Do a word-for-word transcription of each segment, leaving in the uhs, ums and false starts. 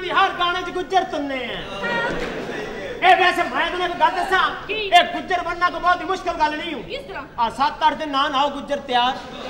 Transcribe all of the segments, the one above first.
भी हर गाने च गुज्जर सुनने हैं। ए वैसे मैं तुम्हें एक गल दसा, ए गुज्जर बनना कोई बहुत ही मुश्किल गल नहीं हूं। किस तरह? आ सात आठ दिन ना नाओ गुज्जर तैयार।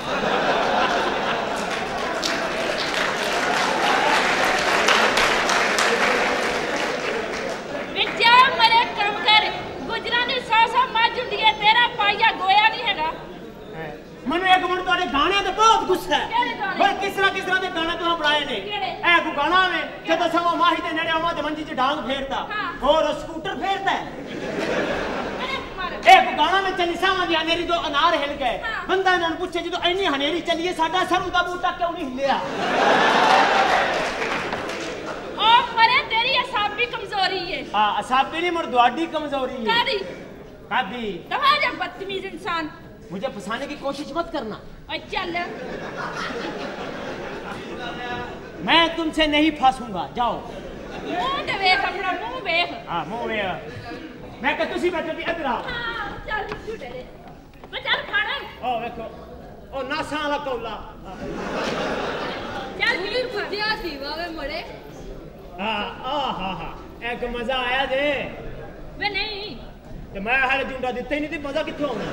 विचा मरे कम कर गुजरा दी सौ सौ मज हुंदी है, तेरा पाइया गोया नहीं हैगा। मैंने एक मिनट तुहाडे गाने ते बहुत गुस्सा है। पर किस तरह किस तरह दे गाने तुहां बनाए ने? ए को गाना में जदों सवा माही दे नेड़े आवां ते मंजी च डांग फेरदा और स्कूटर फेरदा है। एक गाना में चली सावां दी हनेरी दो अनार हिल गए। बंदा इन्हां नूं पुछे जदों इन्नी हनेरी चली है साडा सरू दा बूटा क्यों नहीं हिलिया? ओ मरे तेरी असाबी कमजोरी है। हां असाबी नहीं मुड़ दुआडी कमजोरी है। कादी कादी कहां जा बदतमीज इंसान, मुझे फंसाने की कोशिश मत करना। चल मैं तुमसे नहीं फंसूंगा, जाओ। मुंह ते वेख अपना मुंह वेख। हां मुंह वेख। मैं कह तुसी बैठो भी इधर आओ। हां चल झूठे दे मैं चल खाना। ओ देखो ओ नासा वाला कौला। चल वीर फटिया सीवा वे मरे। हां आ हा हा एक मजा आया जे। वे नहीं ते मैं हाले जुंडा दित्ता ही नहीं ते मजा कित्थों आउणा?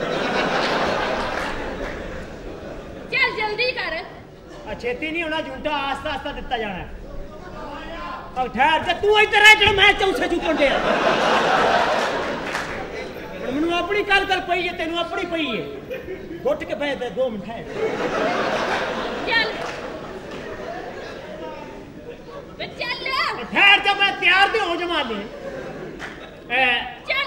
चल जल्दी कर। आ छेती नहीं होना जुंडा, आस्ता आस्ता दित्ता जाना है। अब ठहर जा तू इधर आ जड़ मैं चौथे चुकण दे। मैनू अपनी गल कर पई है, तेनू अपनी पई है। घुट के बह दे दो मिनट है। चल वे चल ठहर जा मैं तैयार दे हो जमाने। ए चल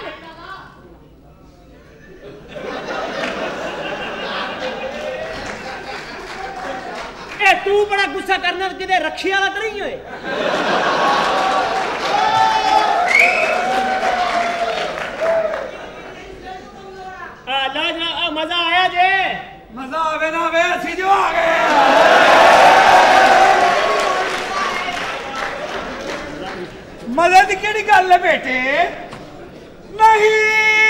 ए तू बड़ा गुस्सा करना किते रखी वाला तो नहीं होए? आ ला जा मजा आया जे। मजा आवे ना आवे असि जो आ गए। मजे दी केड़ी गल है बेटे? नहीं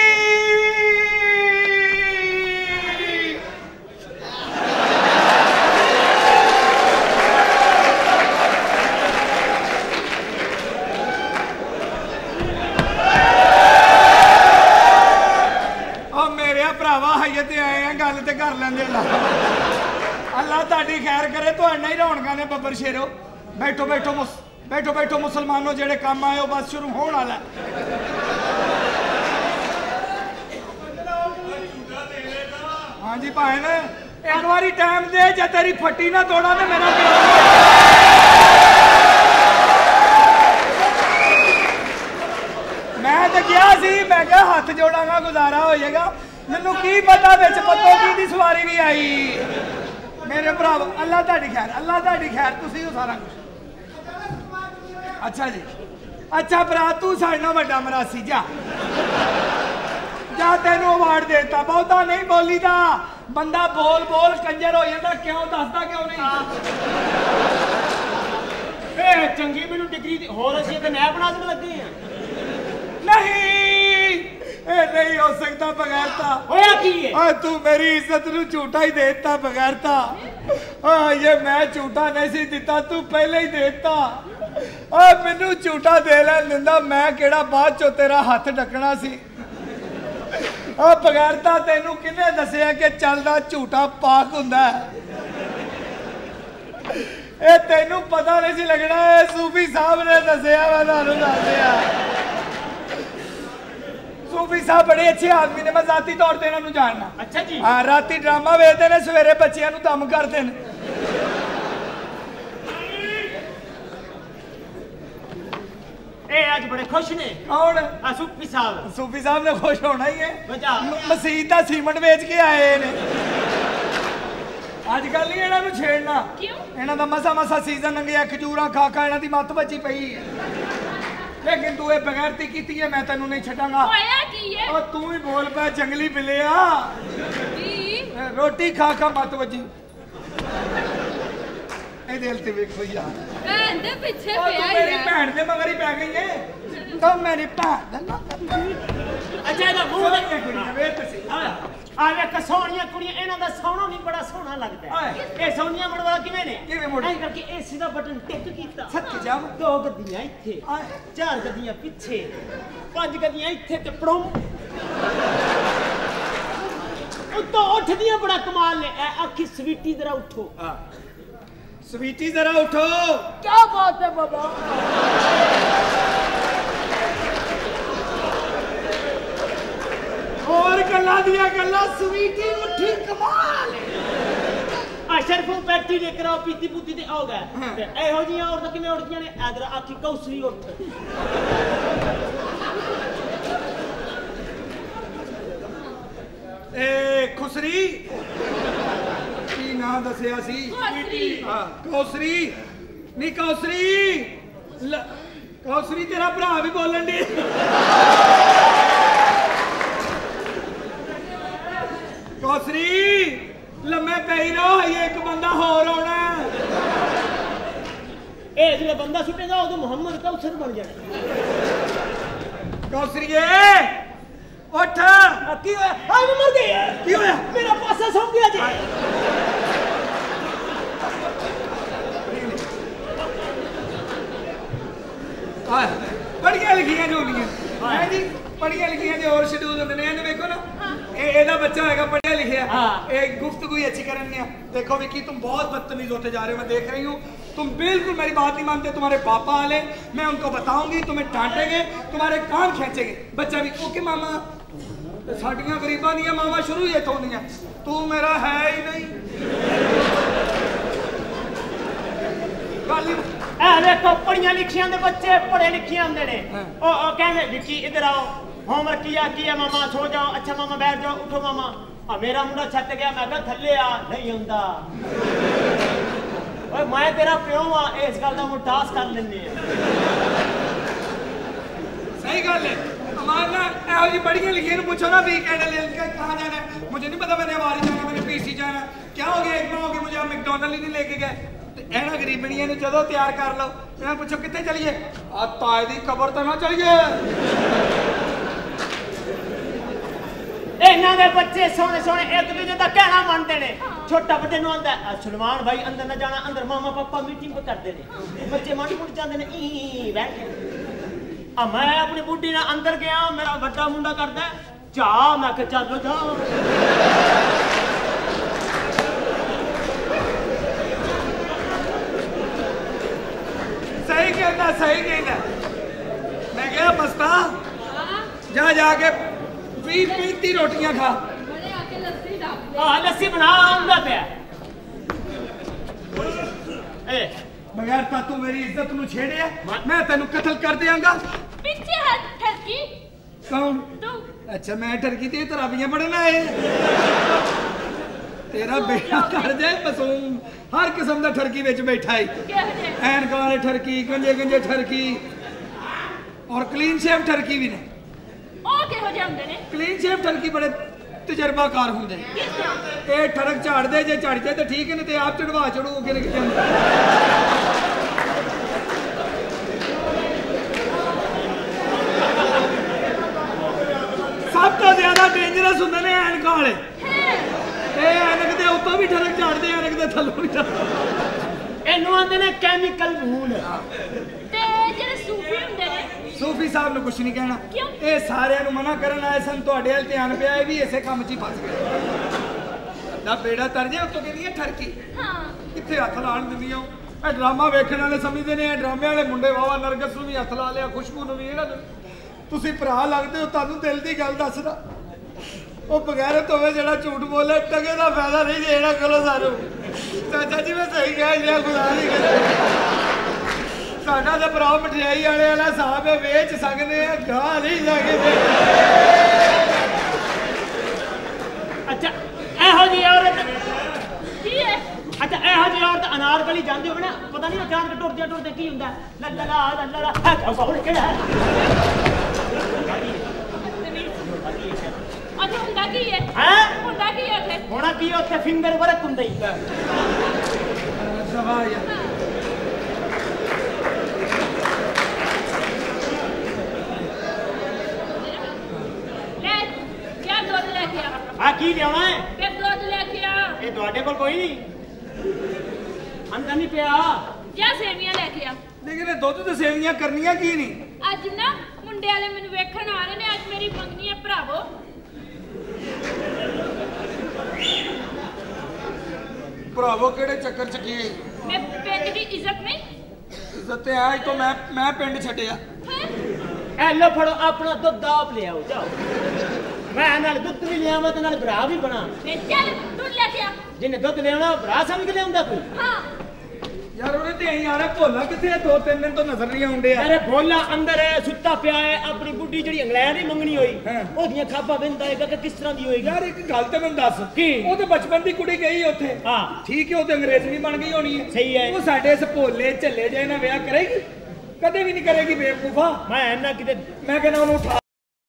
गल तो कर लेंदे। अल्लाह तुहाडी खैर करे, तुहाडे ही रौनकां ने बब्बर शेरो। बैठो बैठो मुस बैठो बैठो मुसलमानों, जेड़े काम आए हो बस शुरू होने वाला। हाँ जी भाई ने एक बारी टाइम दे, जे तेरी फट्टी ना तोड़ा तो मेरा मैं तो गया सी, मैं क्या हाथ जोड़ांगा गुजारा हो जाएगा। मैनू की पता बिच पत्तो की दी सवारी भी आई। मेरे भरा अल्लाह तुहाडी खैर, अल्लाह तुहाडी खैर, तुसीं हो सारा कुछ। अच्छा जी अच्छा भरा तू साढ़े नाल वड्डा मरासी जा जा तेनू अवार्ड देता। बहुता नहीं बोली दा बंदा बोल बोल कंजर हो जाता। क्यों दसदा क्यों नहीं? ए चंगी मैनू डिग्री होर असीं ते नैब मुलाज़म लगे हैं। नहीं ए नहीं हो सकता बगैरता। होया की है? आ तू मेरी इज्जत नू झूठा ही देता बगैरता। आ ये मैं झूठा नहीं सी दिता, तू पहले ही देता। आ मैनू झूठा दे लैन दिंदा, मैं केड़ा बाद चो तेरा हाथ ढकना सी। आ बगैरता तेनू किन्ने दसिया कि चलदा झूठा पाक हुंदा है? ए तेनू पता नहीं सी लगना, ए सूफी साहब ने दसिया, मैं तुहानू दस दिया। सूफी साहब बड़े अच्छे आदमी ने, मैं जाती तौर पर इन्होंने जानना। अच्छा जी। हाँ राती ड्रामा वेखते हैं, सवेरे बच्चियों को दम करते हैं। ए आज बड़े खुश ने। कौन? सूफी साहब। सूफी साहब ने खुश होना ही है, वजह मसीत का सीमेंट बेच के आए ने। अजकल नहीं इन्हों छेड़ना, इन्हों का मसा मसा सीजन लंघिया, खजूर खा खा इन्हों की मत बची पई है। लेकिन तू ये बगैरती की है, मैं तेनू नहीं छड्डांगा। और तू ही बोल पा जंगली बिलिया, रोटी खा खा मत बची। ए दिल ते वेखो यार, भैन दे पीछे पिया मेरी भैन दे मगर ही पै गई है। कम मेरी भैन दा अच्छा ਇਹਦਾ ਮੂੰਹ ਦੇ ਕੁੜੀਆਂ ਵੇਖ ਤੁਸੀਂ ਆ ਵੇ ਕਸੋਣੀਆਂ ਕੁੜੀਆਂ ਇਹਨਾਂ ਦਾ ਸੌਣਾ ਵੀ ਬੜਾ ਸੋਹਣਾ ਲੱਗਦਾ ਇਹ ਸੌਣੀਆਂ ਮੜਵਾ ਕਿਵੇਂ ਨੇ ਕਿਵੇਂ ਮੋੜ ਐਂ ਕਰਕੇ ਏਸੀ ਦਾ ਬਟਨ ਟਿਕ ਕੀਤਾ ਸੱਚ ਜਾ ਦੋ ਗੱਦੀਆਂ ਇੱਥੇ ਚਾਰ ਗੱਦੀਆਂ ਪਿੱਛੇ ਪੰਜ ਗੱਦੀਆਂ ਇੱਥੇ ਤੇ ਪੜੋਂ ਉੱਤੋਂ ਉੱਠਦੀਆਂ ਬੜਾ ਕਮਾਲ ਨੇ ਐ ਆਖੀ ਸਵੀਟੀ ਜ਼ਰਾ ਉਠੋ ਹਾਂ स्वीटी जरा उठो क्या बात है बाबा और गल्ला दिया गल्ला स्वीटी उठी कमाल आ शरफों पैटी ले कराओ पीती पुती ते हो गए ते एहो जियां औरतां किवें उठदियां ने इधर आखी कौसरी उठ ए खुसरी की ना दसिया सी हां कौसरी नी कौसरी कौसरी तेरा भरा भी बोलन दी कौसरी लम्मे पई रहो ये एक बंदा होर आना ए जिले बंदा सुटेगा उदो मोहम्मद कौसर बन जाना कौसरीए उठ की होया आ मैं मर गई की होया मेरा पासा सौंप गया जी पढ़िया लिखिया जो होंदियां है जी पढ़िया लिखिया जो और शेड्यूल होंदे ने इहने देखो ना ए एदा बच्चा होएगा पढ़िया लिखिया ए गुफ्तगू अच्छी करनी है देखो विकी तुम बहुत बदतमीज होते जा रहे हो मैं देख रही हूँ तुम बिल्कुल मेरी बात नहीं मानते तुम्हारे पापा आले मैं उनको बताऊंगी तुम्हें डांटेंगे तुम्हारे कान खींचेंगे बच्चा भी ओके मामा साडियां गरीबां दियां मामा शुरू ही इत्थों दियां तू मेरा है ही नहीं गल ए देखो पढ़िया लिखियां दे बच्चे पढ़े लिखे आंदे ने ओ ओ कहंदे विकी इधर आओ होमवर्क किया किया मामा सो जाओ अच्छा मामा बैठ जाओ उठो मामा आ मेरा मुंडा छत गया मैं कहा थल्ले आ नहीं हुंदा ओए मैं तेरा प्यो हां इस गल दा मुटास कर लेने सही गल है मारना ऐहो जी पढ़िया लिखिया पूछो ना वीकेंड ले कहाँ जाना है मुझे नहीं पता मैंने वारी जाना मैंने पीसी जाना क्या हो गया एक माह हो गया मुझे मैकडॉनल्ड ही नहीं लेके गए एना गरीबनिया ने जदों तैयार कर लो मैं पूछो कितने चलिए आ ताए दी कबर तो ना चलिए इन्हां दे बच्चे सोने सोने एक दूजे दा कहना मानते ने छोटा बड़े नु आंदा सलमान भाई अंदर ना जाना अंदर मामा पापा मीटिंग पे करते ने बच्चे मंड मुंड जांदे ने ई बैठ आ मैं अपनी बुड्ढी ना अंदर गया मेरा बड़ा मुंडा करदा जा मैं कह चलो जा सही कहता सही कहता मैं क्या मस्ता जा जाके पी पीती रोटियां खा हां लस्सी बना आंदा पे ए बगैर ता तू मेरी इज्जत नु छेड़े मैं तेनु कत्ल कर देंगा पीछे हाथ ठरकी कौन तू अच्छा मैं ठरकी ते तराबियां पढ़ना है तेरा बेटा कर जाए मासूम हर किस्म का ठरकी विच बैठा है ऐनक वाले ठरकी गंजे गंजे ठरकी और क्लीन शेव ठरकी भी ने ओ किहो जे हुंदे ने क्लीन शेव ठरकी बड़े तजर्बाकार होंगे ये ठरक झाड़ दे जे झड़ जाए तो ठीक है नहीं तो आप चढ़वा चढ़ू के लिख सब तो ज्यादा डेंजरस होंगे ने ऐनक वाले ऐनक दे उत्तों भी ठरक झाड़ते ऐनक दे थल्लों भी इन्हू आंदे ने केमिकल मूल ते जेड़े सूफी हुंदे ने सूफी साहब ने कुछ नहीं कहना क्यों ये सारे मना करन आए सन तुहाडे अल ध्यान पिया भी इसे काम च ही फस गए दा बेड़ा तर जाए उत्तों कहंदी ठरकी हां किथे हथ लाण दिंदियां ए ड्रामा वेखण वाले समझदे ने ड्रामे वाले मुंडे वावा नरगस नूं भी हथ ला लिया खुशबू नूं भी इहनां नूं तुसीं भरा लगदे हो तुहानूं दिल दी गल दसदा ਉਹ ਬਗੈਰਤ ਹੋਵੇ ਜਿਹੜਾ ਝੂਠ ਬੋਲੇ ਟਕੇ ਦਾ ਫਾਇਦਾ ਨਹੀਂ ਦੇਣਾ ਕੋਲੋਂ ਸਾਨੂੰ ਚਾਚਾ ਜੀ ਮੈਂ ਸਹੀ ਕਹਿ ਲਿਆ ਖੁਦਾ ਦੀ ਕਸਮ ਸਾਡਾ ਤਾਂ ਭਰਾ ਮਠਿਆਈ ਵਾਲੇ ਵਾਲਾ ਹਿਸਾਬ ਹੈ ਵੇਚ ਸਕਦੇ ਆ ਗਾ ਨਹੀਂ ਸਕਦੇ ਅੱਛਾ ਇਹੋ ਜੀ ਔਰਤ ਕੀ ਹੈ ਅੱਛਾ ਇਹੋ ਜੀ ਔਰਤ ਅਨਾਰਕਲੀ ਜਾਂਦੀ ਹੋਵੇ ਨਾ ਪਤਾ ਨਹੀਂ ਅਚਾਨਕ ਟੁੱਟਦੇ ਟੁੱਟਦੇ ਕੀ ਹੁੰਦਾ ਲੱਲਾ ਲਾ ਲੱਲਾ ਲਾ ਹੈ ਕੌਣ ਕਿਹੜਾ ਹੈ अच्छा हुंदा की है हैं हुंदा की है उथे होना की उथे फिंगर वर्क हुंदा ही लेके आ आ की लियाना है फिर दूध लेके आ ये ਤੁਹਾਡੇ ਕੋਲ ਕੋਈ ਨਹੀਂ ਅੰਦਰ ਨਹੀਂ ਪਿਆ जा सेवियां लेके आ लेकिन दुध ते सेवियां करनियां की नहीं ਅੱਜ ਨਾ ਮੁੰਡੇ ਵਾਲੇ ਮੈਨੂੰ ਵੇਖਣ ਆ ਰਹੇ ਨੇ ਅੱਜ ਮੇਰੀ ਮੰਗਣੀ ਹੈ ਭਰਾਵੋ ਭਰਾਵੋ ਕਿਹੜੇ ਚੱਕਰ ਚ ਕੀ ਮੈਂ ਪਿੰਡ ਦੀ ਇੱਜ਼ਤ ਨਹੀਂ ਇੱਜ਼ਤ ਤੇ ਅੱਜ ਤੋਂ ਮੈਂ ਮੈਂ ਪਿੰਡ ਛੱਡਿਆ ਐ ਲੋ ਫੜੋ ਆਪਣਾ ਦੁੱਧ ਆਪ ਲਿਆਓ ਜਾਓ ਮੈਂ ਨਾਲ ਦੁੱਧ ਵੀ ਲਿਆਵਾਂ ਤੇ ਨਾਲ ਭਰਾ ਵੀ ਬਣਾ ਫਿਰ ਚੱਲ ਦੁੱਧ ਲੈ ਕੇ ਆ ਜਿਹਨੇ ਦੁੱਧ ਲਿਆਉਣਾ ਭਰਾ ਸਮਝ ਕੇ ਲਿਆਉਂਦਾ ਕੋਈ ਹਾਂ ਯਾਰ ਉਹਨੇ ਤੇ ਅਸੀਂ ਆ ਰਿਹਾ ਭੋਲਾ ਕਿੱਥੇ ਆ ਦੋ ਤਿੰਨ ਦਿਨ ਤੋਂ ਨਜ਼ਰ ਨਹੀਂ ਆਉਂਦੇ ਆ ਅਰੇ ਭੋਲਾ ਅੰਦਰ ਹੈ ਸੁੱਤਾ ਪਿਆ ਹੈ ਆਪਣੀ ਬੁੱਢੀ ਜਿਹੜੀ ਇੰਗਲੈਂਡ ਦੀ ਮੰਗਣੀ ਹੋਈ ਹਾਂ। ਉਹਦੀਆਂ ਖਾਪਾਂ ਵਿੰਦਾ ਹੈਗਾ ਕਿ ਕਿਸ ਤਰ੍ਹਾਂ ਦੀ ਹੋਏਗੀ ਯਾਰ ਇੱਕ ਗੱਲ ਤੇ ਮੈਨੂੰ ਦੱਸ ਕੀ? ਉਹ ਤੇ ਬਚਪਨ ਦੀ ਕੁੜੀ ਗਈ ਉੱਥੇ ਹਾਂ ਠੀਕ ਹੈ ਉਹ ਤੇ ਅੰਗਰੇਜ਼ ਵੀ ਬਣ ਗਈ ਹੋਣੀ ਹੈ ਸਹੀ ਹੈ ਉਹ ਸਾਡੇ ਇਸ ਭੋਲੇ ਝੱਲੇ ਜਿਹੇ ਨਾਲ ਵਿਆਹ ਕਰੇਗੀ ਕਦੇ ਵੀ ਨਹੀਂ ਕਰੇਗੀ ਬੇਵਕੂਫਾ ਮੈਂ ਇਹਨਾਂ ਕਿਤੇ ਮੈਂ ਕਹਿੰਦਾ ਉਹਨੂੰ ਉਠਾ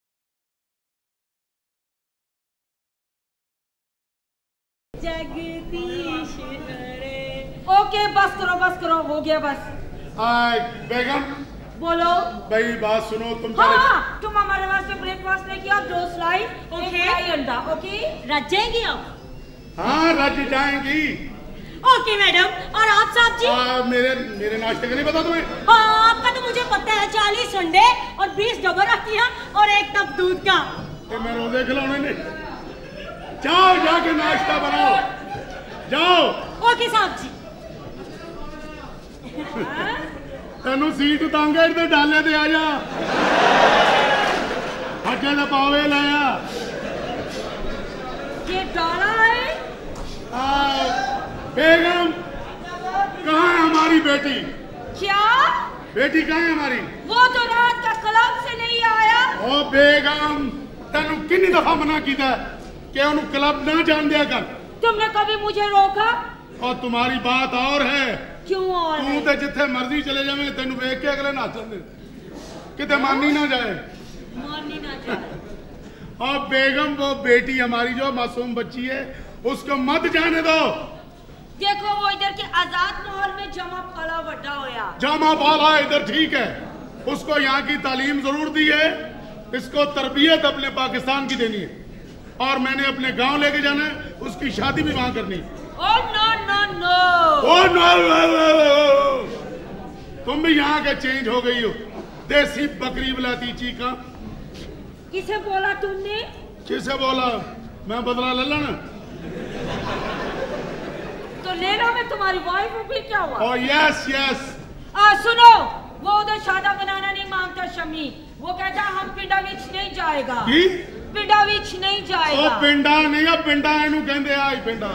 जगदीश हरे ओके बस करो बस करो हो गया बस आय बेगम बोलो भाई बात सुनो तुम हाँ चले हाँ तुम हमारे वास्ते ब्रेकफास्ट लेके आओ दो स्लाइस एक फ्राई अंडा ओके रज जाएंगी आप हाँ रज जाएंगी ओके मैडम और आप साहब जी आ, मेरे मेरे नाश्ते का नहीं पता तुम्हें हाँ आपका तो मुझे पता है चालीस अंडे और बीस डबल रखियां और एक टप दूध का ये मैं रोजे खिलौने नहीं जाओ जाके नाश्ता बनाओ जाओ ओके साहब जी तेनू सीट तांगे ते डाले ते आ जा अगे तो पावे लाया ये डाला है आ, बेगम कहाँ है हमारी बेटी क्या बेटी कहाँ है हमारी वो तो रात का क्लब से नहीं आया ओ बेगम तेनू कितनी दफा मना किया कि उन्हें क्लब ना जान दिया कर तुमने कभी मुझे रोका और तुम्हारी बात और है क्यों और तू तो जिथे मर्जी चले जावे तेन वेख के अगले नाचन दे किते मानी ना जाए माननी ना जाए और बेगम वो बेटी हमारी जो मासूम बच्ची है उसको मत जाने दो देखो वो इधर के आजाद माहौल में जमा पला बड़ा होया जामा पाला इधर ठीक है उसको यहाँ की तालीम जरूर दी है इसको तरबियत अपने पाकिस्तान की देनी है और मैंने अपने गांव लेके जाना है उसकी शादी भी वहां करनी oh no no no oh no, no, no, no. तुम भी यहाँ के चेंज हो गई हो देसी बकरी बुलाती चीका किसे बोला तुमने किसे बोला मैं बदला ले लेना तो लेना में तुम्हारी वाइफ हूँ फिर क्या हुआ ओ यस यस आ सुनो वो उधर शादा बनाना नहीं मांगता शमी वो कहता हम पिंडा विच नहीं जाएगा की पिंडा विच नहीं ओ जाएगा पिंडा नहीं आ पिंडा इनू कहंदे आ ही पिंडा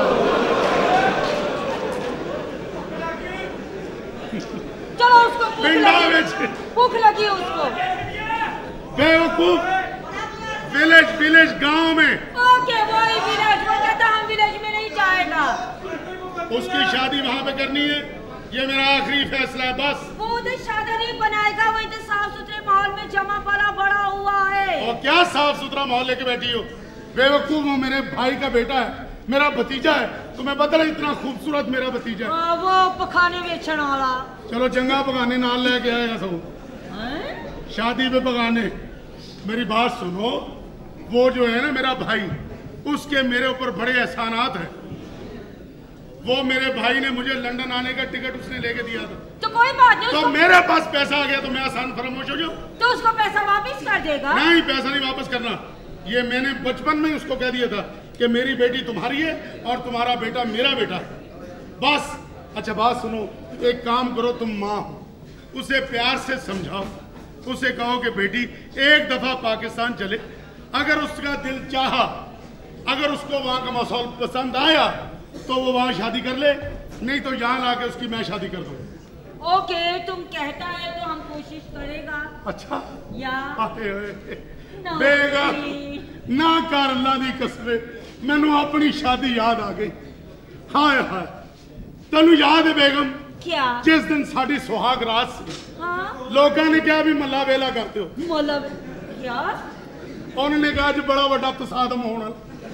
चलो उसको भूख पिंडा लगी विच भूख लगी उसको बेवकूफ विलेज विलेज गांव में ओके वही विलेज वो कहता हम विलेज में नहीं जाएगा उसकी शादी वहां पे करनी है ये मेरा आखिरी फैसला है बस वो उधर शादी नहीं बनाएगा वो इधर साफ सुथरे माहौल में जमा पला बड़ा हुआ है और क्या साफ सुथरा माहौल लेके बैठी हो बेवकूफ वो मेरे भाई का बेटा है मेरा भतीजा है तुम्हें पता है इतना खूबसूरत मेरा भतीजा है आ, वो पखाने बेचने वाला चलो चंगा पकाने नाल लेके आएगा सब शादी पे पकाने मेरी बात सुनो वो जो है ना मेरा भाई उसके मेरे ऊपर बड़े एहसानात हैं वो मेरे भाई ने मुझे लंदन आने का टिकट उसने लेके दिया था तो कोई बात नहीं तो उसको, मेरे पास पैसा आ गया तो मैं आसान फरामोश हो जाऊं तो उसको पैसा वापस कर देगा नहीं पैसा नहीं वापस करना ये मैंने बचपन में उसको कह दिया था कि मेरी बेटी तुम्हारी है और तुम्हारा बेटा मेरा बेटा है बस अच्छा बात सुनो एक काम करो तुम माँ हो उसे प्यार से समझाओ उसे कहो कि बेटी एक दफा पाकिस्तान चले अगर उसका दिल चाहा अगर उसको वहां का माहौल पसंद आया तो वो वहां शादी कर ले नहीं तो यहाँ लाके उसकी मैं शादी कर दूँ ओके तुम कहता है तो हम कोशिश करेगा अच्छा या आए होए बेगम ना कर अल्लाह दी कसम मैनू अपनी शादी याद आ गई हाय हाय तेनू याद है बेगम क्या जिस दिन साड़ी सुहाग रात सी हाँ लोगों ने क्या भी मल्ला वेला करते हो मतलब क्या उन्होंने कहा जी बड़ा बड़ा तसादम होना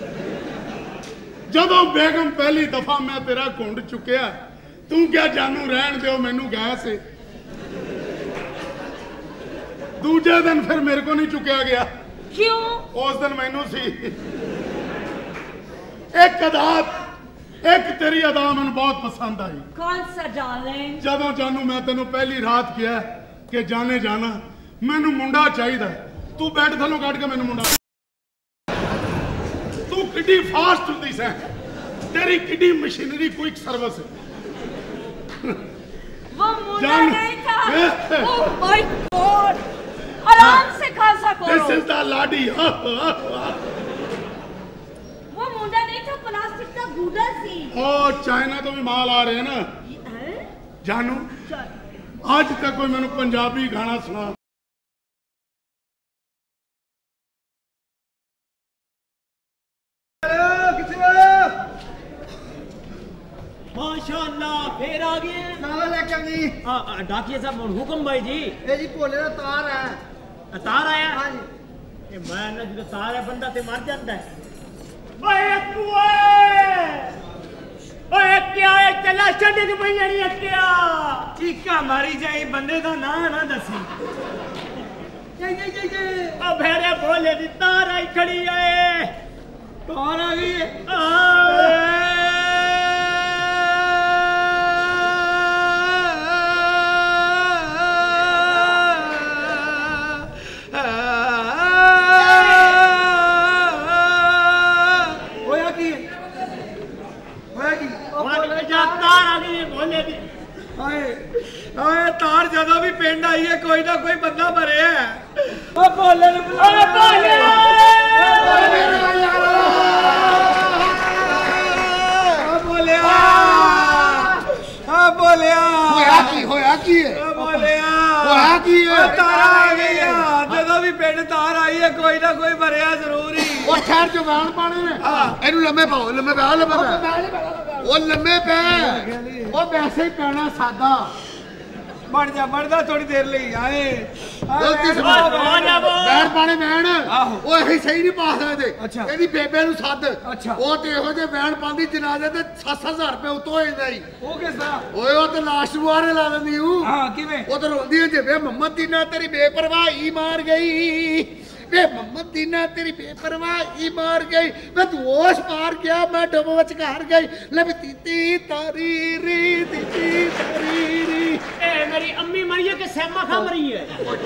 जदों बेगम पहली दफा मैं तेरा घुंड चुकिया तू क्या जानू रहन दो मैनू गया से दूजे दिन फिर मेरे को नहीं चुकया गया क्यों? उस दिन मैनू सी एक अदा एक तेरी अदा मैनू बहुत पसंद आई। कौन सा डार्लिंग? जदों जानू मैं तेनू पहली रात किया कि जाने जाना मैनू मुंडा चाहिए, तू बैठ थलों कट के मैनू मुंडा। तू किड्डी फास्ट होती सै, तेरी किड्डी मशीनरी क्विक सर्विस है। वो मुंडा नहीं था। ओह माय गॉड, आराम से खा सको। This is the lady. वो मुंडा नहीं था, प्लास्टिक का गुदा सी। ओ चाइना तो भी माल आ रहे हैं ना जानू। आज तक कोई मैनू पंजाबी गाना सुना। माशाअल्लाह फिर आ गए साला लेके जी। हाँ डाकिया साहब हुक्म भाई जी। ये जी भोले का तार है। तार आया? हाँ जी। ये मैं ना जो तार है बंदा ते मर जाता है। ओए कुए ओए क्या है चला छड्ड के पई जानी है क्या? चीका मारी जाए बंदे दा ना ना दसी। ये ये ये ये ओ भेड़े भोले दी तार आई खड़ी है। तार आ गई है। तार जदों भी पिंड आई है कोई ना कोई बंदा मरे है। ओ भोले ने बुलाया। भोले बोलिया बोलिया होया की होया की है बोलिया होया की है। तार आ गई है, जदों भी पिंड तार आई है कोई ना कोई मरिया जरूर ही। वो ठहर जो वैन पाने ने ਇਹਨੂੰ ਲੰਮੇ ਪਾਓ ਲੰਮੇ ਪਾ ਲੰਮੇ ਪਾ ਉਹ ਲੰਮੇ ਪੈ ਉਹ ਵੈਸੇ ਹੀ ਪੈਣਾ ਸਾਦਾ बढ़ जा बढ़ जा थोड़ी देर ले आए ਗਲਤੀ ਸੇ ਬੈਠ ਪਾਣੇ ਵੈਨ ਉਹ ਅਸੀਂ ਸਹੀ ਨਹੀਂ ਪਾ ਸਕਦੇ। ਅੱਛਾ। ਇਹਦੀ ਬੇਬੇ ਨੂੰ ਸੱਦ। ਅੱਛਾ। ਉਹ ਤੇ ਇਹੋ ਜਿਹੇ ਵੈਨ ਪਾਉਂਦੀ ਜਨਾਜ਼ੇ ਤੇ ਸੱਤ ਸੱਤ ਹਜ਼ਾਰ ਰੁਪਏ ਉਤੋਂ ਹੋ ਜਾਂਦਾ ਹੀ। वो किस तरह? ਓਏ ਉਹ ਤੇ ਲਾਸ਼ ਵਾਰੇ ਲਾ ਦਿੰਦੀ ਹੂੰ। हाँ किवें? ਉਹ ਤੇ ਰੋਂਦੀ ਹੈ ਜਿਵੇਂ ਮੁਹੰਮਦ ਦੀਨਾ ਤੇਰੀ ਬੇਪਰਵਾਹੀ ਮਾਰ ਗਈ ਵੇ ਮੁਹੰਮਦ ਦੀਨਾ ਤੇਰੀ ਬੇਪਰਵਾਹੀ ਮਾਰ ਗਈ ਮੈਂ ਤੂੰ ਹੋਸ਼ ਮਾਰ ਗਿਆ ਮੈਂ ਡੁੱਬ ਵਿੱਚ ਘਰ ਗਈ ਲਬ ਤੀਤੀ ਤਾਰੀ ਰੀ ਤੀਤੀ ਤਾਰੀ ਰੀ। ए मेरी अम्मी मरी है कि सैमा खा मरी है?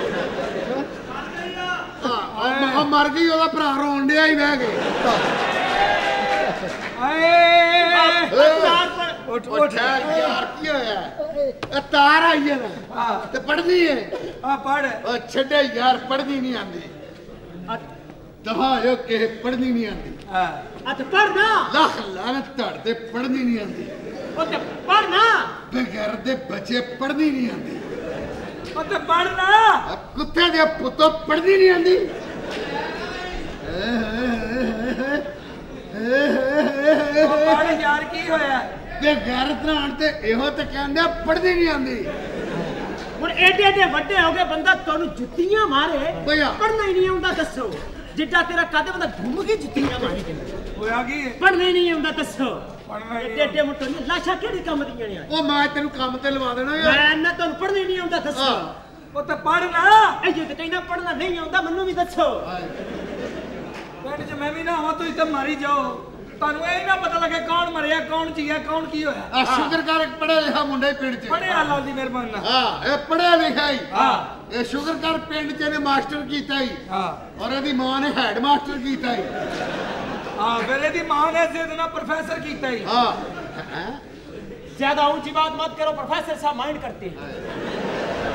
ਆ ਮਰ ਗਈ ਉਹਦਾ ਭਰਾ ਰੋਣ ਡਿਆ ਹੀ ਬਹਿ ਕੇ। आए तार पर उठ ਉਹ उठ ਠਹਿਰ ਯਾਰ ਕੀ ਹੋਇਆ ਇਹ ਤਾਰ ਆਈ ਹੈ ਨਾ ਤੇ ਪੜਦੀ ਹੈ। आ पढ़ ਉਹ ਛੱਡੇ ਯਾਰ ਪੜਦੀ ਨਹੀਂ ਆਂਦੀ ਦਫਾ ਹੋ ਕੇ ਪੜਦੀ ਨਹੀਂ ਆਂਦੀ। हाँ अच्छा पढ़ना ਲੱਖ ਲਾਨਤ ਧੜ ਤੇ ਪੜਦੀ ਨਹੀਂ ਆਂਦੀ। ओ ते पढ़ना ਬਗੈਰ ਦੇ ਬੱਚੇ ਪੜਦੀ ਨਹੀਂ ਆਂਦੀ। ओ ते पढ़ना ਆ ਕੁੱਤੇ ਦੇ ਪੁੱਤੋ ਪੜਦੀ ਨਹੀਂ ਆਂਦੀ। पढ़ यार की होया ਤੇ ਗੈਰਤ ਨਾਲ ਤੇ ਇਹੋ ਤੇ ਕਹਿੰਦੇ ਪੜਦੀ ਨਹੀਂ ਆਂਦੀ। ਹੁਣ ਏਡੇ ਏਡੇ ਵੱਡੇ ਹੋ ਗਏ ਬੰਦਾ ਤੁਹਾਨੂੰ ਜੁੱਤੀਆਂ ਮਾਰੇ ਭਈਆ। ਪੜਨਾ ਹੀ ਨਹੀਂ ਆਉਂਦਾ ਦੱਸੋ। ਜਿੱਡਾ ਤੇਰਾ ਕੱਦ ਬੰਦਾ ਘੁੰਮ ਕੇ ਜੁੱਤੀਆਂ ਮਾਰੀ ਜਾਂਦਾ होया की ਪੜਨਾ ਹੀ ਨਹੀਂ ਆਉਂਦਾ ਦੱਸੋ। पढ़ना ही ਏਡੇ ਏਡੇ ਮੁੱਟੋ ਨਹੀਂ ਲਾਸ਼ਾਂ ਕਿਹੜੀ ਕੰਮ ਦੀਆਂ ਨੇ? ਉਹ ਮੈਂ ਤੈਨੂੰ ਕੰਮ ਤੇ ਲਵਾ ਦੇਣਾ ਯਾਰ। ਮੈਂ ਨਾ ਤੁਹਾਨੂੰ ਪੜਨਾ ਹੀ ਨਹੀਂ ਆਉਂਦਾ ਦੱਸੋ। ਹਾਂ। ओ ते पढ़ना ਇਹ ਜੇ ਕਹਿੰਦਾ ਪੜਨਾ ਨਹੀਂ ਆਉਂਦਾ ਮੈਨੂੰ ਵੀ ਦੱਸੋ। पिंड च मैं भी ना आवां तुसीं ते मारी जाओ ਤੁਹਾਨੂੰ ਇਹ ਨਾ ਪਤਾ ਲੱਗੇ ਕੌਣ ਮਰਿਆ ਕੌਣ ਜੀਆ ਕੌਣ ਕੀ ਹੋਇਆ। ਆ ਸ਼ੁਕਰ ਕਰ ਪੜਿਆ ਲਿਖਾ ਮੁੰਡਾ ਹੀ ਪਿੰਡ 'ਚ। ਬੜੇ ਅੱਲਾਹ ਦੀ ਮਿਹਰਬਾਨੀ ਨਾਲ। ਹਾਂ ਇਹ ਪੜਿਆ ਲਿਖਿਆ ਹੀ। ਹਾਂ ਇਹ ਸ਼ੁਕਰ ਕਰ ਪਿੰਡ 'ਚ ਇਹਨੇ ਮਾਸਟਰ ਕੀਤਾ ਹੀ। ਹਾਂ ਔਰ ਇਹਦੀ ਮਾਂ ਨੇ ਹੈਡ ਮਾਸਟਰ ਕੀਤਾ ਹੀ। ਹਾਂ ਫਿਰ ਇਹਦੀ ਮਾਂ ਨੇ ਸਿੱਧ ਨਾਲ ਪ੍ਰੋਫੈਸਰ ਕੀਤਾ ਹੀ। ਹਾਂ ज्यादा ऊंची बात मत करो प्रोफेसर साहब माइंड करते हैं।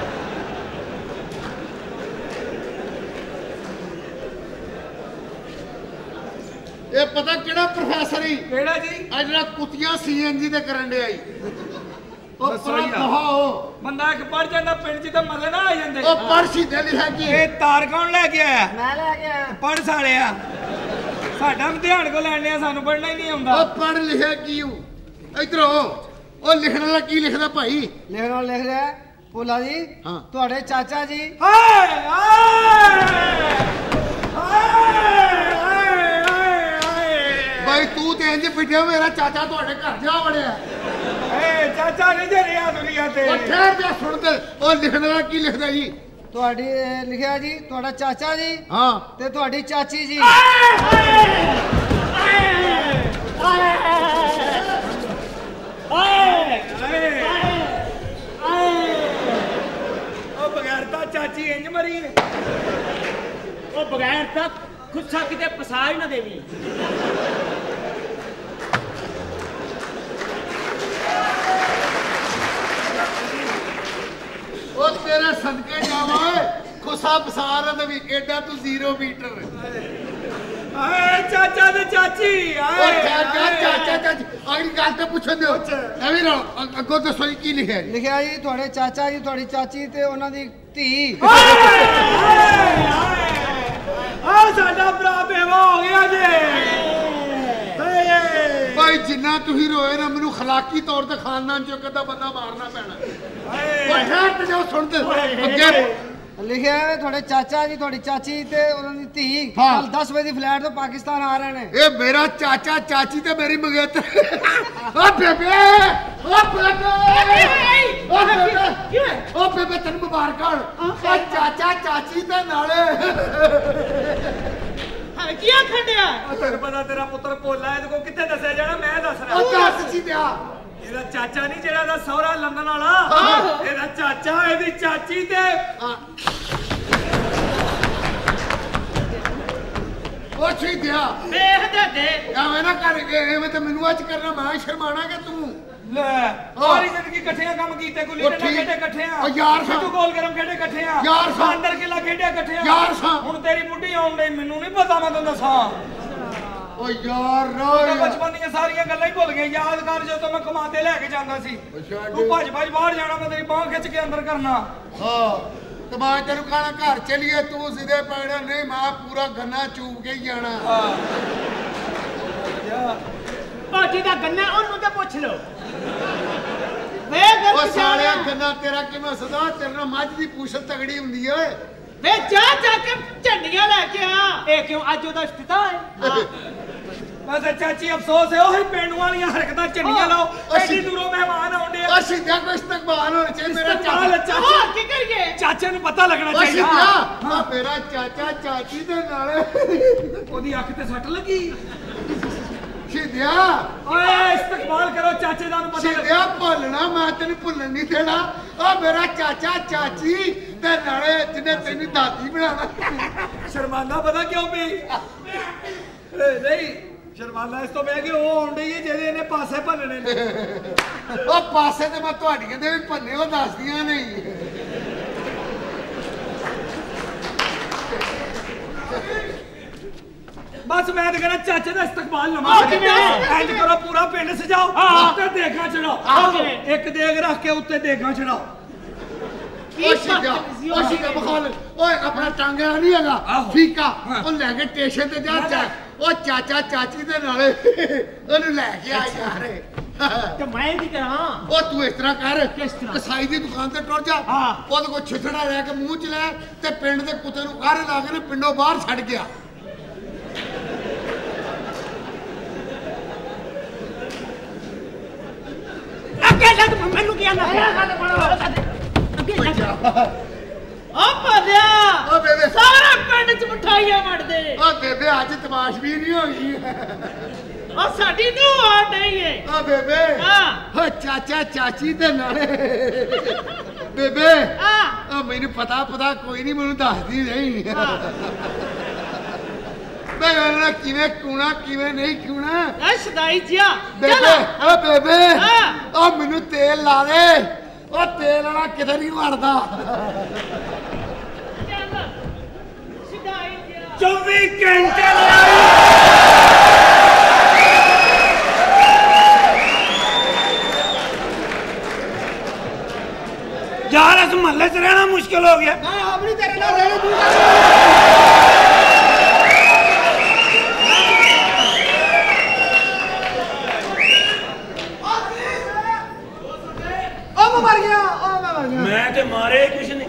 ਇਹ ਪਤਾ ਕਿਹੜਾ ਪ੍ਰੋਫੈਸਰ ਹੀ ਕਿਹੜਾ ਜੀ? ਆ ਜਿਹੜਾ ਕੁੱਤੀਆਂ ਸੀਐਨਜੀ ਤੇ ਕਰਨ ਡਿਆ ਹੀ। ਉਹ ਦੱਸੋ ਪਰਾ ਯਾਰ। ਦਹਾ ਉਹ ਬੰਦਾ ਇੱਕ ਪੜ ਜਾਂਦਾ ਪਿੰਡ 'ਚ ਤਾਂ ਮਜ਼ੇ ਨਾ ਆ ਜਾਂਦੇ। ਉਹ ਪੜ ਸਿੱਧੇ ਲਿਖਿਆ ਕੀ ਇਹ ਤਾਰ ਕੌਣ ਲੈ ਕੇ ਆਇਆ? ਮੈਂ ਲੈ ਕੇ ਆਇਆ। ਪੜ ਸਾਲਿਆ ਸਾਡਾ ਇਮਤਿਹਾਨ ਕੋ ਲੈਣੇ ਆ ਸਾਨੂੰ ਪੜਨਾ ਹੀ ਨਹੀਂ ਆਉਂਦਾ। ਉਹ ਪੜ ਲਿਖਿਆ ਕੀ ਹੂੰ ਇਧਰੋਂ ਉਹ ਲਿਖਣ ਵਾਲਾ ਕੀ ਲਿਖਦਾ ਭਾਈ? ਲਿਖਣਾ ਲਿਖ ਰਿਹਾ ਭੋਲਾ ਜੀ ਹਾਂ। ਤੁਹਾਡੇ ਚਾਚਾ ਜੀ ਹਾਏ ਹਾਏ ਹਾਏ ਹਾਏ ਹਾਏ ਭਾਈ ਤੂੰ ਤੇ ਇੰਜ ਪਿੱਟਿਆ ਮੇਰਾ ਚਾਚਾ ਤੁਹਾਡੇ ਘਰ ਜਾ ਵੜਿਆ। ਏ ਚਾਚਾ ਨਹੀਂ ਜੇ ਰਿਹਾ ਦੁਨੀਆ ਤੇ। ਉਹ ਠਹਿਰ ਜਾ ਸੁਣ ਤੇ ਉਹ ਲਿਖਣ ਵਾਲਾ ਕੀ ਲਿਖਦਾ ਜੀ? ਤੁਹਾਡੀ ਲਿਖਿਆ ਜੀ ਤੁਹਾਡਾ ਚਾਚਾ ਜੀ ਹਾਂ ਤੇ ਤੁਹਾਡੀ ਚਾਚੀ ਜੀ। ਉਹ ਬਗੈਰਤਾ ਚਾਚੀ ਇੰਜ ਮਰੀ ਹੈ। ਉਹ ਬਗੈਰ ਤਾਂ ਖੁੱਸਾ ਕਿਤੇ ਪਸਾ ਹੀ ਨਾ ਦੇਵੀ। ਉਹ ਤੇਰੇ ਸਦਕੇ ਜਾਵਾਂ ਓਏ ਖੁਸਾ ਪਸਾਰ ਤੇ ਵੀ ਐਡਾ ਤੂੰ ਜ਼ੀਰੋ ਮੀਟਰ। ਆਏ ਚਾਚਾ ਤੇ ਚਾਚੀ ਓ ਚਾਚਾ ਚਾਚਾ ਚਾਚੀ ਅਗਲੀ ਗੱਲ ਤੇ ਪੁੱਛਣ ਦਿਓ ਐਵੇਂ ਨਾ ਅੱਗੋਂ ਦੱਸੋ ਕੀ ਲਿਖਿਆ ਜੀ। ਲਿਖਿਆ ਜੀ ਤੁਹਾਡੇ ਚਾਚਾ ਜੀ ਤੁਹਾਡੀ ਚਾਚੀ ਤੇ ਉਹਨਾਂ ਦੀ ਧੀ। ਆ ਸਾਡਾ ਭਰਾ ਬੇਵਾ ਹੋ ਗਿਆ ਜੇ। ਭਾਈ ਜਿੰਨਾ ਤੁਸੀਂ ਰੋਏ ਨਾ ਮੈਨੂੰ ਖਲਾਕੀ ਤੌਰ ਤੇ ਖਾਨਦਾਨ ਚੋਂ ਕਦਾ ਬੰਦਾ ਮਾਰਨਾ ਪੈਣਾ। ਓ ਠਹਿਰ ਤੇ ਜਾਓ ਸੁਣ ਤੇ ਅੱਗੇ ਲਿਖਿਆ ਹੈ ਤੁਹਾਡੇ ਚਾਚਾ ਜੀ ਤੁਹਾਡੀ ਚਾਚੀ ਤੇ ਉਹਨਾਂ ਦੀ ਧੀ ਹਾਂ। ਕੱਲ ਦਸ ਵਜੇ ਦੀ ਫਲਾਈਟ ਤੋਂ ਪਾਕਿਸਤਾਨ ਆ ਰਹੇ ਨੇ। ਇਹ ਮੇਰਾ ਚਾਚਾ ਚਾਚੀ ਤੇ ਮੇਰੀ ਮੰਗੇਤਰ। ਓ ਬੇਬੇ ਓ ਬੇਬੇ ਓ ਬੇਬੇ ਓ ਬੇਬੇ ਤੈਨੂੰ ਮੁਬਾਰਕਾਂ। ਓ ਚਾਚਾ ਚਾਚੀ ਤੇ ਨਾਲੇ ਹਾਂ ਕੀ ਆਖੰਡਿਆ? ਤੈਨੂੰ ਪਤਾ ਤੇਰਾ ਪੁੱਤਰ ਭੋਲਾ ਇਹਦੇ ਕੋ ਕਿੱਥੇ ਦੱਸਿਆ ਜਾਣਾ ਮੈਂ ਦੱਸ ਰਿਹਾ। ਉਹ ਦੱਸ ਜੀ ਦਿਆ ਇਹਦਾ ਚਾਚਾ ਨਹੀਂ ਜਿਹੜਾ ਦਾ ਸਹੁਰਾ ਲੰਦਨ ਵਾਲਾ ਇਹਦਾ ਚਾਚਾ ਇਹਦੀ ਚਾਚੀ ਤੇ ਉਹ ਛੀ ਦਿਆ ਵੇਖ ਦੇ ਦੇ ਐਵੇਂ ਨਾ ਕਰ ਐਵੇਂ ਤੇ ਮੈਨੂੰ ਅੱਜ ਕਰਨਾ ਮੈਂ ਸ਼ਰਮਾਣਾ ਕਿ ਤੂੰ ਲੈ ਸਾਰੀ ਜ਼ਿੰਦਗੀ ਇਕੱਠਿਆਂ ਕੰਮ ਕੀਤੇ ਗੁੱਲੀ ਡੰਡਾ ਖੇਡੇ ਇਕੱਠਿਆਂ। ਓ ਯਾਰ ਸਾਂ ਤੂੰ ਗੋਲ ਗਰਮ ਖੇਡੇ ਇਕੱਠਿਆਂ। ਯਾਰ ਸਾਂ ਅੰਦਰ ਕਿਲਾ ਖੇਡਿਆ ਇਕੱਠਿਆਂ। ਯਾਰ ਸਾਂ ਹੁਣ ਤੇਰੀ ਬੁੱਢੀ ਆਉਣ ਡਈ ਮੈਨੂੰ ਨਹੀਂ ਪਤਾ ਮੈਂ ਤੈਨੂੰ ਦੱਸਾਂ। ਓ ਯਾਰ ਤੂੰ ਰੋ ਬਚਪਨ ਦੀਆਂ ਸਾਰੀਆਂ ਗੱਲਾਂ ਹੀ ਭੁੱਲ ਗਿਆ। ਯਾਦ ਕਰ ਜਦੋਂ ਮੈਂ ਕਮਾਤੇ ਲੈ ਕੇ ਜਾਂਦਾ ਸੀ ਤੂੰ ਭੱਜ ਭੱਜ ਬਾਹਰ ਜਾਣਾ ਮੈਂ ਤੇਰੀ ਬਾਂਹ ਖਿੱਚ ਕੇ ਅੰਦਰ ਕਰਨਾ। ਹਾਂ ਤੇ ਮੈਂ ਤੈਨੂੰ ਕਹਣਾ ਘਰ ਚਲੀਏ ਤੂੰ ਸਿੱਧੇ ਪੈਣਾ ਨਹੀਂ ਮੈਂ ਪੂਰਾ ਗੰਨਾ ਚੂਬ ਕੇ ਹੀ ਜਾਣਾ। ਭਾਜੀ ਦਾ ਗੰਨਾ ਉਹਨੂੰ ਤੇ ਪੁੱਛ ਲਓ। ਵੇ ਗੱਲ ਓ ਸਾਲਿਆ ਗੰਨਾ ਤੇਰਾ ਕਿਵੇਂ ਸਦਾ ਤੇਰੇ ਨਾਲ ਮੱਝ ਦੀ ਪੂਛਲ ਤਗੜੀ ਹੁੰਦੀ ਓਏ। ਵੇ ਜਾ ਜਾ ਕੇ ਝੰਡੀਆਂ ਲੈ ਕੇ ਆ। ਇਹ ਕਿਉਂ ਅੱਜ ਉਹਦਾ ਇਫਤਿਤਾਹ ਹੈ? ਬਸ ਚਾਚੀ ਅਫਸੋਸ ਹੈ ਉਹੀ ਪਿੰਡ ਵਾਲੀਆਂ ਹਰਕਤਾਂ ਝੰਡੀਆਂ ਲਾਓ ਐਡੀ ਦੂਰੋਂ ਮਹਿਮਾਨ ਆਉਂਦੇ ਆ। ਓ ਸਿੱਧਾ ਕੋਈ ਇਸਤਕਬਾਲ ਹੋਣਾ ਚਾਹੀਦਾ ਮੇਰਾ ਚਾਚਾ ਚਾਚਾ। ਹੋਰ ਕੀ ਕਰੀਏ? ਚਾਚੇ ਨੂੰ ਪਤਾ ਲੱਗਣਾ ਓ ਚਾਹੀਦਾ। ਸਿੱਧਾ ਆ ਮੇਰਾ ਚਾਚਾ ਚਾਚੀ ਦੇ ਨਾਲ ਉਹਦੀ ਅੱਖ ਤੇ ਸੱਟ ਲੱਗੀ। ਸਿੱਧਿਆ ਓਏ ਇਸਤਕਬਾਲ ਕਰੋ ਚਾਚੇ ਦਾ ਨੂੰ ਪਤਾ ਸਿੱਧਿਆ ਭੁੱਲਣਾ ਮੈਂ ਤੈਨੂੰ ਭੁੱਲਣ ਨਹੀਂ ਦੇਣਾ। ਓ ਮੇਰਾ ਚਾਚਾ ਚਾਚੀ ਤੇ ਨਾਲੇ ਜਿਹਨੇ ਤੈਨੂੰ ਦਾਦੀ ਬਣਾਣਾ। ਸ਼ਰਮਾਨਾ ਪਤਾ ਕਿਉਂ ਪਈ ਨਹੀਂ ਸ਼ਰਮਾਨਾ ਇਸ ਤੋਂ ਪਿਆ ਕਿ ਉਹ ਆਉਂਦੀ ਹੈ ਜਿਹਦੇ ਇਹਨੇ ਪਾਸੇ ਭੰਨਣੇ ਨੇ। ਉਹ ਪਾਸੇ ਤੇ ਮੈਂ ਤੁਹਾਡੀਆਂ ਦੇ ਵੀ ਭੰਨੇ ਉਹ ਦੱਸਦੀਆਂ ਨਹੀਂ। ਬਸ ਮੈਂ ਤੇ ਕਹਿੰਦਾ ਚਾਚੇ ਦਾ ਇਸਤਕਬਾਲ ਲਵਾਂ। ਇੰਜ ਕਰੋ ਪੂਰਾ ਪਿੰਡ ਸਜਾਓ ਉੱਤੇ ਦੇਗਾਂ ਚੜਾਓ। ਇੱਕ ਦੇਗ ਰੱਖ ਕੇ ਉੱਤੇ ਦੇਗਾਂ ਚੜਾਓ। ਓ ਸਿੱਧਾ ਓ ਸਿੱਧਾ ਬਖਾਲ ਓਏ ਆਪਣਾ ਟਾਂਗਾ ਨਹੀਂ ਹੈਗਾ ਫੀਕਾ ਉਹ ਲੈ ਕੇ ਸਟੇਸ਼ਨ ਤੇ ਜਾ ਚਾ ਉਹ ਚਾਚਾ ਚਾਚੀ ਦੇ ਨਾਲੇ ਉਹਨੂੰ ਲੈ ਕੇ ਆ ਯਾਰ। ਤੇ ਮੈਂ ਕੀ ਕਰਾਂ? ਉਹ ਤੂੰ ਇਸ ਤਰ੍ਹਾਂ ਕਰ ਕਿਸ ਤਰ੍ਹਾਂ? ਕਸਾਈ ਦੀ ਦੁਕਾਨ ਤੇ ਟੁਰ ਜਾ ਉਹਦੇ ਕੋਲ ਛਿੱਠੜਾ ਲੈ ਕੇ ਮੂੰਹ ਚ ਲੈ ਤੇ ਪਿੰਡ ਦੇ ਕੁੱਤੇ ਨੂੰ ਕਾਰੇ ਲਾ ਕੇ ਪਿੰਡੋਂ ਬਾਹਰ ਛੱਡ ਗਿਆ। ਅੱਗੇ ਲੱਗ ਮੈਨੂੰ ਕੀ ਆਂਦਾ? ਅੱਗੇ ਲੱਗ ਆ ਪਾਲਿਆ। ਓ ਬੇਬੇ ਸਾਰਾ ਪਿੰਡ ਚ ਮਠਾਈਆਂ ਵੰਡਦੇ। ਓ ਬੇਬੇ ਅੱਜ ਤਮਾਸ਼ ਵੀ ਨਹੀਂ ਹੋਈ। ਆ ਸਾਡੀ ਨੂੰ ਆ ਨਹੀਂ ਏ। ਓ ਬੇਬੇ ਹਾਂ ਓ ਚਾਚਾ ਚਾਚੀ ਦੇ ਨਾਲੇ ਬੇਬੇ ਹਾਂ ਓ ਮੈਨੂੰ ਪਤਾ ਪਤਾ ਕੋਈ ਨਹੀਂ ਮੈਨੂੰ ਦੱਸਦੀ ਨਹੀਂ। ਬੇ ਉਹਨਾਂ ਕਿਵੇਂ ਕੂਣਾ ਕਿਵੇਂ ਨਹੀਂ ਕੂਣਾ ਐ ਸਦਾਈ ਜਿਆ ਬੇਬੇ ਓ ਬੇਬੇ ਹਾਂ। ਓ ਮੈਨੂੰ ਤੇਲ ਲਾ ਦੇ ਓ ਤੇਲ ਵਾਲਾ ਕਿਤੇ ਨਹੀਂ ਵੜਦਾ। ਸਦਾਈ ਜਿਆ ਚੌਵੀ ਘੰਟੇ ਯਾਰ ਇਸ ਮਹੱਲੇ 'ਚ ਰਹਿਣਾ ਮੁਸ਼ਕਿਲ ਹੋ ਗਿਆ। ਮੈਂ ਆਪ ਨਹੀਂ ਤੇਰੇ ਨਾਲ ਰਹਿਣਾ ਤੂੰ ਉਹ ਮਰ ਗਿਆ ਉਹ ਮੈਂ ਮਰ ਗਿਆ। ਮੈਂ ਤੇ ਮਾਰੇ ਕੁਛ ਨਹੀਂ।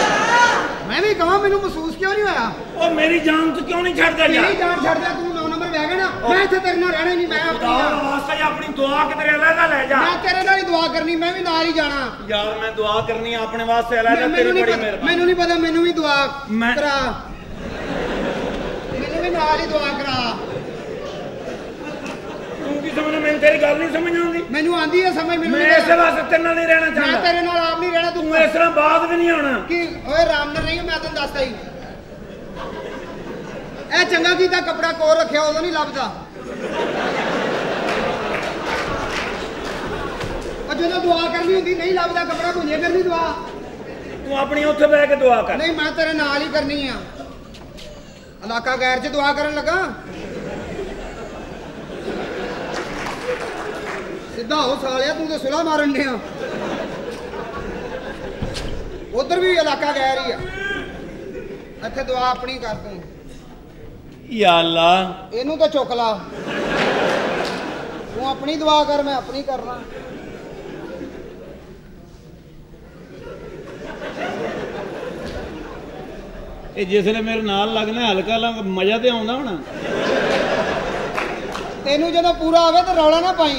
ਮੈਂ ਵੀ ਕਹਾਂ ਮੈਨੂੰ ਮਹਿਸੂਸ ਕਿਉਂ ਨਹੀਂ ਹੋਇਆ? ਉਹ ਮੇਰੀ ਜਾਨ ਤੂੰ ਕਿਉਂ ਨਹੀਂ ਛੱਡਦਾ ਤੇਰੀ ਯਾਰ? ਜਾਨ ਛੱਡ ਦੇ ਤੂੰ ਨੌ ਨੰਬਰ ਬਹਿ ਗਿਆ ਨਾ ਮੈਂ ਇੱਥੇ ਤੇਰੇ ਨਾਲ ਰਹਿਣਾ ਨਹੀਂ। ਮੈਂ ਖੁਦਾ ਵਾਸਤੇ ਆਪਣੀ ਦੁਆ ਕਿਤੇ ਅਲੱਗ ਲੈ ਜਾ। ਮੈਂ ਤੇਰੇ ਨਾਲ ਹੀ ਦੁਆ ਕਰਨੀ, ਮੈਂ ਵੀ ਨਾਲ ਹੀ ਜਾਣਾ। ਯਾਰ ਮੈਂ ਦੁਆ ਕਰਨੀ ਆਪਣੇ ਵਾਸਤੇ ਅਲੱਗ, ਤੇਰੀ ਬੜੀ ਮਿਹਰਬਾਨੀ। ਮੈਨੂੰ ਨਹੀਂ ਪਤਾ, ਮੈਨੂੰ ਵੀ ਦੁਆ ਮੈਂ ਕਰਾ, ਮੈਨੂੰ ਵੀ ਨਾਲ ਹੀ ਦੁਆ ਕਰਾ। ਤੂੰ ਕੀ ਸਮਝਦਾ? ਮੈਨੂੰ ਤੇਰੀ ਗੱਲ ਨਹੀਂ ਸਮਝ ਆਉਂਦੀ। ਮੈਨੂੰ ਆਂਦੀ ਹੈ ਸਮਝ, ਮੈਨੂੰ ਮੈਂ ਇਸੇ ਵਾਸਤੇ ਤੇਰੇ ਨਾਲ ਨਹੀਂ ਰਹਿਣਾ ਚਾਹੁੰਦਾ। ਮੈਂ ਤੇਰੇ ਨਾਲ ਆਪ ਨਹੀਂ ਰਹਿਣਾ। ਤੂੰ ਇਸ ਤਰ੍ਹਾਂ ਬਾਅਦ ਵੀ ਨਹੀਂ ਆਉਣਾ। ਕੀ ਓਏ ਆਰਾਮ ਨਾਲ ਨਹੀਂ, ਮੈਂ ਤੈਨੂੰ ਦੱਸਦਾ ਹੀ। ਇਹ ਚੰਗਾ ਕੀਤਾ ਕੱਪੜਾ ਕੋਲ ਰੱਖਿਆ, ਉਦੋਂ ਨਹੀਂ ਲੱਭਦਾ। ਉਹ ਜਦੋਂ ਦੁਆ ਕਰਨੀ ਹੁੰਦੀ ਨਹੀਂ ਲੱਭਦਾ ਕੱਪੜਾ, ਭੁੰਜੇ ਕਰਨੀ ਦੁਆ। ਤੂੰ ਆਪਣੀ ਉੱਥੇ ਬਹਿ ਕੇ ਦੁਆ ਕਰ। ਨਹੀਂ ਮੈਂ ਤੇਰੇ ਨਾਲ ਹੀ ਕਰਨੀ ਆ। ਇਲਾਕਾ ਗੈਰ ਚ ਦੁਆ ਕਰਨ ਲੱਗਾ, ਸਿੱਧਾ ਹੋ ਸਾਲਿਆ, ਤੂੰ ਤੇ ਸੁਲਾ ਮਾਰਨ ਡਿਆ। ਉਧਰ ਵੀ ਇਲਾਕਾ ਗੈਰ ਹੀ ਆ, ਇੱਥੇ ਦੁਆ ਆਪਣੀ ਕਰ ਤੂੰ। ਯਾ ਅੱਲਾ ਇਹਨੂੰ ਤਾਂ ਚੁੱਕ ਲਾ, ਤੂੰ ਆਪਣੀ ਦੁਆ ਕਰ, ਮੈਂ ਆਪਣੀ ਕਰਨਾ। ਇਹ ਜਿਸਲੇ ਮੇਰੇ ਨਾਲ ਲੱਗਣਾ ਹਲਕਾ ਲਾ ਮਜ਼ਾ ਤੇ ਆਉਂਦਾ ਹੋਣਾ। ਤੈਨੂੰ ਜਦੋਂ ਪੂਰਾ ਆਵੇ ਤਾਂ ਰੌਲਾ ਨਾ ਪਾਈ।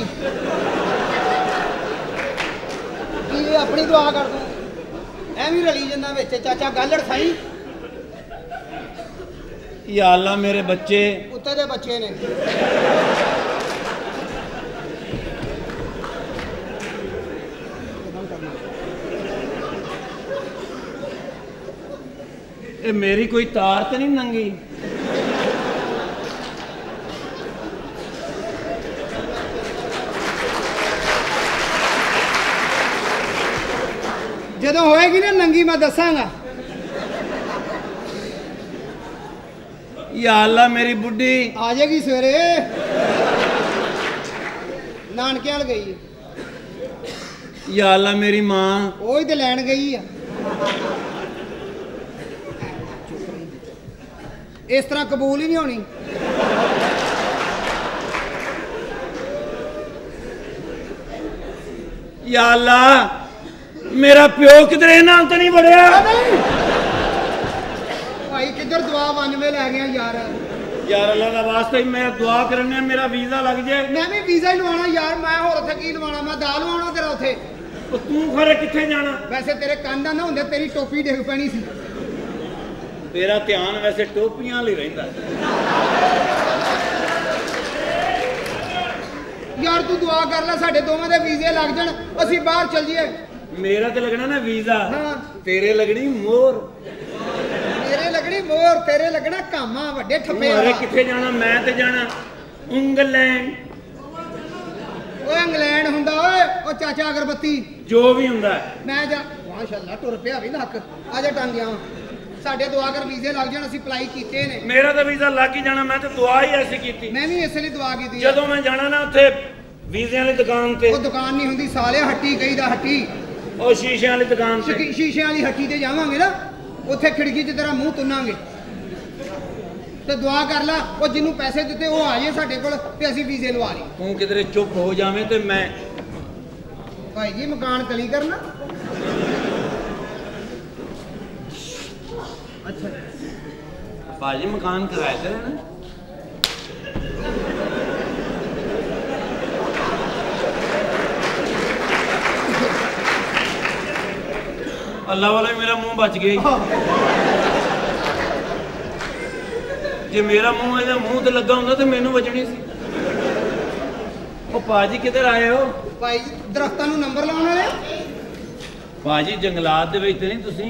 ਕੀ ਆਪਣੀ ਦੁਆ ਕਰ ਤੂੰ, ਐਵੇਂ ਰਲੀ ਜਾਂਦਾ ਵਿੱਚ। ਚਾਚਾ ਗਾਲੜ ਖਾਈ। ਯਾ ਅੱਲਾ ਮੇਰੇ ਬੱਚੇ ਕੁੱਤੇ ਦੇ ਬੱਚੇ ਨੇ। ਇਹ ਮੇਰੀ ਕੋਈ ਤਾਰ ਤੇ ਨਹੀਂ ਨੰਗੀ? ਜਦੋਂ ਹੋਏਗੀ ਨਾ ਨੰਗੀ ਮੈਂ ਦੱਸਾਂਗਾ। ਯਾ ਅੱਲਾ ਮੇਰੀ ਬੁੱਢੀ ਆ ਜਾਏਗੀ ਸਵੇਰੇ, ਨਾਨਕਿਆਂ ਵੱਲ ਗਈ। ਯਾ ਅੱਲਾ ਮੇਰੀ ਮਾਂ ਉਹ ਹੀ ਤੇ ਲੈਣ ਗਈ ਆ। ਇਸ ਤਰ੍ਹਾਂ ਕਬੂਲ ਹੀ ਨਹੀਂ ਹੋਣੀ। ਯਾ ਅੱਲਾ ਮੇਰਾ ਪਿਓ ਕਿਧਰੇ ਨਾਲ ਤਾਂ ਨਹੀਂ ਵੜਿਆ? ਭਾਈ ਕਿੱਧਰ ਦੁਆ ਮੰਨਵੇਂ ਲੈ ਗਿਆ ਯਾਰ। ਯਾਰ ਅੱਲਾ ਦਾ ਵਾਸਤਾ ਹੀ ਮੈਂ ਦੁਆ ਕਰਨੇ, ਮੇਰਾ ਵੀਜ਼ਾ ਲੱਗ ਜਾਏ। ਮੈਂ ਵੀ ਵੀਜ਼ਾ ਹੀ ਲਵਾਉਣਾ ਯਾਰ, ਮੈਂ ਹੋਰ ਉੱਥੇ ਕੀ ਲਵਾਉਣਾ? ਮੈਂ ਦਾਲ ਲਵਾਉਣਾ ਤੇਰਾ ਉੱਥੇ। ਤੂੰ ਖਰੇ ਕਿੱਥੇ ਜਾਣਾ? ਵੈਸੇ ਤੇਰੇ ਕੰਨ ਦਾ ਨਾ ਹੁੰਦੇ ਤੇਰੀ ਟੋਪੀ ਡਿੱਗ ਪੈਣੀ ਸੀ। ਤੇਰਾ ਧਿਆਨ ਵੈਸੇ ਟੋਪੀਆਂ ਲਈ ਰਹਿੰਦਾ। ਯਾਰ ਤੂੰ ਦੁਆ ਕਰ ਲੈ ਸਾਡੇ ਦੋਵਾਂ ਦੇ ਵੀਜ਼ੇ ਲੱਗ ਜਾਣ, ਅਸੀਂ ਬਾਹਰ ਚੱਲ ਜਾਈਏ। ਮੇਰਾ ਤੇ ਲੱਗਣਾ ਨਾ ਵੀਜ਼ਾ, ਹਾਂ। ਤੇਰੇ ਲੱਗਣੀ ਮੋਹਰ। ਤੇਰੇ ਲੱਗਣੀ ਮੋਹਰ, ਤੇਰੇ ਲੱਗਣਾ ਕਾਮਾ ਵੱਡੇ ਠੱਪੇ ਮਾਰੇ ਕਿੱਥੇ ਜਾਣਾ? ਮੈਂ ਤੇ ਜਾਣਾ ਇੰਗਲੈਂਡ। ਓਏ ਇੰਗਲੈਂਡ ਹੁੰਦਾ ਓਏ, ਉਹ ਚਾਚਾ ਅਗਰਬੱਤੀ ਜੋ ਵੀ ਹੁੰਦਾ। ਮੈਂ ਜਾ ਮਾਸ਼ਾਅੱਲਾ ਟੁਰ ਪਿਆ ਵੀ ਨੱਕ। ਆ ਜਾ ਟਾਂਗਿਆ ਸਾਡੇ ਦੁਆ ਕਰ ਵੀਜ਼ੇ ਲੱਗ ਜਾਣ, ਅਸੀਂ ਅਪਲਾਈ ਕੀਤੇ ਨੇ। ਮੇਰਾ ਤਾਂ ਵੀਜ਼ਾ ਲੱਗ ਹੀ ਜਾਣਾ, ਮੈਂ ਤਾਂ ਦੁਆ ਹੀ ਐਸੀ ਕੀਤੀ। ਮੈਂ ਵੀ ਇਸੇ ਲਈ ਦੁਆ ਕੀਤੀ। ਜਦੋਂ ਮੈਂ ਜਾਣਾ ਨਾ ਉੱਥੇ ਵੀਜ਼ਿਆਂ ਵਾਲੀ ਦੁਕਾਨ ਤੇ, ਉਹ ਦੁਕਾਨ ਨਹੀਂ ਹੁੰਦੀ ਸਾਲਿਆ, ਹੱਟੀ ਕਹੀਦਾ ਹੱਟੀ। ਉਹ ਸ਼ੀਸ਼ਿਆਂ ਵਾਲੀ ਦੁਕਾਨ ਤੇ, ਸ਼ੀ- ਸ਼ੀਸ਼ਿਆਂ ਵਾਲੀ ਹੱਟੀ ਤੇ ਜਾਵਾਂਗੇ ਨਾ, ਉੱਥੇ ਖਿੜਕੀ 'ਚ ਤੇਰਾ ਮੂੰਹ ਤੁੰਨਾਂਗੇ ਤੇ ਦੁਆ ਕਰ ਲਾ ਉਹ ਜਿਹਨੂੰ ਪੈਸੇ ਦਿੱਤੇ ਉਹ ਆ ਜਾਏ ਸਾਡੇ ਕੋਲ ਤੇ ਅਸੀਂ ਵੀਜ਼ੇ ਲਵਾ ਲਈ। ਤੂੰ ਕਿਧਰੇ ਚੁੱਪ ਹੋ ਜਾਵੇਂ ਤੇ ਮੈਂ ਭਾਈ ਜੀ ਮਕਾਨ ਕਲੀ ਕਰਨਾ। ਅੱਛਾ ਭਾਜੀ ਮਕਾਨ ਕਿਰਾਏ ਤੇ ਰਹਿਣਾ। ਅੱਲਾ ਵਾਲਾ ਮੇਰਾ ਮੂੰਹ ਬਚ ਗਿਆ। ਜੇ ਮੇਰਾ ਮੂੰਹ ਇਹਦੇ ਮੂੰਹ ਤੇ ਲੱਗਾ ਹੁੰਦਾ ਤੇ ਮੈਨੂੰ ਵੱਜਣੀ ਸੀ। ਉਹ ਭਾਜੀ ਕਿੱਧਰ ਆਏ ਹੋ? ਭਾਈ ਦਰਖਤਾਂ ਨੂੰ ਨੰਬਰ ਲਾਉਣ ਵਾਲੇ। ਭਾਜੀ ਜੰਗਲਾਤ ਦੇ ਵਿੱਚ ਨਹੀਂ ਤੁਸੀਂ?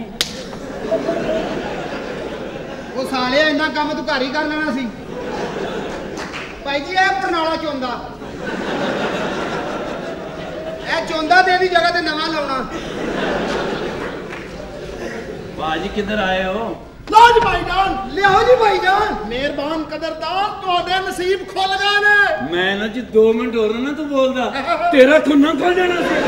ਉਹ ਸਾਲਿਆ ਇੰਨਾ ਕੰਮ ਤੂੰ ਘਰ ਹੀ ਕਰ ਲੈਣਾ ਸੀ। ਭਾਈ ਜੀ ਇਹ ਪਰਨਾਲਾ ਚੋਂਦਾ, ਇਹ ਚੋਂਦਾ ਤੇ ਇਹਦੀ ਜਗ੍ਹਾ ਤੇ ਨਵਾਂ ਲਾਉਣਾ। ਭਾਜੀ ਕਿੱਧਰ ਆਏ ਹੋ? ਲਓ ਜੀ ਭਾਈਜਾਨ, ਲਿਆਓ ਜੀ ਭਾਈਜਾਨ। ਮਿਹਰਬਾਨ ਕਦਰਦਾਨ, ਤੁਹਾਡੇ ਨਸੀਬ ਖੁੱਲ ਗਏ ਨੇ। ਮੈਂ ਨਾ ਜੀ ਦੋ ਮਿੰਟ ਹੋਰ ਨਾ ਤੂੰ ਬੋਲਦਾ ਤੇਰਾ ਖੁੰਨਾ ਖੁੱਲ ਜਾਣਾ ਸੀ।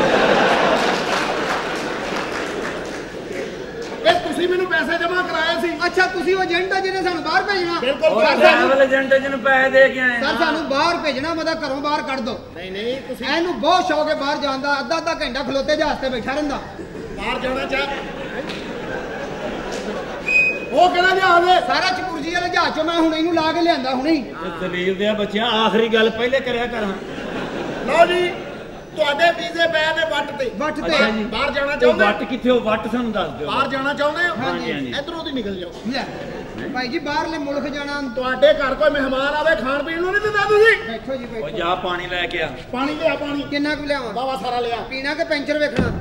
ਇਹ ਤੁਸੀਂ ਮੈਨੂੰ ਪੈਸੇ ਜਮ੍ਹਾਂ ਕਰਾਏ ਸੀ। ਅੱਛਾ ਤੁਸੀਂ ਉਹ ਏਜੰਟ ਆ ਜਿਹਨੇ ਸਾਨੂੰ ਬਾਹਰ ਭੇਜਣਾ? ਬਿਲਕੁਲ ਸਰ, ਟਰੈਵਲ ਏਜੰਟ ਜਿਹਨੂੰ ਪੈਸੇ ਦੇ ਕੇ ਆਏ। ਸਰ ਸਾਨੂੰ ਬਾਹਰ ਭੇਜਣਾ, ਮਤਲਬ ਘਰੋਂ ਬਾਹਰ ਕੱਢ ਦੋ। ਨਹੀਂ ਨਹੀਂ, ਤੁਸੀਂ ਇਹਨੂੰ ਬਹੁਤ ਸ਼ੌਕ ਹੈ ਬਾਹਰ ਜਾਣ ਦਾ, ਅੱਧਾ ਅੱਧਾ ਘੰਟਾ ਖਲੋਤੇ ਜਹਾਜ਼ ਤੇ ਬੈਠਾ ਰਹਿੰਦਾ। ਬਾਹਰ ਜਾਣਾ ਚਾਹ ਉਹ ਕਿਹੜਾ ਜਹਾਜ਼ ਹੈ? ਸਾਰਾ ਚਪੁਰਜੀ ਵਾਲੇ ਜਹਾਜ਼ ਚੋਂ ਮੈਂ ਹੁਣ ਇਹਨੂੰ ਲਾ ਕੇ ਲਿਆਂਦਾ ਹੁਣੇ ਹੀ। ਦਲੀਲ ਦੇ ਬੱਚਿਆਂ ਆਖਰੀ ਗੱਲ ਪਹਿਲੇ ਕਰਿਆ ਕਰਾਂ। ਲਓ ਜੀ ਤੁਹਾਡੇ ਵੀਜ਼ੇ ਪਏ ਨੇ ਵੱਟ ਤੇ। ਵੱਟ ਤੇ ਬਾਹਰ ਜਾਣਾ ਚਾਹੁੰਦੇ? ਵੱਟ ਕਿੱਥੇ ਹੋ? ਵੱਟ ਸਾਨੂੰ ਦੱਸ ਦਿਓ। ਬਾਹਰ ਜਾਣਾ ਚਾਹੁੰਦੇ ਹੋ? ਹਾਂਜੀ ਹਾਂਜੀ। ਇਧਰੋਂ ਦੀ ਨਿਕਲ ਜਾਓ। ਲੈ ਭਾਈ ਜੀ ਬਾਹਰਲੇ ਮੁਲਕ ਜਾਣਾ। ਤੁਹਾਡੇ ਘਰ ਕੋਈ ਮਹਿਮਾਨ ਆਵੇ ਖਾਣ ਪੀਣ ਨੂੰ ਨਹੀਂ ਦਿੰਦਾ ਤੁਸੀਂ? ਬੈਠੋ ਜੀ ਬੈਠੋ। ਉਹ ਜਾ ਪਾਣੀ ਲੈ ਕੇ ਆ। ਪਾਣੀ ਲਿਆ ਪਾਣੀ। ਕਿੰਨਾ ਕੁ ਲਿਆਵਾਂ? ਬਾਵਾ ਸਾਰਾ ਲਿਆ। ਪੀਣਾ ਕਿ ਪੈਂਚਰ ਵੇਖਣਾ?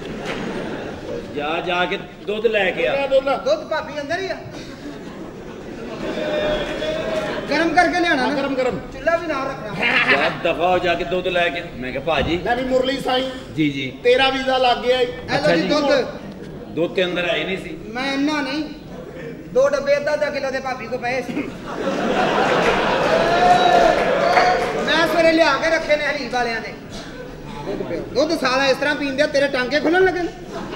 ਜਾ ਜਾ ਕੇ ਦੁੱਧ ਲੈ ਕੇ ਆ। ਦੁੱਧ ਭਾਬੀ ਅੰਦਰ ਹੀ ਆ। ਗਰਮ ਕਰਕੇ ਲਿਆਣਾ ਨਾ। ਗਰਮ ਗਰਮ ਚੁੱਲ੍ਹਾ ਵੀ ਨਾਲ ਰੱਖਣਾ। ਜਾ ਦਫਾ ਹੋ ਜਾ ਕੇ ਦੁੱਧ ਲੈ ਕੇ। ਮੈਂ ਕਿਹਾ ਭਾਜੀ ਮੈਂ ਵੀ ਮੁਰਲੀ ਸਾਈਂ ਜੀ ਜੀ ਤੇਰਾ ਵੀਜ਼ਾ ਲੱਗ ਗਿਆ ਏ। ਅੱਛਾ ਜੀ ਦੁੱਧ ਦੁੱਧ ਤੇ ਅੰਦਰ ਆਈ ਨਹੀਂ ਸੀ। ਮੈਂ ਇੰਨਾ ਨਹੀਂ ਦੋ ਡੱਬੇ ਅੱਧਾ ਅੱਧਾ ਕਿਲੋ ਦੇ ਭਾਬੀ ਕੋ ਪਏ ਸੀ। ਮੈਂ ਸਵੇਰੇ ਲਿਆ ਕੇ ਰੱਖੇ ਨੇ ਹਰੀਬ ਵਾਲਿਆਂ ਦੇ। ਦੁੱਧ ਪਿਓ ਦੁੱਧ ਸਾਲਾ ਇਸ ਤਰ੍ਹਾਂ ਪੀਂਦੇ ਤੇਰੇ ਟਾਂਕੇ ਖੁੱਲਣ ਲੱਗੇ ਨੇ।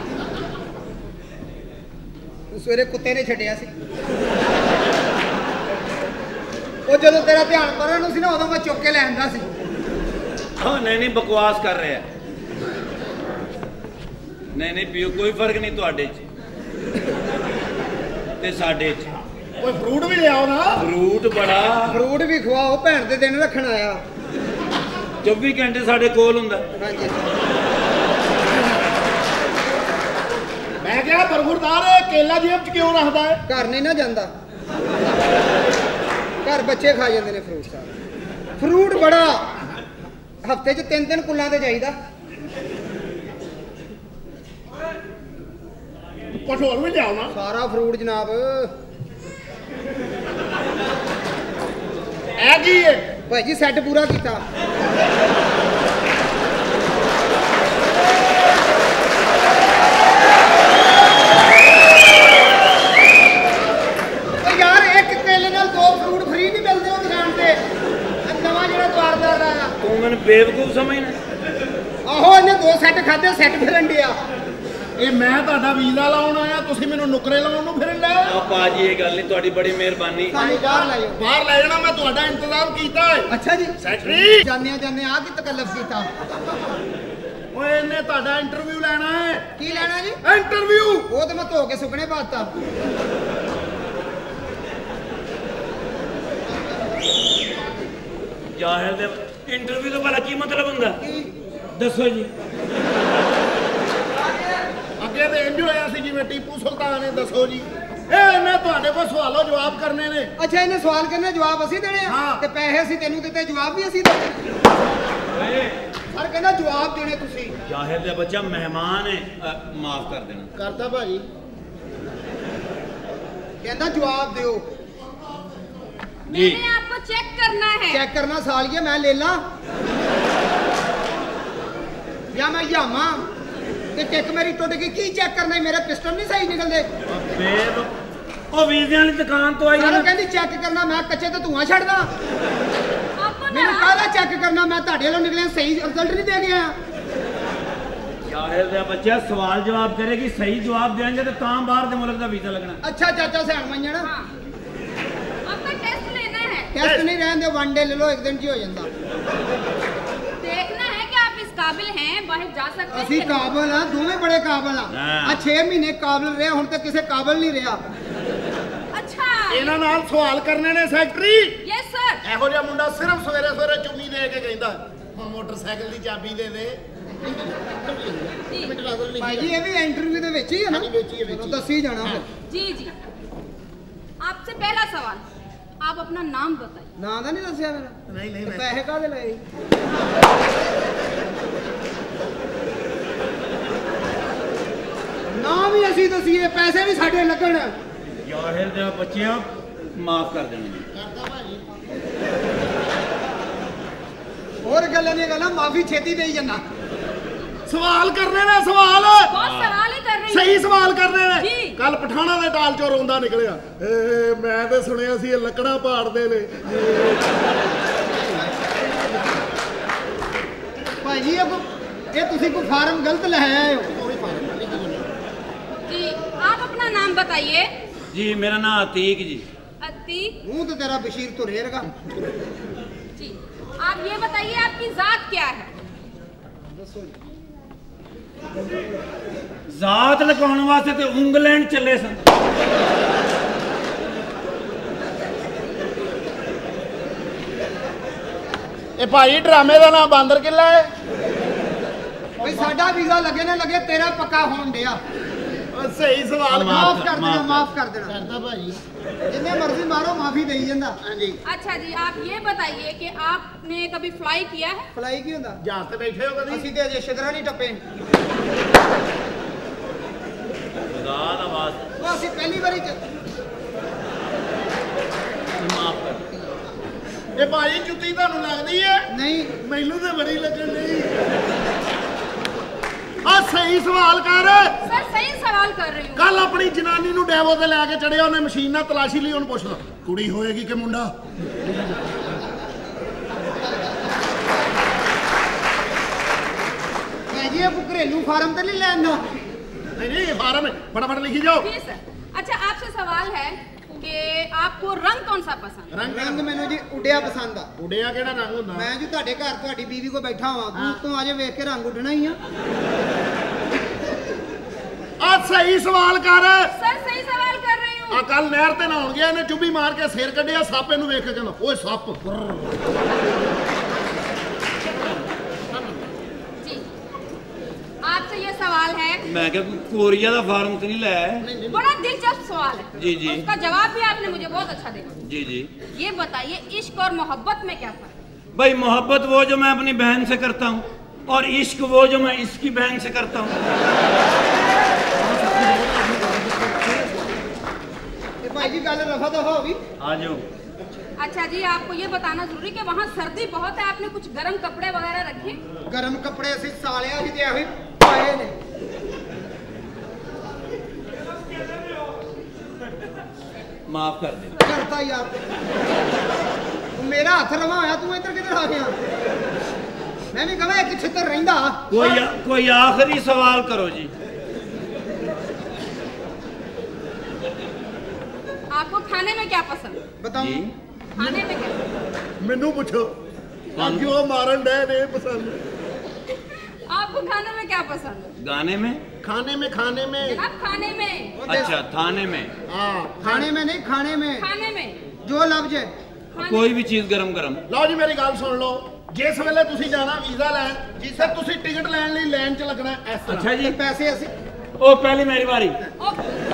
ਸਵੇਰੇ ਕੁੱਤੇ ਨੇ ਛੱਡਿਆ ਸੀ। ਉਹ ਜਦੋਂ ਤੇਰਾ ਧਿਆਨ ਪਰਾਂ ਨੂੰ ਸੀ ਨਾ ਉਦੋਂ ਮੈਂ ਚੁੱਕ ਕੇ ਲੈ ਆਂਦਾ ਸੀ। ਹਾਂ ਨਹੀਂ ਨਹੀਂ ਬਕਵਾਸ ਕਰ ਰਿਹਾ। ਨਹੀਂ ਨਹੀਂ ਪੀਓ ਕੋਈ ਫਰਕ ਨਹੀਂ ਤੁਹਾਡੇ 'ਚ ਤੇ ਸਾਡੇ 'ਚ। ਕੋਈ ਫਰੂਟ ਵੀ ਲਿਆਓ ਨਾ। ਫਰੂਟ ਬੜਾ। ਫਰੂਟ ਵੀ ਖਵਾਓ ਭੈਣ ਦੇ ਦਿਨ ਰੱਖਣ ਆਇਆ। ਚੌਵੀ ਘੰਟੇ ਸਾਡੇ ਕੋਲ ਹੁੰਦਾ। ਹਾਂਜੀ ਮੈਂ ਕਿਹਾ ਬਰਗੁਰਦਾਰ ਕੇਲਾ ਜੇਬ 'ਚ ਕਿਉਂ ਰੱਖਦਾ ਹੈ? ਘਰ ਨਹੀਂ ਨਾ ਜਾਂਦਾ। ਘਰ ਬੱਚੇ ਖਾ ਜਾਂਦੇ ਨੇ ਫਰੂਟ ਸਾਰਾ। ਫਰੂਟ ਬੜਾ ਹਫਤੇ 'ਚ ਤਿੰਨ ਤਿੰਨ ਕੁੱਲਾਂ ਤੇ ਜਾਈਦਾ। ਕੁਛ ਹੋਰ ਵੀ ਲਿਆਓ ਨਾ। ਸਾਰਾ ਫਰੂਟ ਜਨਾਬ। ਇਹ ਕੀ ਹੈ ਭਾਈ ਜੀ? ਸੈੱਟ ਪੂਰਾ ਕੀਤਾ। ਯਾਰ ਇੱਕ ਕੇਲੇ ਨਾਲ ਦੋ ਫਰੂਟ ਫ੍ਰੀ ਨਹੀਂ ਮਿਲਦੇ ਉਹ ਦੁਕਾਨ ਤੇ। ਨਵਾਂ ਜਿਹੜਾ ਦਵਾਰਦਾਰ ਆ। ਤੂੰ ਮੈਨੂੰ ਬੇਵਕੂਫ ਸਮਝਣਾ? ਆਹੋ ਇਹਨੇ ਦੋ ਸੈੱਟ ਖਾਦੇ ਸੈੱਟ ਫਿਰਨ ਡਿਆ। ਇਹ ਮੈਂ ਤੁਹਾਡਾ ਵੀਜ਼ਾ ਲਾਉਣ ਆਇਆ ਤੁਸੀਂ ਮੈਨੂੰ ਨੁਕਰੇ ਲਾਉਣ ਨੂੰ ਫਿਰਨ ਲਿਆ। ਆ ਪਾਜੀ ਇਹ ਗੱਲ ਨਹੀਂ ਤੁਹਾਡੀ ਬੜੀ ਮਿਹਰਬਾਨੀ। ਸਾਨੂੰ ਬਾਹਰ ਲੈ ਜਾਓ। ਬਾਹਰ ਲੈ ਜਾਣਾ ਮੈਂ ਤੁਹਾਡਾ ਇੰਤਜ਼ਾਮ ਕੀਤਾ ਹੈ। ਅੱਛਾ ਜੀ ਸੈਕਟਰੀ ਜਾਣਿਆ ਜਾਣੇ ਆ ਕੀ ਤਕੱਲਫ ਕੀਤਾ? ਓਏ ਇਹਨੇ ਤੁਹਾਡਾ ਇੰਟਰਵਿਊ ਲੈਣਾ ਹੈ। ਕੀ ਲੈਣਾ ਜੀ? ਇੰਟਰਵਿਊ। ਉਹ ਤੇ ਮੈਂ ਧੋ ਕੇ ਸੁੱਕਣੇ ਪਾਤਾ। ਜਾਹਿਰ ਦੇ ਇੰਟਰਵਿਊ ਤੋਂ ਭਲਾ ਕੀ ਮਤਲਬ ਹੁੰਦਾ? ਦੱਸੋ ਜੀ। ਅੱਗੇ ਤੇ ਇੰਜ ਹੋਇਆ ਸੀ ਜਿਵੇਂ ਟੀਪੂ ਸੁਲਤਾਨ ਨੇ। ਦੱਸੋ ਜੀ। ਇਹ ਇਹਨੇ ਤੁਹਾਡੇ ਕੋਲ ਸਵਾਲੋ ਜਵਾਬ ਕਰਨੇ ਨੇ। ਅੱਛਾ ਇਹਨੇ ਸਵਾਲ ਕਰਨੇ ਜਵਾਬ ਅਸੀਂ ਦੇਣੇ ਆ ਤੇ ਪੈਸੇ ਅਸੀਂ ਤੈਨੂੰ ਦਿੱਤੇ ਜਵਾਬ ਵੀ ਅਸੀਂ ਦੇਣੇ। ਸਰ ਕਹਿੰਦਾ ਜਵਾਬ ਦੇਣੇ ਤੁਸੀਂ। ਜਾਹਿਰ ਦਾ ਬੱਚਾ ਮਹਿਮਾਨ ਹੈ ਮਾਫ ਕਰ ਦੇਣਾ। ਕਰਦਾ ਭਾਜੀ ਕਹਿੰਦਾ ਜਵਾਬ ਦਿਓ। मैंने आपको चेक करना है। चेक करना सालिए मैं ले ला या मैं जामा ते टिक मेरी टुट गई। की चेक करना है? मेरे पिस्टल नहीं सही निकलदे। ओ वीज़े वाली दुकान तो आई ना। कहंदी चेक करना मैं कच्चे ते धुआं छड़दा। मैनू काहदा चेक करना? मैं तुहाडे वालों निकलिया सही रिजल्ट नहीं दे गया। जाहिर दा बच्चा सवाल जवाब करेगी सही जवाब देंगे तो तां बाहर दे मुल्क दा वीज़ा लगना। अच्छा चाचा सैन मंजन आपका टेस्ट लेना है। टेस्ट नहीं रहने दे वन डे ले लो एक दिन च हो जांदा। देखना है कि आप इस काबिल हैं बाहर जा सकते हैं। ਅਸੀਂ ਕਾਬਲ ਆ ਦੋਵੇਂ ਬੜੇ ਕਾਬਲ ਆ। ਆ छह ਮਹੀਨੇ ਕਾਬਲ ਰਿਹਾ ਹੁਣ ਤੇ ਕਿਸੇ ਕਾਬਲ ਨਹੀਂ ਰਿਹਾ। अच्छा ਇਹਨਾਂ ਨਾਲ ਸਵਾਲ ਕਰਨੇ ਨੇ ਸੈਕਟਰੀ। Yes sir. ਇਹੋ ਜਿਹਾ ਮੁੰਡਾ ਸਿਰਫ ਸਵੇਰੇ ਸਵੇਰੇ ਚੁੰਨੀ ਦੇ ਕੇ ਕਹਿੰਦਾ ਹੁਣ ਮੋਟਰਸਾਈਕਲ ਦੀ ਚਾਬੀ ਦੇ ਦੇ। ਭਾਈ ਜੀ ਇਹ ਵੀ ਇੰਟਰਵਿਊ ਦੇ ਵਿੱਚ ਹੀ ਹੈ ਨਾ? ਵਿੱਚ ਹੀ ਵਿੱਚ ਦੱਸੀ ਜਾਣਾ ਫਿਰ। जी जी आपसे पहला सवाल आप अपना नाम बताइए। ਨਾਂ ਦਾ ਨਹੀਂ ਦੱਸਿਆ ਮੇਰਾ? ਨਹੀਂ ਨਹੀਂ ਪੈਸੇ ਕਾਹਦੇ ਲਏ? ਨਾਂ ਵੀ ਅਸੀਂ ਦਸੀਏ ਪੈਸੇ ਵੀ ਸਾਡੇ ਲੱਗਣ। ਜਾਹਿਰ ਦੇ ਬੱਚਿਆਂ ਮਾਫ ਕਰ ਦੇਣਾ। ਕਰਦਾ ਭਾਜੀ ਹੋਰ ਗੱਲਾਂ ਦੀਆਂ ਗੱਲਾਂ ਮਾਫੀ ਛੇਤੀ ਦੇਈ ਜੰਨਾ। ਸਵਾਲ ਕਰਨੇ ਨੇ ਸਵਾਲ। बहुत सवाल ही कर रही ਸਹੀ ਸਵਾਲ ਕਰਨੇ ਨੇ। ਜੀ। ਕੱਲ ਪਠਾਣਾ ਦੇ ਟਾਲ ਚੋਂ ਰੋਂਦਾ ਨਿਕਲਿਆ। ਏ ਮੈਂ ਤੇ ਸੁਣਿਆ ਸੀ ਇਹ ਲੱਕੜਾਂ ਪਾੜਦੇ ਨੇ। ਭਾਈ ਜੀ ਇਹ ਤੁਸੀਂ ਕੋਈ ਫਾਰਮ ਗਲਤ ਲੈ ਆਏ ਹੋ। जी आप अपना नाम बताइए। जी मेरा नाम अतीक जी। अतीक। मुंह तो तेरा बशीर तो रहेगा। जी आप ये बताइए आपकी जात क्या है? जात लकाउण वास्ते ते इंग्लैंड चले सन। ਇਹ ਭਾਈ ਡਰਾਮੇ ਦਾ ਨਾਮ ਬਾਂਦਰ ਕਿੱਲਾ ਹੈ। ਬਈ ਸਾਡਾ ਵੀਜ਼ਾ ਲੱਗੇ ਨਾ ਲੱਗੇ ਤੇਰਾ ਪੱਕਾ ਹੋਣ ਡਿਆ। सही सवाल माफ कर देना, माफ कर देना। करता भाई जिन्ने मर्जी मारो माफी दे जांदा। हाँ जी। अच्छा जी, आप ये बताइए कि आपने कभी फ्लाई किया है? फ्लाई की हुंदा? जहाज ते बैठे हो कभी? ਅਸੀਂ ਤੇ ਅਜੇ ਸ਼ਦਰਾ ਨਹੀਂ ਟੱਪੇ। खुदा दा वास्ता ਉਹ ਅਸੀਂ ਪਹਿਲੀ ਵਾਰੀ ਚ माफ कर। ਇਹ ਭਾਈ ਜੁੱਤੀ ਤੁਹਾਨੂੰ ਲੱਗਦੀ ਹੈ? ਨਹੀਂ ਮੈਨੂੰ ਤੇ ਬੜੀ ਲੱਗਣ ਨਹੀਂ। ਆ ਸਹੀ ਸਵਾਲ ਕਰ। सर सही सवाल कर रही हूँ। ਕੱਲ ਆਪਣੀ ਜਨਾਨੀ ਨੂੰ ਡੈਵੋ ਤੇ ਲੈ ਕੇ ਚੜਿਆ, ਉਹਨੇ ਮਸ਼ੀਨ ਨਾਲ ਤਲਾਸ਼ੀ ਲਈ, ਉਹਨੂੰ ਪੁੱਛਦਾ ਕੁੜੀ ਹੋਏਗੀ ਕਿ ਮੁੰਡਾ? ਮੈਂ ਜੀ ਇਹ ਘਰੇਲੂ ਫਾਰਮ ਤੇ ਨਹੀਂ ਲੈਣਾ। नहीं नहीं फार्म है, फटाफट लिखी जाओ। जी सर। अच्छा, आपसे सवाल है कि आपको रंग कौन सा पसंद है? रंग ਰੰਗ ਮੈਨੂੰ ਜੀ ਉੱਡਿਆ ਪਸੰਦ ਆ। उड़िया केड़ा रंग हुंदा? ਮੈਂ ਜੀ ਤੁਹਾਡੇ ਘਰ ਤੁਹਾਡੀ ਬੀਵੀ ਕੋ ਬੈਠਾ ਹਾਂ, ਦੂਰ ਤੋਂ ਅਜੇ ਵੇਖ ਕੇ ਰੰਗ ਉੱਡਣਾ ਹੀ ਆ। आ सही सवाल कर। सर सही सवाल कर रही हूँ। आ कल नहर ते नहाउण गया, ने चुब्बी मार के सिर कड्डिया, सप इहनू वेख के कहंदा ओए सप। जी, आपसे ये सवाल है, मैं क्या कोरिया दा फार्म तो नहीं लाया? बड़ा दिलचस्प सवाल है। जी, जी। उसका जवाब भी आपने मुझे बहुत अच्छा दिया। जी जी। ये बताइए, इश्क और मोहब्बत में क्या फर्क है? भाई मोहब्बत वो जो मैं अपनी बहन से करता हूँ, और इश्क वो जो मैं इसकी बहन से करता हूँ। ਤੇ ਭਾਈ ਜੀ ਗੱਲ ਰਫਾ ਦਫਾ ਹੋ ਗਈ। आ जाओ। अच्छा जी, आपको ये बताना जरूरी कि वहाँ सर्दी बहुत है, आपने कुछ गर्म कपड़े वगैरह रखे? ਗਰਮ ਕੱਪੜੇ ਅਸੀਂ ਸਾਲਿਆ ਸੀ ਤੇ ਆਹੀ ਪਾਏ ਨੇ। माफ कर दे। ਕਰਤਾ ਯਾਰ ਤੂੰ ਮੇਰਾ ਹੱਥ ਰਵਾ ਹੋਇਆ, ਤੂੰ ਇੱਧਰ ਕਿੱਧਰ ਆ ਗਿਆ? ਮੈਂ ਵੀ ਕਹਾਂ ਇੱਕ ਛਿੱਤਰ ਰਹਿੰਦਾ। कोई कोई आखिरी सवाल करो जी। आपको खाने में क्या पसंद है? बताऊं? जी। खाने में क्या? मैनू पूछो क्यों मारन डे ने पसंद? आपको खाने में क्या पसंद है? गाने में? खाने में खाने में जनाब खाने में। अच्छा थाने में। हाँ खाने में नहीं, खाने में खाने में जो लफ्ज है। खाने कोई भी चीज गरम गरम। ਲਓ ਜੀ ਮੇਰੀ ਗੱਲ ਸੁਣ ਲਓ, ਜਿਸ ਵੇਲੇ ਤੁਸੀਂ ਜਾਣਾ ਵੀਜ਼ਾ ਲੈਣ, ਜੀ ਸਰ ਤੁਸੀਂ ਟਿਕਟ ਲੈਣ ਲਈ ਲਾਈਨ 'ਚ ਲੱਗਣਾ ਇਸ ਤਰ੍ਹਾਂ। अच्छा जी। ਪੈਸੇ ਅਸੀਂ ओ पहले मेरी बारी। ओ,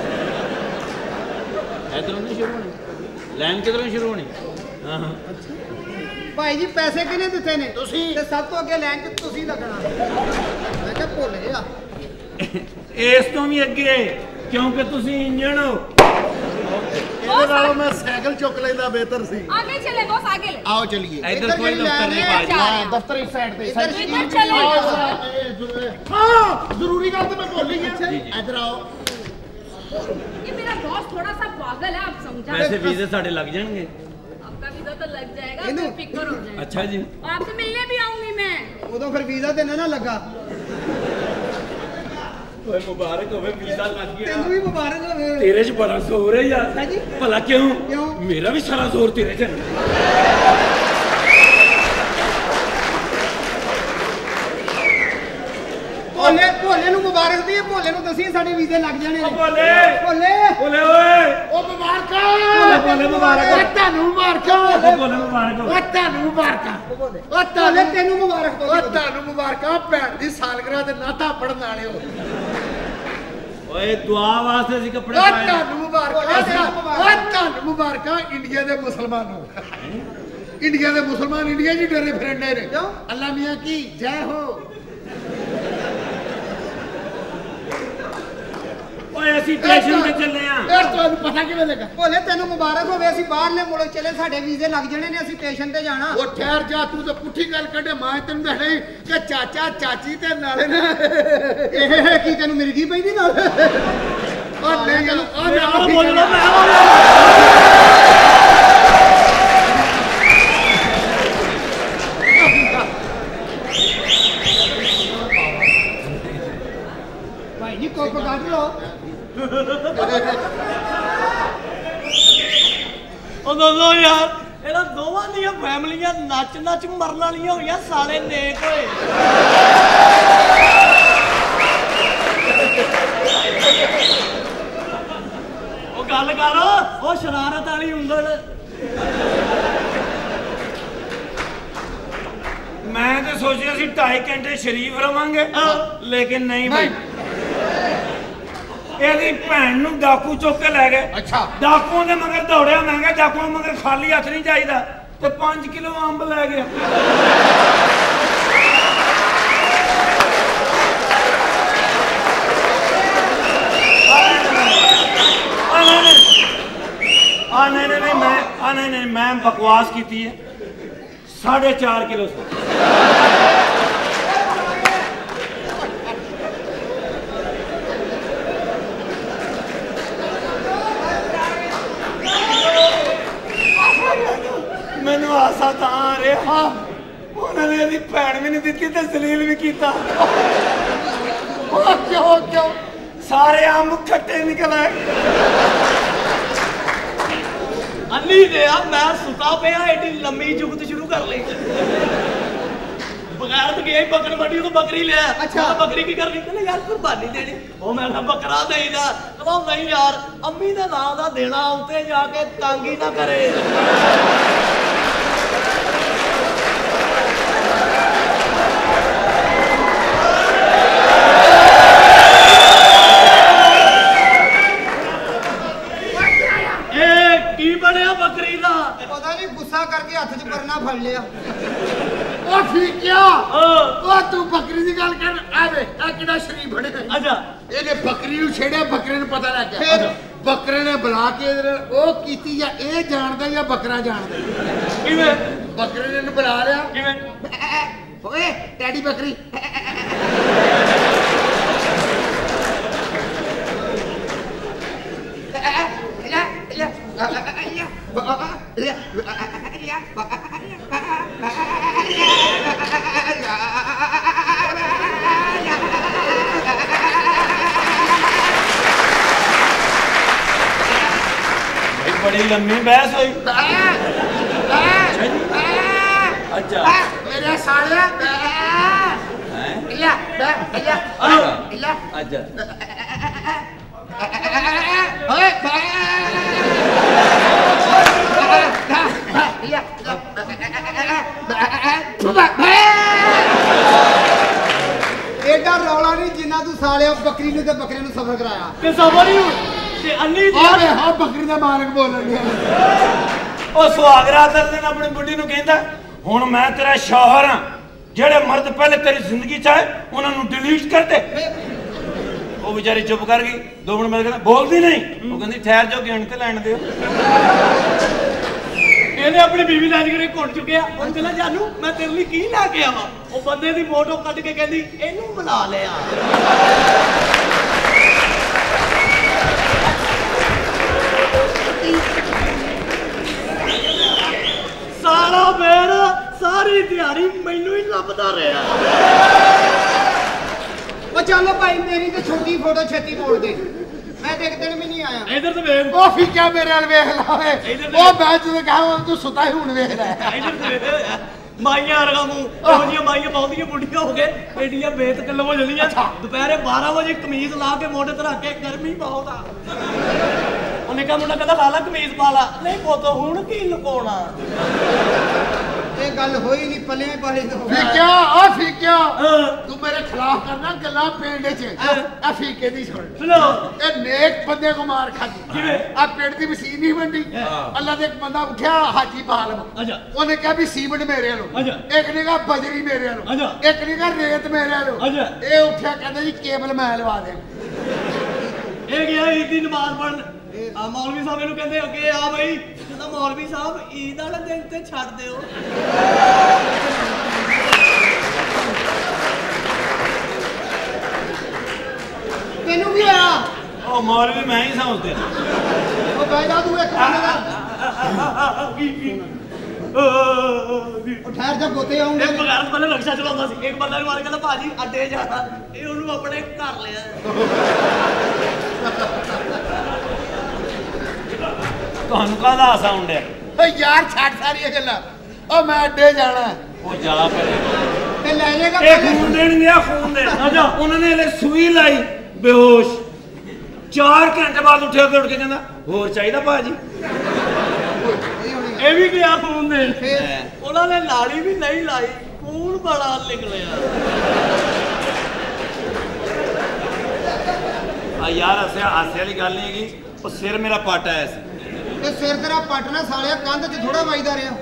इधरों नहीं शुरू होनी, लाइन किधरों शुरू होनी? हाँ हाँ। ਭਾਈ ਜੀ ਪੈਸੇ ਕਿਹਨੇ ਦਿੱਤੇ ਨੇ? ਤੁਸੀਂ। ਤੇ ਸਭ ਤੋਂ ਅੱਗੇ ਲਾਈਨ 'ਚ ਤੁਸੀਂ ਲੱਗਣਾ। ਮੈਂ ਕਿਹਾ ਭੁੱਲ ਗਿਆ। ਇਸ ਤੋਂ ਵੀ ਅੱਗੇ, ਕਿਉਂਕਿ ਤੁਸੀਂ ਇੰਜਣ ਹੋ। ਇਹਦੇ ਨਾਲੋਂ ਮੈਂ ਸਾਈਕਲ ਚੁੱਕ ਲੈਂਦਾ ਬਿਹਤਰ ਸੀ। आगे चले बॉस, आगे ले। ਆਓ ਚਲੀਏ। ਇੱਧਰ ਕੋਈ ਦਫ਼ਤਰ ਨਹੀਂ ਪਾਜੀ। ਹਾਂ ਦਫ਼ਤਰ ਇਸ ਸਾਈਡ ਤੇ। ਇੱਧਰ इधर चलो। ਹਾਂ ਜ਼ਰੂਰੀ ਗੱਲ ਤਾਂ ਮੈਂ ਭੁੱਲ ਹੀ ਗਿਆ। ਇੱਧਰ ਆਓ। ये मेरा बॉस थोड़ा सा पागल है, आप समझा। वैसे वीजे साढ़े लग जाएंगे। आपका वीजा तो लग जाएगा, इन्हू- तो फिक्र हो जाएगा। अच्छा जी। और आपसे मिलने भी आऊंगी मैं। ਉਦੋਂ ਫਿਰ ਵੀਜ਼ਾ ਤੇ ਨਾ ਨਾ ਲੱਗਾ। ओए मुबारक होवे, वीजा लग ਤੈਨੂੰ ਵੀ ਮੁਬਾਰਕ ਹੋਵੇ। तेरे च बड़ा जोर है यार। है जी। भला क्यों? क्यों? मेरा भी सारा जोर तेरे च है। ਭੋਲੇ ਭੋਲੇ ਨੂੰ ਮੁਬਾਰਕ ਦੀ, ਭੋਲੇ ਨੂੰ ਦੱਸੀ ਸਾਡੇ ਵੀਜ਼ੇ ਲੱਗ ਜਾਣੇ ਨੇ। ਭੋਲੇ। ਭੋਲੇ बोले ओए। ਉਹ ਮੁਬਾਰਕਾਂ। बोले मुबारक हो। ਉਹ ਤੁਹਾਨੂੰ ਮੁਬਾਰਕਾਂ। बोले मुबारक हो। ਉਹ ਤੁਹਾਨੂੰ ਮੁਬਾਰਕਾਂ। ਉਹ ਭੋਲੇ ਤੁਹਾਨੂੰ ਤੈਨੂੰ ਮੁਬਾਰਕ ਉਹ ਤੁਹਾਨੂੰ ਮੁਬਾਰਕਾਂ, ਭੈਣ ਦੀ ਸਾਲਗਿਰਾ ਤੇ ਨਾਤਾ ਪੜਨ ਵਾਲਿਓ। ओए दुआ वास्ते सी कपड़े ਉਹ पाए। ਤੁਹਾਨੂੰ ਮੁਬਾਰਕਾਂ। ਉਹ ਤੁਹਾਨੂੰ ਮੁਬਾਰਕਾਂ ਇੰਡੀਆ ਦੇ ਮੁਸਲਮਾਨੋਂ। ਇੰਡੀਆ ਦੇ ਮੁਸਲਮਾਨ ਇੰਡੀਆ ਜੀ ਡਰੇ ਫਿਰਦੇ ਨੇ। ਕਿਉਂ? ਅੱਲਾ ਮੀਆਂ ਕੀ ਜੈ ਹੋ। ओए ਅਸੀਂ ਸਟੇਸ਼ਨ ਤੇ ਚੱਲੇ ਆ। ਇਹ ਤੁਹਾਨੂੰ ਪਤਾ ਕਿਵੇਂ ਲੱਗਾ? ਭੋਲੇ ਤੈਨੂੰ ਮੁਬਾਰਕ ਹੋਵੇ, ਅਸੀਂ ਬਾਹਰਲੇ ਮੁਲਕ ਚਲੇ, ਸਾਡੇ ਵੀਜ਼ੇ ਲੱਗ ਜਾਣੇ ਨੇ, ਅਸੀਂ ਸਟੇਸ਼ਨ ਤੇ ਜਾਣਾ। ਉਹ ਠਹਿਰ ਜਾ, ਤੂੰ ਤਾਂ ਪੁੱਠੀ ਗੱਲ ਕੱਢੇ। ਮੈਂ ਤੈਨੂੰ ਦੱਸ ਰਹੀ ਕਿ ਚਾਚਾ ਚਾਚੀ ਤੇ ਨਾਲੇ ਨਾ ਇਹ ਕੀ ਤੈਨੂੰ ਮਿਰਗੀ ਪੈਂਦੀ ਨਾਲ? ਉਹ ਨਹੀਂ ਉਹ ਮੈਂ ਆਹ ਆਪ ਹੀ ਬੋਲ ਲੋ, ਮੈਂ ਭਾਈ ਜੀ ਕੋਪ ਕੱਢ ਲਓ। ਉਹ ਦੋਨੋਂ ਯਾਰ, ਇਹਨਾਂ ਦੋਵਾਂ ਦੀਆਂ ਫੈਮਲੀਆਂ ਨੱਚ ਨੱਚ ਮਰਨ ਵਾਲੀਆਂ ਹੋਈਆਂ, ਸਾਲੇ ਨੇਕ ਹੋਏ। ਉਹ ਗੱਲ ਕਰ, ਉਹ ਸ਼ਰਾਰਤ ਵਾਲੀ ਉਂਗਲ। मैं तो सोचा सी ढाई घंटे शरीफ रवांगे लेकिन नहीं भाई ਇਹਦੀ ਭੈਣ ਨੂੰ ਡਾਕੂ ਚੁੱਕ ਕੇ ਲੈ ਗਏ ਅੱਛਾ ਡਾਕੂਆਂ ਦੇ ਮਗਰ ਦੌੜਿਆ ਮੈਂ ਕਿਹਾ ਡਾਕੂਆਂ ਮਗਰ ਖਾਲੀ ਹੱਥ ਨਹੀਂ ਜਾਈਦਾ ਤੇ ਪੰਜ ਕਿਲੋ ਅੰਬ ਲੈ ਗਿਆ आ नहीं नहीं नहीं मैं आ नहीं नहीं मैं बकवास की थी साढ़े चार किलो से मैनू आसा था रहा उन्होंने यदि भैन भी नहीं दी तो जलील भी किया क्यों क्यों सारे अंब खट्टे निकल आए अन्नी दे मैं सुता पे एडी लंबी जुगत शुरू कर ली बगैर तो गया बकरी मंडी तो बकरी लिया अच्छा बकरी की करनी कहना यार कुर्बानी देनी वो मैं बकरा देईदा कहना नहीं यार अम्मी दे नाम दा देना उत्ते जाके तंग ही ना करे बकरी का पता नहीं गुस्सा करके हाथ च परना फड़ लिया ओ फीकिया ओ तू बकरी दी गल कर आवे आ किड़ा शरीफ बने अच्छा ਇਹਨੇ ਬੱਕਰੀ ਨੂੰ ਛੇੜਿਆ ਬੱਕਰੇ ਨੂੰ ਪਤਾ ਲੱਗ ਗਿਆ ਫਿਰ ਬੱਕਰੇ ਨੇ ਬੁਲਾ ਕੇ ਉਹ ਕੀਤੀ ਜਾਂ ਇਹ ਜਾਣਦਾ ਜਾਂ ਬੱਕਰਾ ਜਾਣਦਾ ਕਿਵੇਂ ਬੱਕਰੇ ਨੇ ਇਹਨੂੰ ਬੁਲਾ ਲਿਆ ਕਿਵੇਂ ਓਏ ਡੈਡੀ ਬੱਕਰੀ बड़ी लंबी बहस हुई अच्छा मेरे साले इला इला इला अच्छा ओए एडा रौला नहीं जिन्ना तू साले बकरी ने ते बकरे ने सफर कराया ते सफर ही ते अन्नी आवे हां बकरी दा मालक बोलन दिया ओ सुहागरात दे दिन अपनी बुढ़ी नु कहंदा हुन मैं तेरा शौहर हां जेड़े मर्द पहले तेरी जिंदगी च आए उन्हां नु डिलीट कर दे ओ बेचारी चुप कर गई दो मिनट बाद कहंदा बोलदी नहीं ओ कहंदी ठहर जाओ गिण ते लैण दियो ਇਹਨੇ ਆਪਣੀ ਬੀਵੀ ਲੈ ਕੇ ਘੁੱਟ ਚੁੱਕਿਆ ਉਹ ਕਹਿੰਦਾ ਜਾਨੂ ਮੈਂ ਤੇਰੇ ਲਈ ਕੀ ਲੈ ਕੇ ਆਵਾਂ ਉਹ ਬੰਦੇ ਦੀ ਫੋਟੋ ਕੱਢ ਕੇ ਕਹਿੰਦੀ ਇਹਨੂੰ ਬੁਲਾ ਲਿਆ ਸਾਰਾ ਮੇਰ ਸਾਰੀ ਦਿਹਾੜੀ ਮੈਨੂੰ ਹੀ ਲੱਭਦਾ ਰਿਹਾ ਉਹ ਚੱਲ ਭਾਈ ਮੇਰੀ ਤੇ ਛੋਟੀ ਫੋਟੋ ਛੇਤੀ ਮੋੜ ਦੇ मैं देख दिन भी नहीं आया इधर तो वेख ओ फीकिया मेरे नाल वेख ला ओए ओ मैं ਜਦੋਂ ਕਹਾਂ ਤੂੰ ਸੁੱਤਾ ਹੀ ਹੁਣ ਵੇਖ ਰਿਹਾ इधर तो वेख ਮਾਈਆਂ ਵਰਗਾ ਮੂੰਹ ਇਹੋ ਜਿਹੀਆਂ ਮਾਈਆਂ ਬਹੁਤੀਆਂ ਬੁੱਢੀਆਂ ਹੋ ਗਏ ਏਡੀਆਂ ਬੇਤਕਲ ਹੋ ਜਾਂਦੀਆਂ ਦੁਪਹਿਰੇ ਬਾਰਾਂ ਵਜੇ ਕਮੀਜ਼ ਲਾ ਕੇ ਮੋਢੇ ਤੇ ਰੱਖ ਕੇ ਗਰਮੀ ਬਹੁਤ ਆ ਉਹਨੇ ਕਹਾ ਮੁੰਡਾ ਕਹਿੰਦਾ ਲਾ ਲਾ ਕਮੀਜ਼ ਪਾ ਲਾ ਨਹੀਂ ਪੁੱਤ ਹੁਣ ਕੀ ਲੁਕਾਉਣਾ ਇਹ ਗੱਲ ਹੋਈ ਨਹੀਂ ਪੱਲੇ ਪਾਲੇ ਤੋਂ ਫੀਕਿਆ ਆ ਫੀਕਿਆ ਤੂੰ ਮੇਰੇ ਖਿਲਾਫ ਕਰਨਾ ਗੱਲਾਂ ਪਿੰਡ ਚ ਆ ਫੀਕੇ ਦੀ ਸੁਣ ਸੁਣੋ ਇਹ ਨੇਕ ਬੰਦੇ ਕੋ ਮਾਰ ਖਾਦੀ ਕਿਵੇਂ ਆ ਪਿੰਡ ਦੀ ਮਸ਼ੀਨ ਨਹੀਂ ਬੰਦੀ ਅੱਲਾ ਦੇ ਇੱਕ ਬੰਦਾ ਉੱਠਿਆ ਹਾਜੀ ਬਾਲਮ ਅੱਛਾ ਉਹਨੇ ਕਿਹਾ ਵੀ ਸੀਮਿੰਟ ਮੇਰੇ ਵੱਲੋਂ ਅੱਛਾ ਇੱਕ ਨੇ ਕਿਹਾ ਬਜਰੀ ਮੇਰੇ ਵੱਲੋਂ ਅੱਛਾ ਇੱਕ ਨੇ ਕਿਹਾ ਰੇਤ ਮੇਰੇ ਵੱਲੋਂ ਅੱਛਾ ਇਹ ਉੱਠਿਆ ਕਹਿੰਦਾ ਜੀ ਕੇਬਲ ਮੈਂ ਲਵਾ ਦੇ ਇਹ ਗਿਆ ਈਦ ਦੀ ਨਮਾਜ਼ ਪੜਨ ਆ ਮੌਲਵੀ ਸਾਹਿਬ ਇਹਨੂੰ ਕਹਿੰਦੇ ਅੱਗੇ ਆ ਬਈ ਕਹਿੰਦਾ ਮੌਲਵੀ ਸਾਹਿਬ ਈਦ ਵਾਲੇ ਦਿਨ ਤੇ ਛੱਡ ਦਿਓ ਤੈਨੂੰ ਕੀ ਹੋਇਆ ਉਹ ਮੌਲਵੀ ਮੈਂ ਹੀ ਸਮਝਦੇ ਉਹ ਬੈਠਾ ਤੂੰ ਇੱਕ ਉਹ ਠਹਿਰ ਜਾ ਗੋਤੇ ਆਉਂਗੇ ਇੱਕ ਬਗੈਰ ਪਹਿਲੇ ਰਕਸ਼ਾ ਚਲਾਉਂਦਾ ਸੀ ਇੱਕ ਬੰਦਾ ਨੂੰ ਮਾਰ ਕਹਿੰਦਾ ਭਾਜੀ ਅੱਡੇ ਜਾਣਾ ਇਹ ਉਹਨੂੰ ਆਪਣੇ ਘਰ ਲਿਆ ਤੁਹਾਨੂੰ ਕਾਹਦਾ ਹਾਸਾ ਹੁੰਦਿਆ ਓ ਯਾਰ ਛੱਡ ਸਾਰੀਆਂ ਗੱਲਾਂ ਓ ਮੈਂ ਅੱਡੇ ਜਾਣਾ ਉਹ ਜਾ ਪਹਿਲੇ ਤੇ ਲੈ ਜਾਏਗਾ ਇਹ ਖੂਨ ਦੇਣ ਗਿਆ ਖੂਨ ਦੇ ਅੱਛਾ ਉਹਨਾਂ ਨੇ ਇਹਲੇ ਸੂਈ ਲਾਈ ਬੇਹੋਸ਼ ਚਾਰ ਘੰਟੇ ਬਾਅਦ ਉੱਠਿਆ ਤੇ ਉੱਠ ਕੇ ਕਹਿੰਦਾ ਹੋਰ ਚਾਹੀਦਾ ਭਾਜੀ ਇਹ ਵੀ ਗਿਆ ਖੂਨ ਦੇਣ ਉਹਨਾਂ ਨੇ ਲਾੜੀ ਵੀ ਨਹੀਂ ਲਾਈ खून बड़ा निकलिया यार हास्य हास्य वाली गल नहीं हैगी वो सिर मेरा पट आया सी ते सिर तेरा पट ना सालिया कंध च थोड़ा वजदा रहा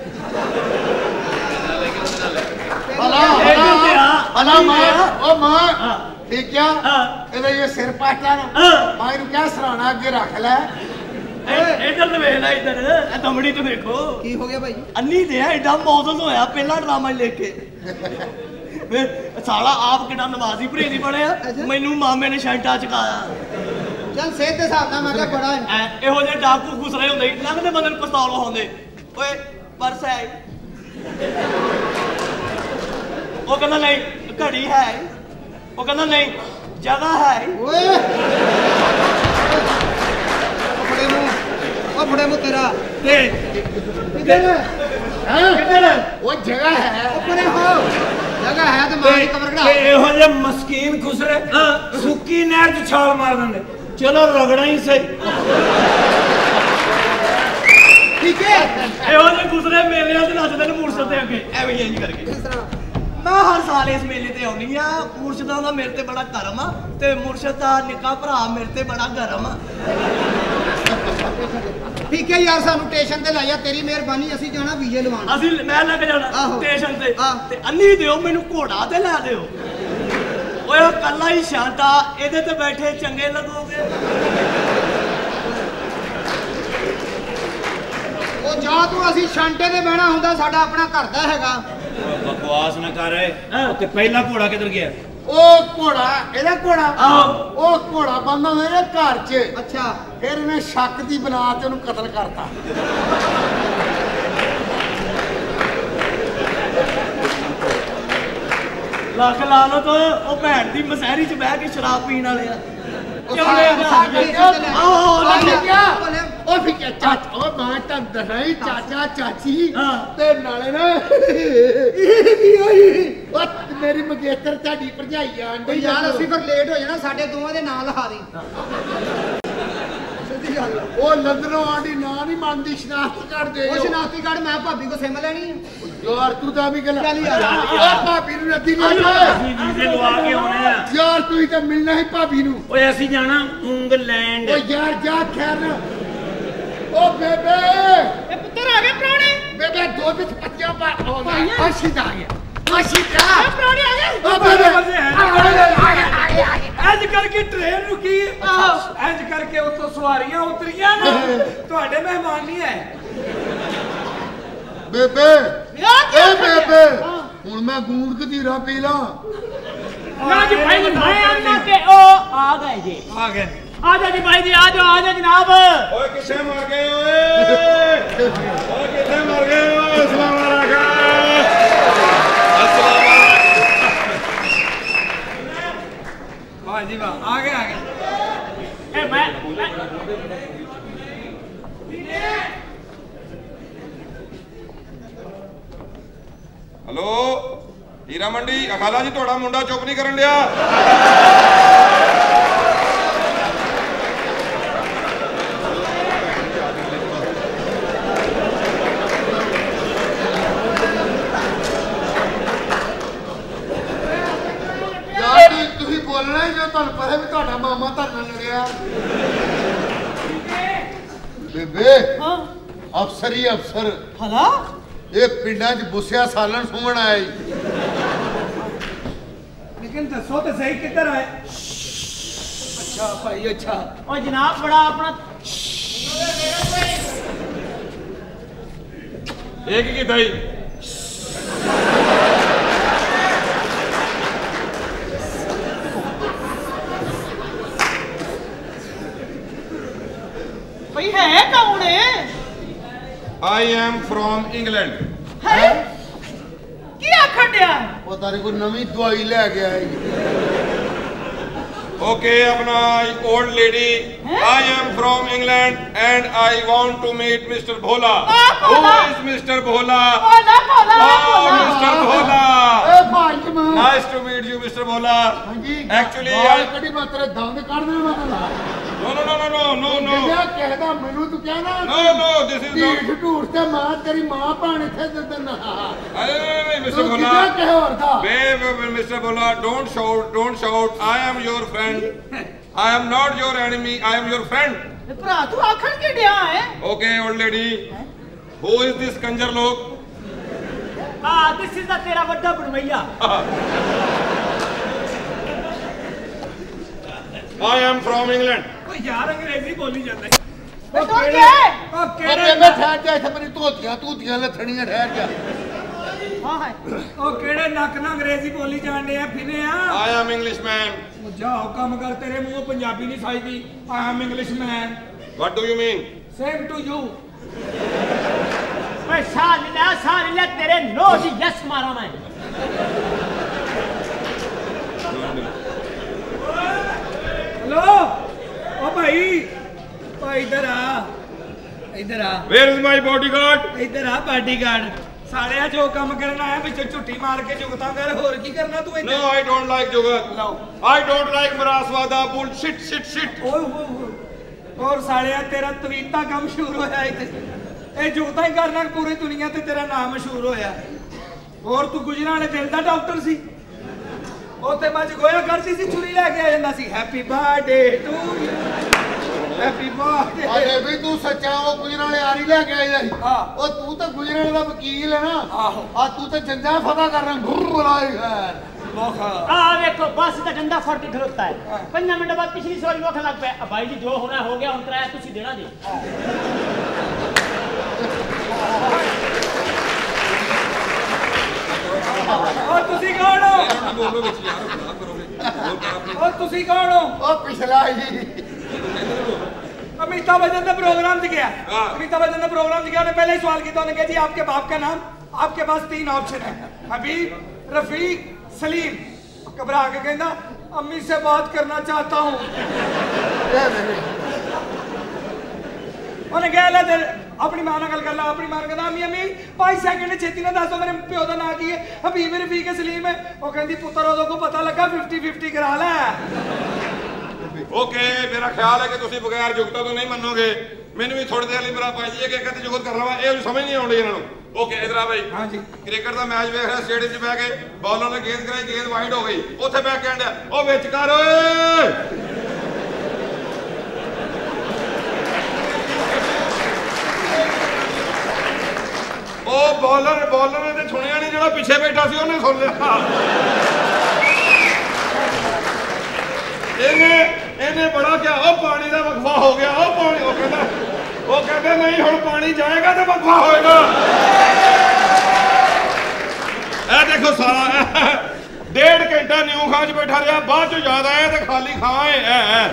भला भला भला मां ओ मां ठीक क्या ਇਹਦਾ ਇਹ ਸਿਰ ਪਾਟਾ ਨਾ ਮਾਂ ਨੂੰ ਕਿਆ ਸਰਾਣਾ ਅੱਗੇ ਰੱਖ ਲੈ इधर तो वेख ला इधर ए दमड़ी तो देखो की हो गया भाई अन्नी दे एडा मौसम होया पहला ड्रामा लेके फिर साला आप कितना नमाजी भरेदी बने मैनू मामे ने शर्टा चकाया चल सेहत दे हिसाब नाल मैं क्या बड़ा है ਇਹੋ ਜਿਹੇ ਡਾਕੂ ਖੁਸਰੇ ਹੁੰਦੇ ਲੰਘਦੇ ਬੰਦੇ ਨੂੰ ਪਿਸਤੌਲ ਵਹਾਉਂਦੇ ਓਏ ਪਰਸ ਹੈ ਉਹ ਕਹਿੰਦਾ ਨਹੀਂ ਘੜੀ ਹੈ ਉਹ ਕਹਿੰਦਾ ਨਹੀਂ ਜਗ੍ਹਾ ਹੈ ਓਏ ਬੜੇ ਮੂੰਹ ਉਹ ਬੜੇ ਮੂੰਹ ਤੇਰਾ ਤੇ ਕਿੱਧਰ ਹੈ ਕਿੱਧਰ ਉਹ ਜਗ੍ਹਾ ਹੈ ਉਹ ਪਰੇ ਹੋ ਜਗ੍ਹਾ ਹੈ ਤੇ ਮਾਂ ਦੀ ਕਬਰ ਕਢਾ ਤੇ ਇਹੋ ਜਿਹੇ ਮਸਕੀਨ ਖੁਸਰੇ ਸੁੱਕੀ ਨਹਿਰ 'ਚ ਛਾਲ ਮਾਰ ਦਿੰਦੇ ਚਲੋ ਰਗੜਾ ਹੀ ਸਹੀ ਠੀਕ ਹੈ ਇਹੋ ਜਿਹੇ ਖੁਸਰੇ ਮੇਲਿਆਂ ਤੇ ਨੱਚਦੇ ਨੇ ਮੂਰਸ਼ਦ ਦੇ ਅੱਗੇ ਐਵੇਂ ਹੀ ਇੰਜ ਕਰਕੇ मैं हर साल इस मेले ते आउनी आ मुर्शदा दा मेरे ते बड़ा करम आ ते मुर्शद दा निक्का भरा मेरे ते बड़ा गरम आ ठीक है यार सानू स्टेशन ते लाया तेरी मेहरबानी ਅਸੀਂ ਜਾਣਾ ਵੀਜ਼ੇ ਲਵਾਉਣ ਅਸੀਂ ਮੈਂ ਲੈ ਕੇ ਜਾਣਾ ਸਟੇਸ਼ਨ ਤੇ ਤੇ ਅੰਨੀ ਦਿਓ ਮੈਨੂੰ ਘੋੜਾ ਤੇ ਲੈ ਦਿਓ ਓਏ ਕੱਲਾ ਹੀ ਸ਼ਾਂਤਾ ਇਹਦੇ ਤੇ ਬੈਠੇ ਚੰਗੇ ਲੱਗੋਗੇ ਉਹ ਜਾ ਤੂੰ ਅਸੀਂ ਸ਼ਾਂਟੇ ਤੇ ਬਹਿਣਾ ਹੁੰਦਾ ਸਾਡਾ ਆਪਣਾ ਘਰ ਦਾ ਹੈਗਾ बकवास ना कर रहे ते पहला घोड़ा किधर गया ਉਹ ਘੋੜਾ ਇਹਦਾ ਘੋੜਾ ਉਹ ਘੋੜਾ ਬੰਦਾ ਮੇਰੇ ਘਰ 'ਚ ਅੱਛਾ ਫਿਰ ਇਹਨੇ ਸ਼ੱਕ ਦੀ ਬਣਾ ਤੇ ਉਹਨੂੰ ਕਤਲ ਕਰਤਾ ਲੱਖ ਲਾ ਲੋ ਤੋ ਉਹ ਭੈਣ ਦੀ ਮਸਹਿਰੀ 'ਚ ਬਹਿ ਕੇ ਸ਼ਰਾਬ ਪੀਣ ਵਾਲੇ ਆ ਉਹ ਫਿਰ ਚਾਚਾ ਉਹ ਮਾਂ ਤਾਂ ਦਰਾਈ ਚਾਚਾ ਚਾਚੀ ਤੇ ਨਾਲੇ ਨਾ ਉਹ ਮੇਰੀ ਮਗੇਤਰ ਤੁਹਾਡੀ ਭਰਜਾਈ ਆਣ ਓਏ ਯਾਰ ਅਸੀਂ ਫਿਰ ਲੇਟ ਹੋ ਜਾਣਾ ਸਾਡੇ ਦੋਵਾਂ ਦੇ ਨਾਂ ਲਿਖਾ ਦੇ ਸਿੱਧੀ ਗੱਲ ਉਹ ਲੰਦਨੋਂ ਆਂਡੀ ਨਾਂ ਨਹੀਂ ਮੰਨਦੀ ਸ਼ਨਾਖਤੀ ਕਾਰਡ ਦੇ ਉਹ ਸ਼ਨਾਖਤੀ ਕਾਰਡ ਮੈਂ ਭਾਬੀ ਕੋ ਸਿਮ ਲੈਣੀ ਹੈ ਯਾਰ ਤੂੰ ਤਾਂ ਵੀ ਗੱਲ ਚੱਲ ਯਾਰ ਉਹ ਭਾਬੀ ਨੂੰ ਰੱਦੀ ਨਹੀਂ ਵੀਜ਼ੇ ਲਵਾ ਕੇ ਆਉਣੇ ਆ ਯਾਰ ਤੂੰ ਤਾਂ ਮਿਲਣਾ ਹੀ ਭਾਬੀ ਨੂੰ ਓਏ ਅਸੀਂ ਜਾਣਾ ਇੰਗਲੈਂਡ ਓ ਯਾਰ ਜਾ ਖੈਰ ਨਾ ਓ ਬੇਬੇ ਇਹ ਪੁੱਤਰ ਆ ਗਏ ਪ੍ਰਾਣੇ ਬੇਬੇ ਦੋ ਵਿੱਚ ਪੱਤੀਆਂ ਪਾ ਆਸ਼ੀ ਆ ਗਿਆ ਆਸ਼ੀ ਆ ਪ੍ਰਾਣੇ ਆ ਗਏ ਓ ਬੇਬੇ ਇੰਜ ਕਰਕੇ ਟ੍ਰੇਨ ਰੁਕੀ ਇੰਜ ਕਰਕੇ ਉੱਥੋਂ ਸਵਾਰੀਆਂ ਉਤਰੀਆਂ ਨਾ ਤੁਹਾਡੇ ਮਹਿਮਾਨ ਨਹੀਂ ਆਏ ਬੇਬੇ ਏ ਬੇਬੇ ਹੁਣ ਮੈਂ ਗੂੰਦ ਕਧੀਰਾ ਪੀ ਲਾਂ ना जी भाई बताए अन्ना के ओ आ गए जी आ गए आ जाओ जी भाई जी आ जाओ आ जाओ जनाब ओए किसे मर गए ओए ओए किसे मर गए ओए अस्सलाम वालेकुम अस्सलाम वालेकुम वाह जी वाह आ गए आ गए ए मैं हेलो हीरा मंडी अखाला जी थोड़ा मुंडा चुप नहीं करन दिया ਯਾਰ ਤੁਸੀਂ ਬੋਲਣਾ ਹੀ ਜੋ ਤੁਹਾਨੂੰ ਪਤਾ ਵੀ ਤੁਹਾਡਾ ਮਾਮਾ ਧਰਨਾ ਲੜਿਆ ਬੇਬੇ ਹਾਂ ਅਫਸਰ ਹੀ ਅਫਸਰ भला ਇਹ ਪਿੰਡਾਂ 'ਚ ਬੁੱਸਿਆ ਸਾਲਣ ਸੁੰਘਣ ਆਇਆ ਜੀ लेकिन दसो तो सही किधर आए अच्छा भाई अच्छा ओ जनाब बड़ा अपना एक ही दाई भाई है कौन है आई एम फ्रॉम इंग्लैंड है की आखड़ दिया ਉਹ ਤਾਰੇ ਕੋਈ ਨਵੀਂ ਦਵਾਈ ਲੈ ਕੇ ਆਇਆ ਜੀ ओके अपना old lady I am from England and I want to meet mister Bhola who is mister Bhola Bhola Bhola mister Bhola ਏ ਭਾਈ ਮਾਂ nice to meet you mister Bhola ਹਾਂਜੀ एक्चुअली ਗਾਲ ਕੱਢੀ ਮੈਂ ਤੇਰੇ ਦੰਦ ਕੱਢ ਦੇਣਾ ਮੈਂ ਤੈਨੂੰ No, no, no, no, no, no, no. ਜਿਹੜਾ ਕਹਿਦਾ ਮੈਨੂੰ ਤੂੰ ਕਹਿਣਾ No, no, this is not. ਢੀਠ ਢੂਠ ਤੇ ਮਾਂ ਤੇਰੀ ਮਾਂ ਭਾਣ ਇੱਥੇ ਦੇ ਦਿੰਦਾ Hey, Mister ਤੂੰ Bhola. ਕਿਹਦਾ ਕਹਿ ਹੋਰ ਦਾ Wait, wait, wait, Mister Bhola, don't shout, don't shout. I am your friend. I am not your enemy. I am your friend. ਭਰਾ ਤੂੰ ਆਖਣ ਕੀ ਡਿਆ ਹੈ Okay, old lady. Who is this ਕੰਜਰ ਲੋਕ? Ah, this is the ਤੇਰਾ ਵੱਡਾ ਬੜਮਈਆ I am from England. ਓ ਯਾਰ ਅੰਗਰੇਜ਼ੀ ਬੋਲੀ ਜਾਂਦਾ ਉਹ ਓ ਕਿਹੜੇ ਕਿਹੜੇ ਓ ਅਰੇ ਕਿਹੜੇ ਮੈਂ ਠਹਿਰ ਜਾ ਇੱਥੇ ਮੇਰੀ ਧੋਤੀਆਂ ਧੂਤੀਆਂ ਲੱਥਣੀਆਂ ਠਹਿਰ ਜਾ ਹਾਂ ਹੈ ਓ ਕਿਹੜੇ ਨੱਕ ਨਾਲ ਅੰਗਰੇਜ਼ੀ ਬੋਲੀ ਜਾਂਦੇ ਆ ਫਿਨੇ ਆ I am Englishman. ਓ ਜਾਓ ਕੰਮ ਕਰ ਤੇਰੇ ਮੂੰਹੋਂ ਪੰਜਾਬੀ ਨਹੀਂ ਸਾਈਦੀ I am Englishman What do you mean? Same to you ਓਏ ਸਾਲ ਲੈ ਸਾਲ ਲੈ ਤੇਰੇ ਨੋ ਦੀ ਯਸ ਮਾਰਾਂ ਮੈਂ ਹੈਲੋ ਓ ਭਾਈ ਭਾਈ ਇਧਰ ਆ ਇਧਰ ਆ Where is my bodyguard? ਇਧਰ ਆ ਬਾਡੀਗਾਰਡ ਸਾਲਿਆ ਜੋ ਕੰਮ ਕਰਨਾ ਹੈ ਵਿੱਚੋਂ ਝੁੱਟੀ ਮਾਰ ਕੇ ਜੁਗਤਾ ਕਰ ਹੋਰ ਕੀ ਕਰਨਾ ਤੂੰ ਇੱਥੇ No, I don't like yoga. No. I don't like Maraswada bullshit, shit, shit. ਓਏ ਹੋਏ ਹੋਏ ਹੋਰ ਸਾਲਿਆ ਤੇਰਾ ਤਵੀਤਾ ਕੰਮ ਸ਼ੁਰੂ ਹੋਇਆ ਇੱਥੇ ਇਹ ਜੁਗਤਾ ਹੀ ਕਰਨਾ ਪੂਰੀ ਦੁਨੀਆ ਤੇ ਤੇਰਾ ਨਾਮ ਮਸ਼ਹੂਰ ਹੋਇਆ ਹੋਰ ਤੂੰ ਗੁਜਰਾਂ ਵਾਲੇ ਦਿਲ ਦਾ ਡਾਕਟਰ ਸੀ ਉੱਥੇ ਮੱਝ ਗੋਇਆ ਕਰਦੀ ਸੀ ਛੁਰੀ ਲੈ ਕੇ ਆ ਜਾਂਦਾ ਸੀ happy birthday to you happy birthday ਅਰੇ ਵੀ ਤੂੰ ਸੱਚਾ ਉਹ ਗੁਜਰਾਂ ਵਾਲੇ ਆਰੀ ਲੈ ਕੇ ਆਇਆ ਸੀ ਹਾਂ। ਉਹ ਤੂੰ ਤਾਂ ਗੁਜਰਾਂ ਵਾਲੇ ਦਾ ਵਕੀਲ ਹੈ ਨਾ ਆਹੋ। ਆ ਤੂੰ ਤਾਂ ਜੰਜਾ ਫਤਾ ਕਰ ਰਿਹਾ ਗੁਰ ਲਾਈ ਹੈ ਮੋਖਾ ਆ ਵੇਖੋ ਬੱਸ ਦਾ ਡੰਡਾ ਫੜ ਕੇ ਖਲੋਤਾ ਹੈ ਪੰਜਾਂ ਮਿੰਟ ਬਾਅਦ ਪਿਛਲੀ ਸਵਾਰੀ ਨੂੰ ਅੱਖ ਲੱਗ ਪਿਆ ਆ ਬਾਈ ਜੀ ਜੋ ਹੋਣਾ ਹੋ ਗਿਆ ਹੁਣ ਕਿਰਾਇਆ ਤੁਸੀਂ ਦੇਣਾ ਜੀ ਓ ਤੁਸੀਂ ਕੌਣ ਹੋ ਬੋਲੋ ਵਿੱਚ ਯਾਰ ਖਰਾਬ ਕਰੋਗੇ ਓ ਤੁਸੀਂ ਕੌਣ ਹੋ ਉਹ ਪਿਛਲਾ ਹੀ अमिताभ बच्चन ने प्रोग्राम दिखाया हाँ। अमिताभ बच्चन ने प्रोग्राम दिखाया उन्हें पहले ही सवाल किया उन्होंने कहा जी आपके बाप का नाम आपके पास तीन ऑप्शन है हबीब रफीक सलीम घबरा के कहना अम्मी से बात करना चाहता हूँ उन्हें कहा ले अपनी मां नाल गल कर ला अपनी मां कहना अम्मी अम्मी पांच सेकंड छेती ना दस दो मेरे प्यो का नाम की है हबीब रफीक सलीम है वो कहती पुत्र उदों को पता लगा फिफ्टी फिफ्टी करा लै ਓਕੇ ਮੇਰਾ ਖਿਆਲ ਹੈ ਕਿ ਤੁਸੀਂ ਬਗੈਰ ਜੁਗਤਾ ਤੋਂ ਨਹੀਂ ਮੰਨੋਗੇ ਮੈਨੂੰ ਵੀ ਥੋੜੀ ਦੇਰ ਲਈ ਮੇਰਾ ਭਾਈ ਜੀ ਇਹ ਕਿ ਤੇ ਜੁਗਤ ਕਰ ਲਵਾਂ ਇਹ ਸਮਝ ਨਹੀਂ ਆਉਂਦੀ ਇਹਨਾਂ ਨੂੰ ਓਕੇ ਇਧਰ ਆ ਭਾਈ हाँ जी ਕ੍ਰਿਕਟ ਦਾ ਮੈਚ ਵੇਖ ਰਿਹਾ ਸਟੇਡੀਅਮ 'ਚ ਬਹਿ ਕੇ ਬੌਲਰ ਨੇ ਗੇਂਦ ਕਰਾਈ ਗੇਂਦ ਵਾਈਡ ਹੋ ਗਈ ਉੱਥੇ ਬਹਿ ਕੇ ਆਂਡਿਆ ਉਹ ਵਿੱਚ ਕਰ ਓਏ ਉਹ ਬੌਲਰ ਬੌਲਰ ਨੇ ਤੇ ਸੁਣਿਆ ਨਹੀਂ ਜਿਹੜਾ ਪਿੱਛੇ ਬੈਠਾ ਸੀ ਉਹਨੇ ਸੁਣ ਲਿਆ ਇਹਨੇ ਇਹਨੇ ਬੜਾ ਕਿਹਾ ਉਹ ਪਾਣੀ ਦਾ ਵਕਫਾ ਹੋ ਗਿਆ ਉਹ ਪਾਣੀ ਉਹ ਕਹਿੰਦਾ ਉਹ ਕਹਿੰਦਾ ਨਹੀਂ ਹੁਣ ਪਾਣੀ ਜਾਏਗਾ ਤੇ ਵਕਫਾ ਹੋਏਗਾ ਇਹ ਦੇਖੋ ਸਾਰਾ ਡੇਢ ਘੰਟਾ ਨਿਊ ਖਾਂ 'ਚ ਬੈਠਾ ਰਿਹਾ ਬਾਅਦ 'ਚ ਯਾਦ ਆਇਆ ਤੇ ਖਾਲੀ ਖਾਂ ਹੈ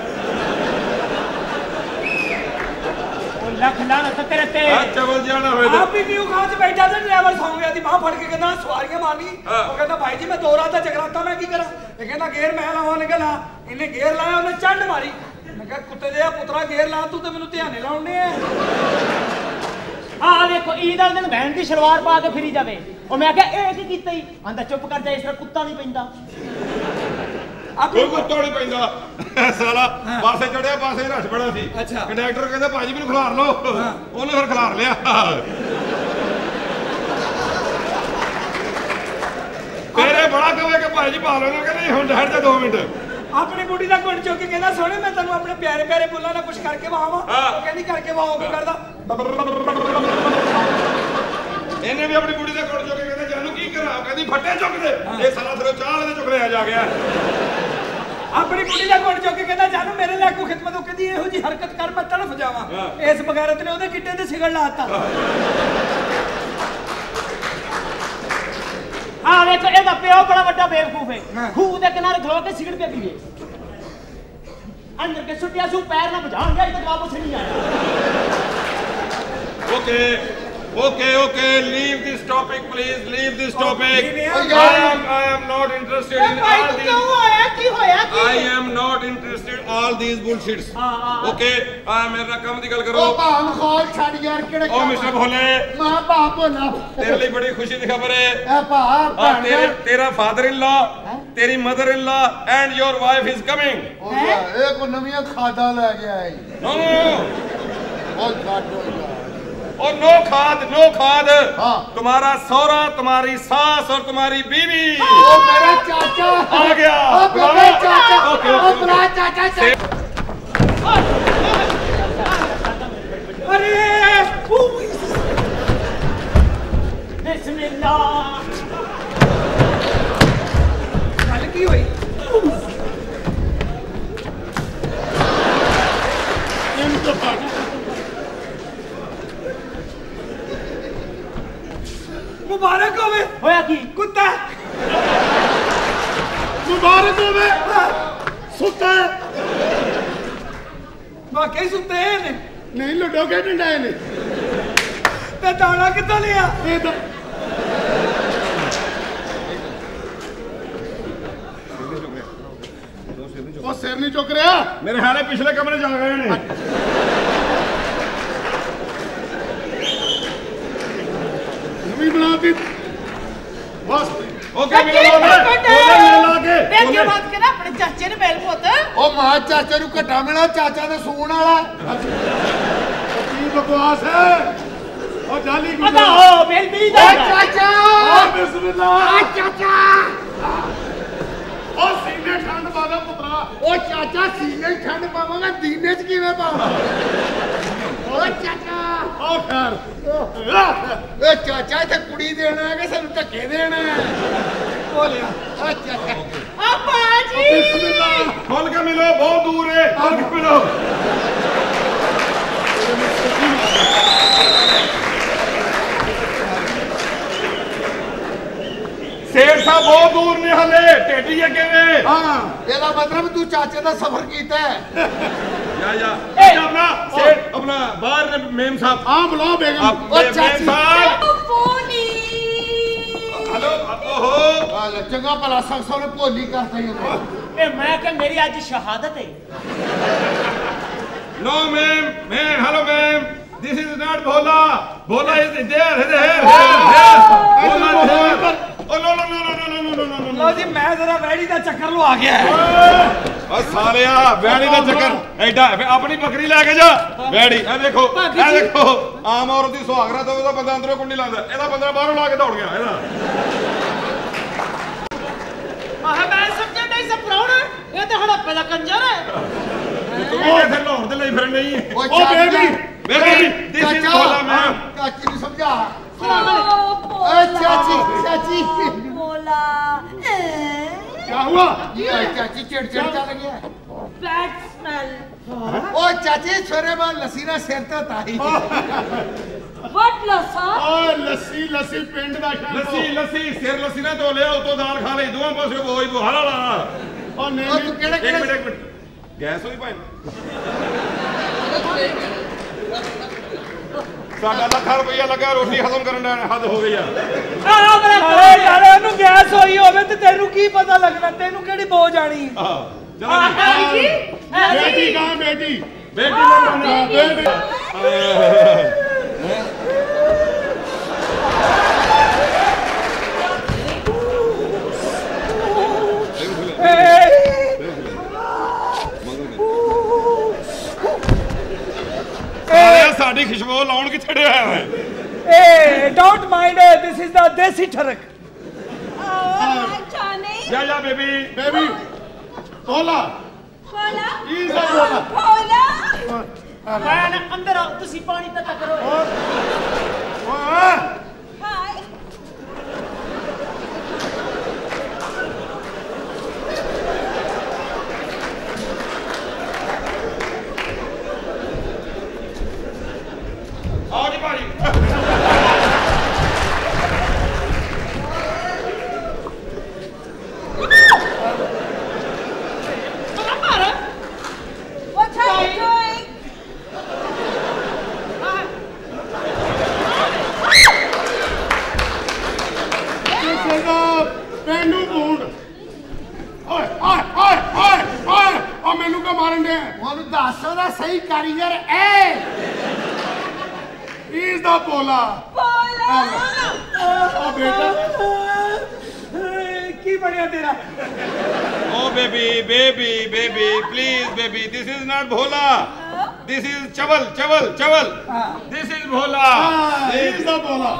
ਲੱਖ ਲਾਨਤ ਤੇਰੇ ਤੇ ਆ ਚਵਲ ਜਾਣਾ ਹੋਏ आप भी न्यू खां च बैठा था ड्राइवर सौ गया थी बाह फड़ के कहना सवारियां मारनी हाँ। वो कहता भाई जी मैं दो रात जगराता मैं की करा ये कहना गेयर मैं लावा ने कहा इन्हें गेयर लाया उन्हें चंड मारी मैं कहा कुत्ते दे पुत्रा गेयर ला तू तो मैनू ध्याने लाउणे है ਆ ਵੇਖੋ ਈਦ ਵਾਲੇ ਦਿਨ ਬਹਿਣ ਦੀ ਸ਼ਲਵਾਰ ਪਾ ਕੇ ਫਿਰੀ ਜਾਵੇ ਉਹ ਮੈਂ ਕਿਹਾ ਇਹ ਕੀ ਕੀਤਾ ਹੀ ਆਂਦਾ ਚੁੱਪ ਕਰ ਜਾ ਇਸ ਤਰ੍ਹਾਂ ਕੁੱਤਾ ਨਹੀਂ ਪੈਂਦਾ ਕੋਈ ਕੁੱਤਾ ਨਹੀਂ ਪੈਂਦਾ ਸਾਲਾ ਪਾਸੇ ਚੜਿਆ ਪਾਸੇ ਰਸ਼ ਬੜਾ ਸੀ ਅੱਛਾ। ਕੰਡਕਟਰ ਕਹਿੰਦਾ ਭਾਜੀ ਮੈਨੂੰ ਖਿਲਾਰ ਲਓ ਉਹਨੇ ਫਿਰ ਖਿਲਾਰ ਲਿਆ ਤੇਰੇ ਬੜਾ ਕਵੇ ਕਿ ਭਾਜੀ ਪਾ ਲਓ ਕਹਿੰਦਾ ਨਹੀਂ ਹੁਣ ਠਹਿਰ ਜਾ ਦੋ ਮਿੰਟ अपनी बुढ़ी का गुण चुक के कहना सोने मैं तेन अपने प्यारे प्यारे बुल्ला ना कुछ करके वावा हाँ। वो कहनी करके वाओ की करदा ਇਹਨੇ ਵੀ ਆਪਣੀ ਕੁੜੀ ਦੇ ਕੋਲ ਚੁੱਕ ਕੇ ਕਹਿੰਦਾ ਜਾਨੂੰ ਕੀ ਕਰਾਂ ਕਹਿੰਦੀ ਫੱਟੇ ਚੁੱਕ ਦੇ ਇਹ ਸਾਲਾ ਸਿਰੋਂ ਚਾਹ ਦੇ ਚੁੱਕ ਲਿਆ ਜਾ ਗਿਆ अपनी बुढ़ी का गुण चुक के कहना जानू मेरे लायक को खिदमत कहती ਇਹੋ जी हरकत कर मैं तड़फ जावा हाँ। इस बगैरत ने ਉਹਦੇ ਕਿੱਟੇ ਤੇ ਸਿਗੜ ਲਾਤਾ ਆ ਵੇਖੋ ਇਹਦਾ ਪਿਓ ਬੜਾ ਵੱਡਾ ਬੇਵਕੂਫ ਹੈ ਹਾਂ। ਖੂਹ ਦੇ ਕਿਨਾਰੇ ਖਲੋ ਕੇ ਸਿਗਰਟ ਪੀ ਪੀਏ ਅੰਦਰ ਕੇ ਸੁੱਟਿਆ ਸੂ ਪੈਰ ਨਾ ਬੁਝਾਣ ਗਿਆ ਇਹ ਤਾਂ ਵਾਪਸ ਨਹੀਂ ਆਇਆ okay Okay, okay, leave this topic, please. Leave this topic. Oh, I am, I am not interested in Bhai all ਤੂੰ these. ਕਿਉਂ ਹੋਇਆ ਕੀ ਹੋਇਆ ਕੀ I am not interested in all these bullshits. हाँ, हाँ, हाँ। Okay, I am मेरा काम दी गल करो. ਉਹ ਭਾਂ ਖੋਲ ਛੱਡ ਯਾਰ ਕਿਹੜੇ ओ मिस्टर भोले, ਮਾਂ ਬਾਪ ਹੋਣਾ तेरे लिए बड़ी खुशी की खबर है. ਇਹ ਭਾ और तेरे तेरा फादर इन लॉ तेरी mother in law and your wife is coming. ਇਹ ਕੋ ਨਵੀਆਂ ਖਾਦਾਂ ਲੈ ਕੇ ਆਈ। नो नो ਉਹ ਖਾਦੋ ਯਾਰ। और नो खाद नो खाद। हाँ। तुम्हारा सौरा, तुम्हारी सास और तुम्हारी बीवी। ओ मेरा चाचा आ गया। ओ मेरा चाचा ओके, ओ ओके, मेरा चाचा अरे बिस्मिल्लाह। गल की हुई? मुबारक होवे। होया की? कुत्ता मुबारक होवे। सुता है वाकई सुते ने। नहीं लुडो के डंडाए ने ते दाना कितना लिया? ये तो वो सिर नहीं चुक रहा। मेरे हाले पिछले कमरे जा गए ने। नवी बना दी बस। ओके मिलो लागे। मैं क्यों बात करा अपने चाचे ने बैल पोत। ओ मां चाचे नु घटा मिला, चाचा ते सूण वाला। की बकवास है और जाली की। पता हो मेल भी ओ चाचा बिस्मिल्लाह। ओ चाचा ओ सीने ठंड पा दे पुत्रा। ओ चाचा सीने ठंड पावांगा, दीने च किवें पावां? ओ चाचा ओ खैर ओ चाचा इत्थे कुड़ी देना है कि सानू धक्के देना है? बोलिया ओ चाचा अब्बा जी बिस्मिल्लाह। खोल के मिलो, बहुत दूर है। खोल के मिलो। सेठ साहब बहुत दूर ने हले टेटी है केवे। हां ਇਹਦਾ मतलब तू चाचे ਦਾ सफर कीता है। या या अच्छा अपना सेठ अपना बाहर ने मेम साहब। हां बुलाओ बेगम। अब मेम साहब पोनी हेलो। ओहो हां चंगा भला सखसो ने भोली करता ही है। ए मैं कि मेरी आज शहादत है। No ma'am ma'am hello ma'am this is not Bhola. Bhola is there there Bhola there. Oh no no no no no no no no लो जी मैं जरा वैड़ी का चक्कर लवा गया है। ओ सालिया वैड़ी का चक्कर एडा अपनी बकरी लेके जा। वैड़ी ए देखो ए देखो आम औरत दी सुहागरा तो ਉਹਦਾ ਬੰਦਾ ਅੰਦਰੋਂ ਕੁੰਡੀ ਲਾਉਂਦਾ, ਇਹਦਾ ਬੰਦਾ ਬਾਹਰੋਂ ਲਾ ਕੇ ਦੌੜ ਗਿਆ ਇਹਦਾ। ਆਹ ਮੈਂ ਸਮਝਿਆ ਨਹੀਂ ਸਭ ਪ੍ਰਾਉਣ ਇਹ ਤਾਂ ਹੜੱਪੇ ਦਾ ਕੰਜਰ ਹੈ। ਤੂੰ ਵੀ ਇੱਥੇ ਲਾਹੌਰ ਦੇ ਲਈ ਫਿਰਨ ਨਹੀਂ। Oh oh baby baby this is Bhola ma'am. चाची ने समझा। ओ ओ चाची चाची बोला क्या हुआ? ये चाची चिड़चिड़ चल गया। Bad smell. ओ चाची छोरे में लस्सी ना सिर तो ताई। व्हाट लसा? ओ लस्सी लस्सी पिंड दा शैम्पू। लस्सी लस्सी सिर लस्सी ना धो लिया उतो दाल खा ਲਈ ਦੋਵਾਂ ਪਾਸੇ ਉਹ ਹੀ ਬੁਹਾਰਾ ਲਾ। ओ नहीं ओ तू केड़े ਇੱਕ ਮਿੰਟ केड़े ਇੱਕ ਮਿੰਟ ਗੈਸ ਹੋਈ ਭਾਈ ਸਾਡਾ ਲੱਖਾਂ ਰੁਪਈਆ ਲੱਗਾ ਰੋਟੀ ਹਜ਼ਮ ਕਰਨ ਦਾ ਹੱਦ ਹੋ ਗਈ ਆ। अरे यार ਇਹਨੂੰ ਗੈਸ ਹੋਈ ਹੋਵੇ ਤੇ ਤੈਨੂੰ ਕੀ ਪਤਾ ਲੱਗਣਾ? ਤੈਨੂੰ ਕਿਹੜੀ ਬੋਝ ਆਣੀ? ਆਹ ਚਲੋ ਜੀ। बेटी कहाँ बेटी? ਬੇਟੀ ਨੂੰ हाँ, बेटी ਸਾਡੀ ਖੁਸ਼ਬੂ ਲਾਉਣ ਕਿੱਥੇ ਡਿਆ ਹੈ? ए don't mind this is the desi ठरक। अच्छा नहीं ਜਾ ਜਾ ਬੇਬੀ बेबी बोला बोला ई सब बोला। बोला मैं अंदर आओ तुसी पानी तक करो। ओए हाय ਆਓ ਜੀ ਭਾਜੀ। what are you doing? किसी का पेंडू बूंद। ओए ओए ओए ओए ओए ओ मेनू का मारन दे। ਉਹਨੂੰ ਦੱਸ ਉਹਦਾ ਸਹੀ ਕਾਰੀਗਰ ਐ। इज द बोला। बोला ओ बेटा की ਬਣਿਆ ਤੇਰਾ Oh baby, baby, baby, please baby, this is not Bhola. This is Chaval, Chaval, Chaval. This is Bhola. He is the Bhola.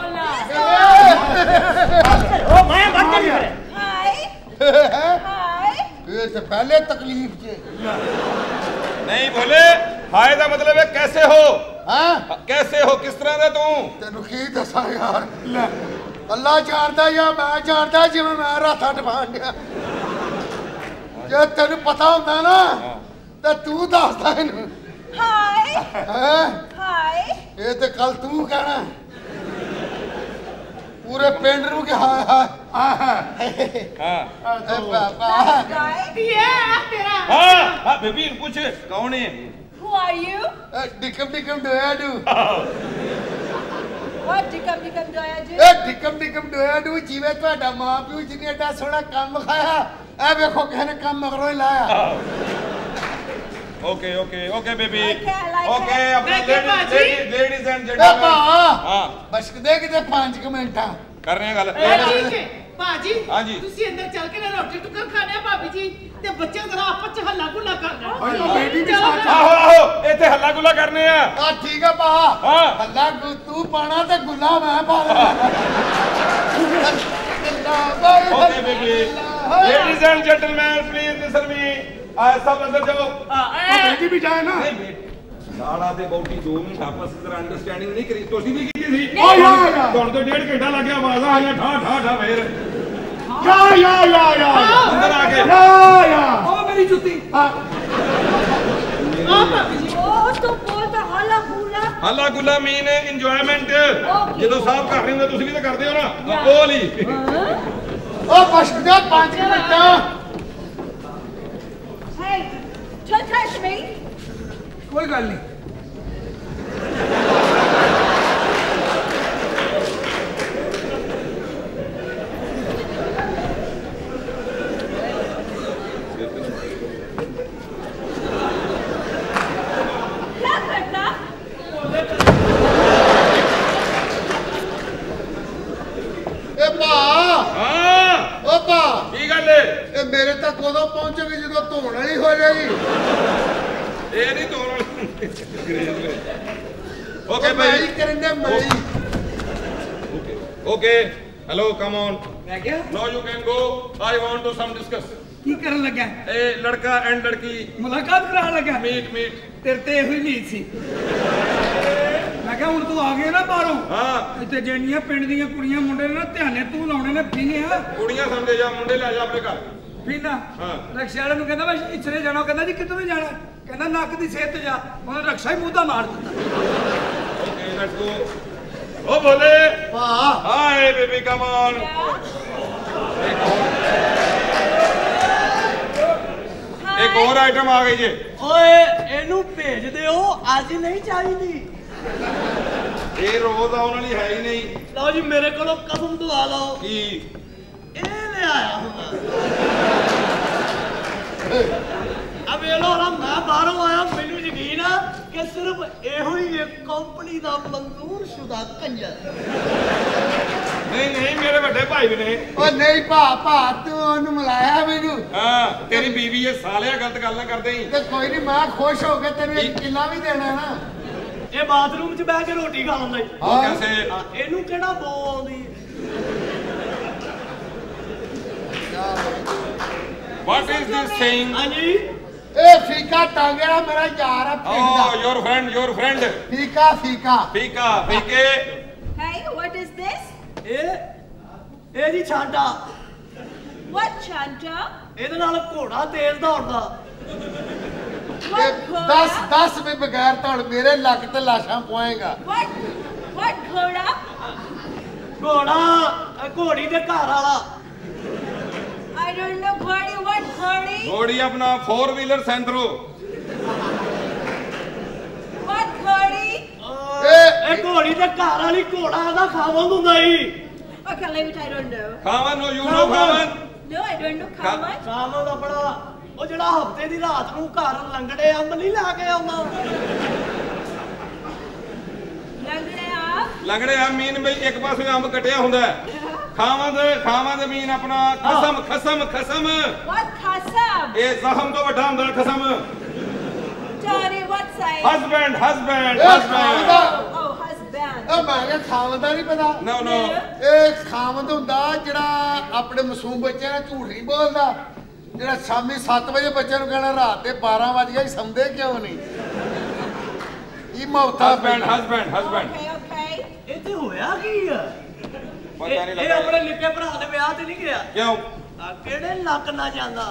ओ मैं बात नहीं करे ਹਾਏ ਹਾਏ ये तो पहले तकलीफ से नहीं भोले, हाय का मतलब है कैसे हो? हाँ कैसे हो? किस तरह दे तू? तेन की दसा यार अल्लाह जानता या मैं जानता जिवें मैं राथा टपान दिया जे तेन पता होंदा ना ते तू दसदा इनू ਹਾਏ हैं ਹਾਏ ये तो कल तू कहना पूरे पिंड नूं कि हाय हाय हाँ ए बाबा हाँ हाँ बेबी पूछ कौन है? who are you ए डिकम डिकम डोया डू what dikam dikam doya ji ए डिकम डिकम डोया डू जिवें तुहाडा मां पिओ जिन्ने एडा सोहना काम खाया ए वेखो किसे ने काम मगरों ही लाया okay okay okay baby Okay, I like okay it. अपने ladies ladies and a gentleman भा हाँ बस दे किते पांच मिनट कर रहे हैं गल ਠੀਕ ਹੈ ਭਾਜੀ हाँ जी ਤੁਸੀਂ ਅੰਦਰ ਚੱਲ ਕੇ ਨਾ ਰੋਟੀ ਟੁੱਕਰ ਖਾਣੇ ਆ ਭਾਬੀ ਜੀ ਤੇ ਬੱਚੇ ਜ਼ਰਾ ਆਪਸ ਚ ਹੱਲਾ ਗੁੱਲਾ ਕਰਨਾ ਓਏ ਬੇਟੀ ਵੀ ਸਾਥ आहो आहो इतने हल्ला गुल्ला करने हैं आ ठीक है भा हाँ हल्ला गु तू पाना ते गुल्ला मैं पा लेना okay baby ladies and gentleman please listen me सब अंदर जाओ बेटी भी जाए ना ਲਾੜਾ ਤੇ ਬੌਟੀ ਦੋ ਮਿੰਟ ਆਪਸ ਵਿੱਚ ਅੰਡਰਸਟੈਂਡਿੰਗ ਨਹੀਂ ਕਰੀ ਤੁਸੀਂ ਵੀ ਕੀਤੀ ਸੀ ਓ ਯਾਰ ਤੁਹਾਨੂੰ ਤਾਂ ਡੇਢ ਘੰਟਾ ਲੱਗਿਆ ਆਵਾਜ਼ਾਂ ਆਈਆਂ ਠਾ ਠਾ ਠਾ ਫੇਰ ਯਾ ਯਾ ਯਾ ਯਾ ਅੰਦਰ ਆ ਕੇ ਯਾ ਯਾ ਉਹ ਮੇਰੀ ਜੁੱਤੀ ਆ ਭਾਬੀ ਜੀ ਉਹ ਤੋਂ ਬੋਲਦਾ ਹੱਲਾ ਗੁੱਲਾ ਹੱਲਾ ਗੁੱਲਾ ਮੀਨ ਇੰਜੋਇਮੈਂਟ ਜਦੋਂ ਸਾਹਿਬ ਕਰ ਰਹੇ ਹੁੰਦੇ ਤੁਸੀਂ ਵੀ ਤਾਂ ਕਰਦੇ ਹੋ ਨਾ ਉਹ ਲਈ ओ बस दे पांच minute hey don't touch me ਕੋਈ ਗੱਲ ਨਹੀਂ क्या करता ए भा ਹਾਂ ओ भा ਕੀ ਗੱਲ ਏ ए मेरे तक उदों पहुंचेगी जदों धोण वाली हो जाएगी ਇਹ ਨਹੀਂ ਤੋੜ ਓਕੇ मैं ਭਾਈ ही करने मैं ही ਓਕੇ ਹੈਲੋ ਕਮ ਔਨ ਮੈਂ ਕਿਹਾ now you can go I want to some discuss ਕੀ ਕਰਨ ਲੱਗਾ ਇਹ ਲੜਕਾ ਐਂਡ ਲੜਕੀ ਮੁਲਾਕਾਤ ਕਰਾਉਣ ਲੱਗਾ ਮੀਟ ਮੀਟ ਤੇਰੇ ਤੇ ਇਹੋ ਹੀ ਨੀਤ ਸੀ ਮੈਂ ਕਿਹਾ ਹੁਣ ਤੂੰ ਆ ਗਿਆ ਨਾ ਬਾਹਰੋਂ ਹਾਂ ਇੱਥੇ ਜਿਹੜੀਆਂ ਪਿੰਡ ਦੀਆਂ ਕੁੜੀਆਂ ਮੁੰਡੇ ਨੇ ਨਾ ਧਿਆਨੇ ਤੂੰ ਲਾਉਣੇ ਨੇ ਪੀਣੇ ਆ ਕੁੜੀਆਂ ਸਮਝੇ ਜਾ ਮੁੰਡੇ ਲੈ ਜਾ ਆਪਣੇ ਘਰ ਪੀਣਾ ਹਾਂ ਰਕਸ਼ਾ ਵਾਲੇ ਨੂੰ ਕਹਿੰਦਾ ਮੈਂ ਇਚਰੇ ਜਾਣਾ ਕਹਿੰਦਾ ਜੀ ਕਿੱਧਰ ਨੂੰ ਜਾਣਾ ਕਹਿੰਦਾ ਨੱਕ ਦੀ ਸਿਹਤ ਤੇ ਜਾ ਉਹਨੇ ਰਕਸ਼ਾ ਹੀ ਮੂੰਹ ਮਾਰ ਦਿੱਤਾ ਓਕੇ ਲੈਟਸ ਗੋ ਓ ਭੋਲੇ भा ਹਾਈ ਬੇਬੀ ਕਮ ਔਨ ਇੱਕ ਹੋਰ ਆਈਟਮ ਆ ਗਈ ਜੇ ਓਏ ਇਹਨੂੰ ਭੇਜ ਦਿਓ ਅੱਜ ਨਹੀਂ ਚਾਹੀਦੀ ਇਹ ਰੋਜ਼ ਆਉਣ ਵਾਲੀ ਹੈ ਹੀ ਨਹੀਂ ਲਓ ਜੀ ਮੇਰੇ ਕੋਲੋਂ ਕਸਮ ਦਵਾ ਲਓ ਕੀ ਇਹ ਲੈ ਆਇਆ ਹਾਂ ਆ ਵੇਲੋ ਨਾ ਮੈਂ ਬਾਹਰੋਂ ਆਇਆ ਮੈਨੂੰ ਯਕੀਨ ਆ ਕਿ ਸਿਰਫ ਇਹੋ ਹੀ ਇੱਕ ਕੰਪਨੀ ਦਾ ਮਨਜ਼ੂਰ ਸ਼ੁਦਾ ਕੰਜਰ ਨਹੀਂ ਨਹੀਂ ਮੇਰੇ ਵੱਡੇ ਭਾਈ ਵੀ ਨੇ ओ नहीं भा भा तू ओनू मिलाया मैनू ਹਾਂ ਤੇਰੀ ਬੀਵੀ ਇਹ ਸਾਲਿਆ ਗਲਤ ਗੱਲ ਨਾ ਕਰਦੇ ਹੀ ते कोई नहीं मैं खुश हो के तेन एक किला भी देना ना ਇਹ ਬਾਥਰੂਮ 'ਚ ਬਹਿ ਕੇ ਰੋਟੀ ਖਾਣ ਲਈ ਉਹ ਕੈਸੇ ਆ, ਇਹਨੂੰ ਕਿਹੜਾ ਬੋ ਆਉਂਦੀ ਵਾਟ ਇਜ਼ ਦਿਸ ਥਿੰਗ ਹਾਂਜੀ ए फीका टांगेरा मेरा यार है पिंड ਓ दा ਯੋਰ ਫਰੈਂਡ ਯੋਰ ਫਰੈਂਡ फीका फीका ਫੀਕਾ ਫੀਕੇ hey what is this ਇਹ ਇਹ ਜੀ ਛਾਂਟਾ what chanta ਇਹਦੇ ਨਾਲ ਘੋੜਾ ਤੇਜ਼ ਦੌੜਦਾ ए, what ghoda दस दस भी बगैर तड़ मेरे लक ते लाशा पवाएगा what what ghoda ਘੋੜਾ ਇਹ ਘੋੜੀ ਦੇ ਘਰ ਵਾਲਾ I don't know ghodi what ghodi ਘੋੜੀ ਆਪਣਾ four wheeler Santro what ghodi ਇਹ ਇਹ ਘੋੜੀ ਦੇ ਘਰ ਵਾਲੀ ਘੋੜਾ ਉਹਦਾ ਖਾਵਨ ਹੁੰਦਾ ਹੀ okay leave it I don't know ਖਾਵਨ ਨੂੰ ਯੂ ਨੋ ਖਾਵਨ no I don't know how much ਖਾਵਨ ਦਾ ਬੜਾ ਉਹ ਜਿਹੜਾ ਹਫਤੇ ਦੀ ਰਾਤ ਨੂੰ ਘਰ ਲੰਗੜੇ ਅੰਬ ਨਹੀਂ ਲਾ ਕੇ ਆਉਂਦਾ lagde aap ਲੰਗੜੇ ਆ ਮੀਨ ਬਈ ਇੱਕ ਪਾਸੇ ਅੰਬ ਕਟਿਆ ਹੁੰਦਾ ਹੈ खावंद खावंद मीन अपना खसम खसम खसम What खसम? ये जख्म तो बड़ा हुंदा खसम Johnny, what size? Husband husband ए, हस्बैंड खावंद। Oh, husband. ਉਹ ਮੈਂ ਕਿਹਾ ਖਾਵੰਦ ਦਾ ਨਹੀਂ ਪਤਾ नो नो ਇਹ ਖਾਵੰਦ ਹੁੰਦਾ ਜਿਹੜਾ ਆਪਣੇ ਮਾਸੂਮ ਬੱਚਿਆਂ ਨਾਲ ਝੂਠ ਨਹੀਂ ਬੋਲਦਾ ਜਿਹੜਾ ਸ਼ਾਮੀ ਸੱਤ ਵਜੇ ਬੱਚਿਆਂ ਨੂੰ ਕਹਿਣਾ ਰਾਤ ਦੇ ਬਾਰਾਂ ਵਜ ਗਏ ਸੌਂਦੇ ਕਿਉਂ ਨਹੀਂ ਇਹ ਮੌਤਾ husband husband husband Okay, okay. ਇਹ ਤੇ ਹੋਇਆ ਕੀ ਆ पता नहीं ਇਹ लगा ਆਪਣੇ ਨਿੱਕੇ ਭਰਾ ਦੇ ਵਿਆਹ ਤੇ ਨਹੀਂ ਗਿਆ क्यों ਆ ਕਿਹੜੇ ਲੱਕ ਨਾ ਜਾਂਦਾ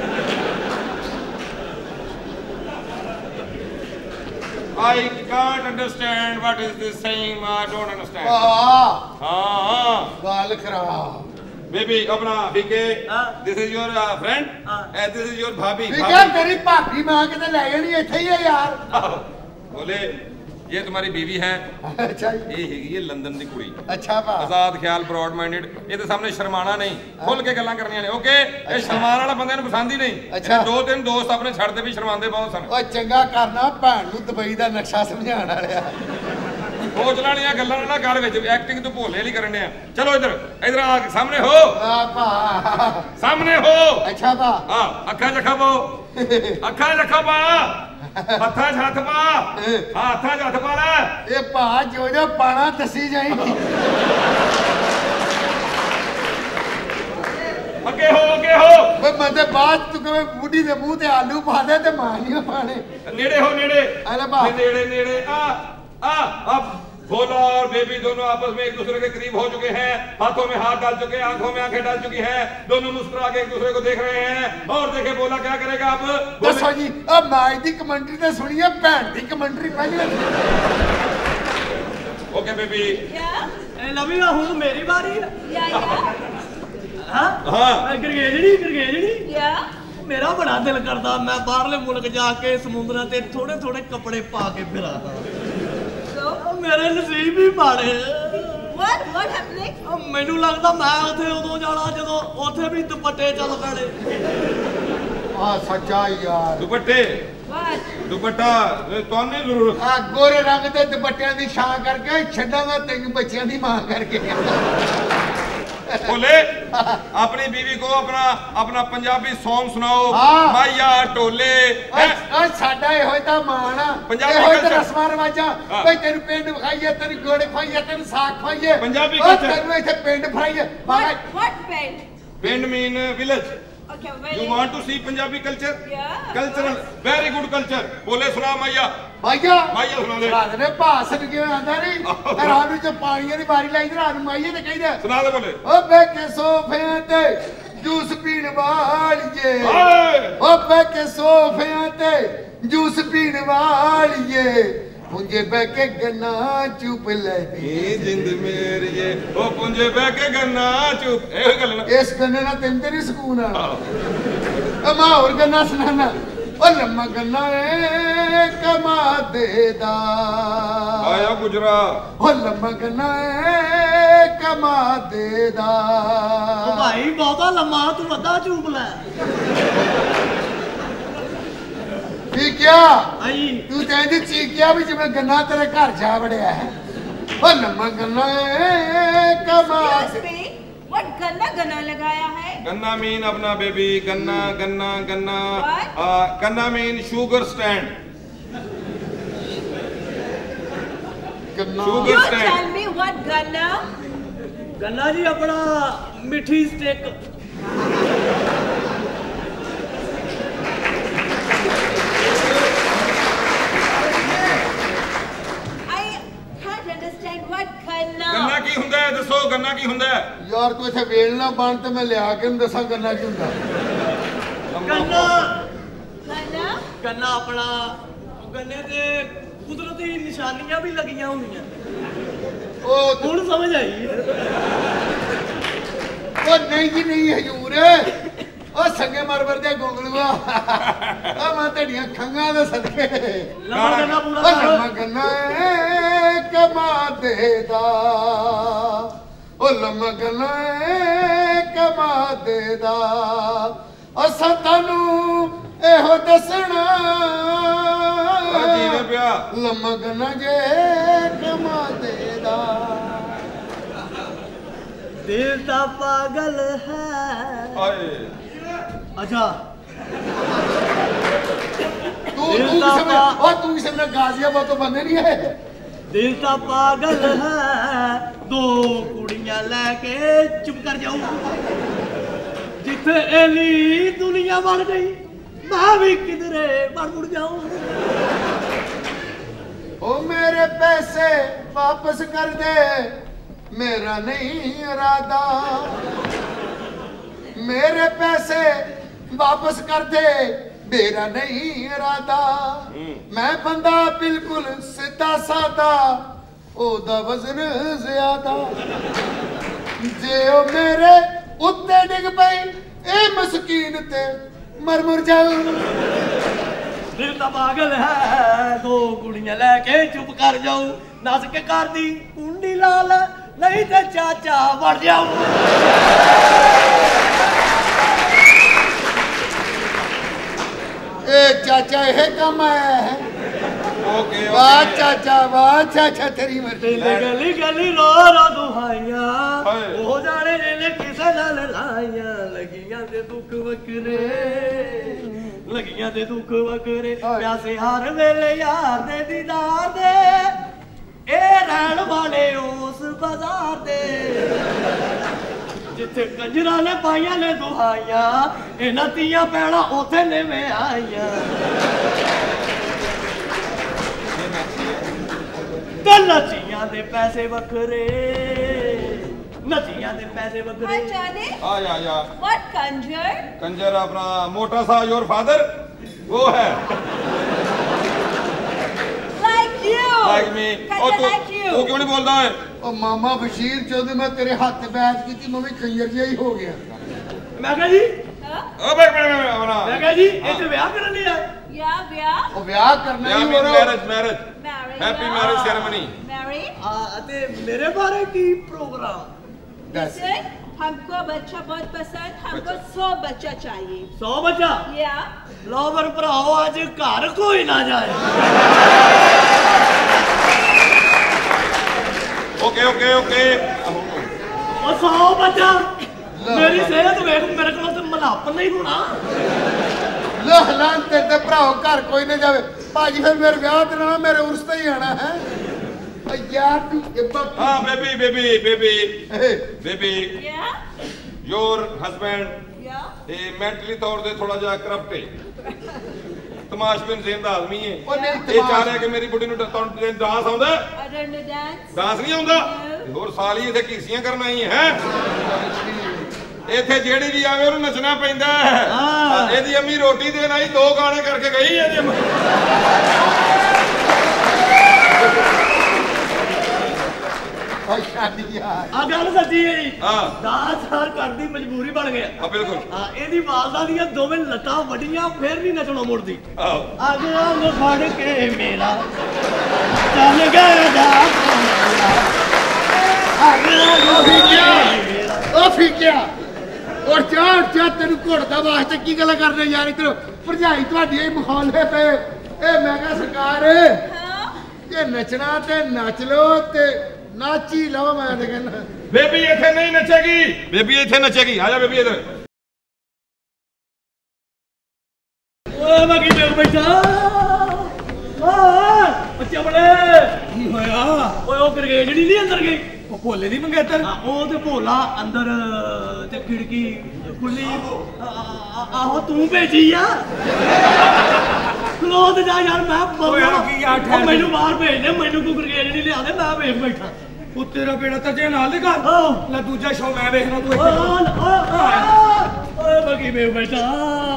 I can't understand what is this saying. I don't understand. ਆਹ हाँ ਗੱਲ ਖਰਾਬ बेबी अपना बीके हाँ। this is your uh, friend हाँ। and this is your भाभी ਵੀ ਕਿਹਾ ਤੇਰੀ ਭਾਬੀ ਮਾਂ ਕਿਤੇ ਲੈ ਜਾਣੀ ਇੱਥੇ ਹੀ ਆ ਯਾਰ भाभी। बोले ये तुम्हारी बीवी है ਅੱਛਾ ਜੀ ये हैगी ये लंदन दी कुड़ी ਅੱਛਾ ਭਾ आजाद ख्याल ब्रॉड माइंडेड ये तो सामने शर्माना नहीं खुल के गल्लां करनियां ने ओके ये शर्माण वाला बंदे नूं पसंद ही नहीं अच्छा। दो तीन दोस्त अपने छड़दे भी शर्मांदे बहुत सन ਉਹ ਚੰਗਾ ਕਰਨਾ ਭੈਣ ਨੂੰ ਦੁਬਈ ਦਾ ਨਕਸ਼ਾ ਸਮਝਾਉਣ ਵਾਲਿਆ ਸੋਚਣ ਵਾਲੀਆਂ ਗੱਲਾਂ ਨਾ ਕਰ ਵਿੱਚ ਐਕਟਿੰਗ ਤੋਂ ਭੋਲੇ ਨਹੀਂ ਕਰਨੇ ਆ ਚਲੋ ਇੱਧਰ ਇੱਧਰ ਆ ਕੇ ਸਾਹਮਣੇ ਹੋ ਆ ਭਾ ਸਾਹਮਣੇ ਹੋ ਅੱਛਾ ਭਾ ਆ ਅੱਖਾਂ 'ਚ ਅੱਖਾਂ ਪਾਓ ਅੱਖਾਂ 'ਚ ਅੱਖਾਂ ਪਾ ਹੱਥਾਂ 'ਚ ਹੱਥ ਪਾ ਹੱਥਾਂ 'ਚ ਹੱਥ ਪਾ ਲੈ ਇਹ ਭਾ ਜੋ ਜੋ ਪਾਣਾ ਦੱਸੀ ਜਾਈ ਅੱਗੇ ਹੋ ਅੱਗੇ ਹੋ ਵੇ ਮੈਂ ਤੇ ਬਾਅਦ ਤੂੰ ਕਵੇਂ ਬੁੱਢੀ ਦੇ ਮੂੰਹ ਤੇ ਆਲੂ ਪਾ ਦੇ ਤੇ ਮਾਂ ਨਹੀਂ ਪਾਣੇ नेड़े हो नेड़े अरे बाप। नेड़े नेड़े आ आ अब भोला और बेबी दोनों आपस में एक दूसरे के करीब हो चुके हैं हाथों में हाथ डाल चुके हैं आंखों में आंखें डाल चुकी हैं दोनों मुस्कुरा के एक दूसरे को देख रहे हैं और देखे बोला क्या करेगा अब ਦੱਸੋ ਜੀ ਆ ਮੈਚ ਦੀ ਕਮੈਂਟਰੀ ਤੇ ਸੁਣੀਏ ਭੈਣ ਦੀ ਕਮੈਂਟਰੀ ਪਹਿਲੀ ओके बेबी Yeah? ਇਹ ਲਵੀ ਆ ਹੁਣ ਮੇਰੀ ਵਾਰੀ ਆ Yeah, yeah. ਹਾਂ हाँ ਗਰਗੇਜੜੀ ਗਰਗੇਜੜੀ Yeah? ਮੇਰਾ ਬੜਾ ਦਿਲ ਕਰਦਾ ਮੈਂ ਬਾਹਰਲੇ ਮੁਲਕ ਜਾ ਕੇ ਸਮੁੰਦਰਾਂ ਤੇ ਥੋੜੇ ਥੋੜੇ ਕੱਪੜੇ ਪਾ ਕੇ ਫਿਰਾਂ So, ਮੇਰੇ ਨਸੀਬ ਹੀ ਮਾੜੇ what? What happening? ਉਹ ਮੈਨੂੰ ਲੱਗਦਾ ਮੈਂ ਉੱਥੇ ਉਦੋਂ ਜਾਣਾ ਜਦੋਂ ਉੱਥੇ ਵੀ ਦੁਪੱਟੇ ਚੱਲ ਪੈਣੇ ਆ ਸੱਚਾ ਯਾਰ दुपट्टे What? दुपट्टा तो नहीं जरूरत ਆ ਗੋਰੇ ਰੰਗ ਦੇ ਦੁਪੱਟਿਆਂ ਦੀ ਛਾਂ ਕਰਕੇ ਛੱਡਾਂਗਾ ਤੈਨੂੰ ਬੱਚਿਆਂ ਦੀ ਮਾਂ ਕਰਕੇ बोले अपनी बीवी को अपना अपना पंजाबी सॉन्ग सुनाओ हाँ। माइया टोले हैं? ਓਏ ਸਾਡਾ ਇਹੋ ਹੀ ਤਾਂ ਮਾਣ ਆ ਪੰਜਾਬੀ ਇਹੋ ਹੀ ਤਾਂ culture। ਰਸਮਾਂ ਰਿਵਾਜਾਂ ਹਾਂ। ਬਈ ਤੈਨੂੰ ਪਿੰਡ ਵਿਖਾਈਏ ਤੈਨੂੰ ਗੋੜ ਖਵਾਈਏ ਤੈਨੂੰ ਸਾਗ ਖਵਾਈਏ ਪੰਜਾਬੀ ਓਏ culture। ਤੈਨੂੰ ਇੱਥੇ ਪਿੰਡ ਫਰਾਈਏ What? What paint? पिंड mean village Okay, you very. Want to see Punjabi culture Yeah. Cultural very good culture बोले सुना माइया ਮਾਈਆ ਮਾਈਆ ਸੁਣਾ ਦੇ। ਸੁਣਾ ਦੇ ਭਾਸਨ ਕਿਵੇਂ ਆਂਦਾ ਨਹੀਂ ਰਾਤ ਨੂੰ ਚ ਪਾਣੀਆਂ ਦੀ ਵਾਰੀ ਲਾਈ ਤੇ ਰਾਤ ਨੂੰ ਮਾਈਏ ਤੇ ਕਹਿੰਦਾ सुना दे बोले ਓ ਬੈਕੇ ਸੋਫਿਆਂ ਤੇ ਜੂਸ ਪੀਣ ਵਾਲੀਏ हाय। ਓ ਬੈਕੇ ਸੋਫਿਆਂ ਤੇ ਜੂਸ ਪੀਣ ਵਾਲੀਏ ਪੁੰਜੇ ਬੈਕੇ ਗੰਨਾ ਚੁੱਪ ਲੈ ये जिंद मेरी ये ओ पुंजे बह के गन्ना चुप ए गल ना ਇਸ ਗੰਨੇ ਨਾਲ ਤੈਨੂੰ ਤੇ ਨਹੀਂ ਸਕੂਨ ਆ ਓ ਮੈਂ ਹੋਰ ਗੰਨਾ ਸੁਣਾਣਾ ਓ ਲੰਮਾ ਗੰਨਾ ਏ ਕਮਾ ਦੇਦਾ आया गुजरा ਓ ਲੰਮਾ ਗੰਨਾ ਏ ਕਮਾ ਦੇਦਾ ਉਹ ਭਾਈ ਬਹੁਤਾ ਲੰਮਾ ਤੂੰ ਵੱਡਾ ਚੂਪ ਲੈ ਕੀ ਕਿਆ ਆਈ ਤੂੰ ਤਾਂ ਇੰਜ ਚੀਕਿਆ ਵੀ ਜਿਵੇਂ ਗੰਨਾ ਤੇਰੇ ਘਰ ਜਾ ਵੜਿਆ ਹੈ ਓ ਲੰਮਾ ਗੰਨਾ ਏ ਕਮਾ Excuse me. What गन्ना गन्ना लगाया है? गन्ना मीन अपना बेबी गन्ना गन्ना गन्ना What? आ, गन्ना मीन शुगर स्टैंड ਗੰਨਾ Sugar You stand. tell me what गन्ना? ਗੰਨਾ ਜੀ ਆਪਣਾ ਮਿੱਠੀ stick I can't understand what गन्ना. गन्ना की हुंदा है दसो गन्ना की हुंदा है ਯਾਰ ਤੂੰ ਇੱਥੇ ਵੇਲ ਨਾ ਬਣ ਤੇ ਮੈਂ ਲਿਆ ਕੇ ਨੂੰ ਦੱਸਾਂ ਗੰਨਾ ਕੀ ਹੁੰਦਾ ਗੰਨਾ गन्ना? ਗੰਨਾ ਆਪਣਾ ਗੰਨੇ ਤੇ ਕੁਦਰਤੀ ਨਿਸ਼ਾਨੀਆਂ ਵੀ ਲੱਗੀਆਂ ਹੁੰਦੀਆਂ ਉਹ ਤੂੰ- ਹੁਣ ਸਮਝ ਆਈ ਉਹ ਨਹੀਂ ਜੀ ਨਹੀਂ ਹਜੂਰ ਉਹ ਸੰਗੇ ਮਰਮਰ ਦੇ ਗੁੰਗਲੂਆ ਆ ਮੈਂ ਤੁਹਾਡੀਆਂ ਖੰਗਾਂ ਦੇ ਸਦਕੇ ਲੰਮਾ ਗੰਨਾ ਪੂਰਾ ਉਹ ਕਰ ਲੰਮਾ ਗੰਨਾ ਏ ਕਮਾ ਦੇਦਾ ਉਹ ਲੰਮਾ ਗੰਨਾ ਏ ਕਮਾ ਦੇਦਾ ਅਸਾਂ ਤੁਹਾਨੂੰ ਇਹੋ ਦੱਸਣਾ ਜੀਵੇ ਪਿਆ ਲੰਮਾ ਗੰਨਾ ਜੇ ਕਮਾ ਦੇਦਾ दिल ता पागल है। अच्छा तू तू समय और तू समय गाजियाबाद तो बंदे नहीं है। दिल ता पागल है दो कुड़ियां लेके चुप कर जाऊं जिथे एली दुनिया बन गई मैं भी किधरे बढ़ मुड़ जाऊं। ओ मेरे पैसे वापस कर दे मेरा नहीं इरादा। मेरे पैसे वापस कर दे मेरा नहीं इरादा। मैं बंदा बिल्कुल सीधा सादा ओदा वजन ज्यादा। जे ओ मेरे उत्ते डिग पई ए मस्कीन ते मर मुर जाऊं। दिल ता पागल है दो कुड़ियां लेके चुप कर जाऊं नस के कर दी कुंडी लाल नहीं ते चाचा बढ़ जाऊं। ए चाचा ये कम है। ओके वाह चाचा वाह चाचा तेरी मर्जी। गली गली रो रो दुहाइयां ओ जाने ने किसे नाल लाइयां लगियां ते दुख वकरे लगियां ते दुख वकरे प्यासे हर वेले यार दे दीदार दे ए रहन वाले उस बाजार दे जिथे कंजरा ने पाइयां ने दुहाइयां इन्हां तियां पैणा उथे ने मैं आईयां। ते नचियां दे पैसे वखरे नचियां दे पैसे वखरे। आ या या What conjure? कंजर अपना मोटा सा योर फादर वो है Like you. Like me. Kinda तू like you. तू क्यों नहीं बोलता है? ओ मामा बशीर चौधरी मैं तेरे हाथ बैठ की थी मम्मी खंजर जिहा ही हो गया। मैं कहा जी ओ बैठ बैठ अपना मैं कहा जी ये तो ब्याह करने लिया Yeah, yeah. ओ ब्याह करना ही हो रहा। Marriage marriage Married. Happy marriage ceremony. Married. आ ते मेरे बारे की प्रोग्राम Listen, हमको बच्चा बहुत पसंद हमको सौ बच्चा चाहिए। सौ बच्चा Yeah. लो पर भराओ आज घर कोई ना जाए। ओके ओके ओके ओ सौ बच्चा मेरी सेहत वेख मेरे को तो मलाप नहीं होना। लो हलान तेरे ते भराओ घर कोई ना जावे भाजी फिर मेरे ब्याह ते ना मेरे उर्स ते ही आना है। ओ यार तू हाँ baby baby baby baby Yeah. Your husband Yeah. ये मेंटली तौर ते थोड़ा जिहा करप्ट है तमाशबिन ज़हन दा आदमी है। ओ नहीं ये चाह रहा है कि मेरी बुढ़ी ਨੂੰ डांस आਉਂਦਾ I don't know dance. Dance नहीं ਆਉਂਦਾ ਹੋਰ ਸਾਲੀ ਇੱਥੇ ਕੀਸੀਆਂ ਕਰਨ ਆਈ ਹੈ। ਇੱਥੇ ਜਿਹੜੀ ਵੀ ਆਵੇ ਉਹਨੂੰ ਨੱਚਣਾ ਪੈਂਦਾ ਹੈ। ਇਹਦੀ ਅੰਮੀ ਰੋਟੀ ਦੇਣ ਆਈ ਦੋ ਗਾਣੇ ਕਰਕੇ ਗਈ ਇਹਦੀ ਅੰਮੀ। ਓ ਸ਼ਾਦੀ ਯਾਰ ਆ ਗੱਲ ਸੱਚੀ ਹੈ ਜੀ। ਹਾਂ ਦਸ ਸਾਲ ਘਰ ਦੀ ਮਜਬੂਰੀ ਬਣ ਗਿਆ। ਹਾਂ ਬਿਲਕੁਲ ਹਾਂ ਇਹਦੀ ਵਾਲਦਾ ਦੀਆਂ ਦੋਵੇਂ ਲੱਤਾਂ ਵੱਡੀਆਂ ਫਿਰ ਵੀ ਨੱਚਣੋਂ ਮੁੜਦੀ। ਆਹੋ ਅਗ ਅੰਗ ਫੜ ਕੇ ਮੇਰਾ ਚੱਲ ਗਿਆ ਦਾ ਅਗ ਅੰਗ ਫੀ ਗਿਆ ਓ ਫੀ ਗਿਆ ਔਰ ਚਾਹ ਚਾਹ ਤੈਨੂੰ ਘੁੱਟਦਾ ਵਾਸਤੇ ਕੀ ਗੱਲ ਕਰਨੇ ਯਾਰ ਇਧਰ ਭਰਜਾਈ ਤੁਹਾਡੀ ਇਹ ਮਖੌਲੇ ਪਏ ਇਹ ਮੈਂ ਕਿਹਾ ਸਰਕਾਰ ਇਹ ਨੱਚਣਾ ਤੇ ਨੱਚ ਲੋ ਤੇ ਨਾਚ ਹੀ ਲਓ ਮੈਂ ਤੇ ਕਹਿੰਦਾ ਬੇਬੀ ਇੱਥੇ ਨਹੀਂ ਨੱਚੇਗੀ ਬੇਬੀ ਇੱਥੇ ਨੱਚੇਗੀ ਆ ਜਾ ਬੇਬੀ ਇੱਧਰ। ਓਏ ਮੈਂ ਕੀ ਬੈਠਾ ਓਏ ਬੱਚਾ ਬੜੇ ਕੀ ਹੋਇਆ ਓਏ ਉਹ ਗਰਗੇਜੜੀ ਨਹੀਂ ਅੰਦਰ ਗਈ ਉਹ ਭੋਲੇ ਦੀ ਮੰਗੇਤਰ ਉਹ ਤੇ ਭੋਲਾ ਅੰਦਰ ਤੇ ਖਿੜਕੀ ਖੁੱਲੀ ਆਹੋ ਤੂੰ ਭੇਜੀ ਆ ਕਲੋਦ ਜਾ ਯਾਰ ਮੈਂ ਬੋਲਾਂ ਮੈਨੂੰ ਬਾਹਰ ਭੇਜ ਦੇ ਮੈਨੂੰ ਕੋਈ ਗਰਗੇਜੜੀ ਲਿਆ ਦੇ ਮੈਂ ਵੇਖ ਬੈਠਾ ਉਹ ਤੇਰਾ ਬੇੜਾ ਤਾਂ ਜੇ ਨਾਲ ਦੇ ਘਰ ਲੈ ਦੂਜਾ ਸ਼ੋ ਮੈਂ ਵੇਖਣਾ ਤੂੰ ਇੱਥੇ ਓਏ ਬਗੀ ਵੇਖ ਬੈਠਾ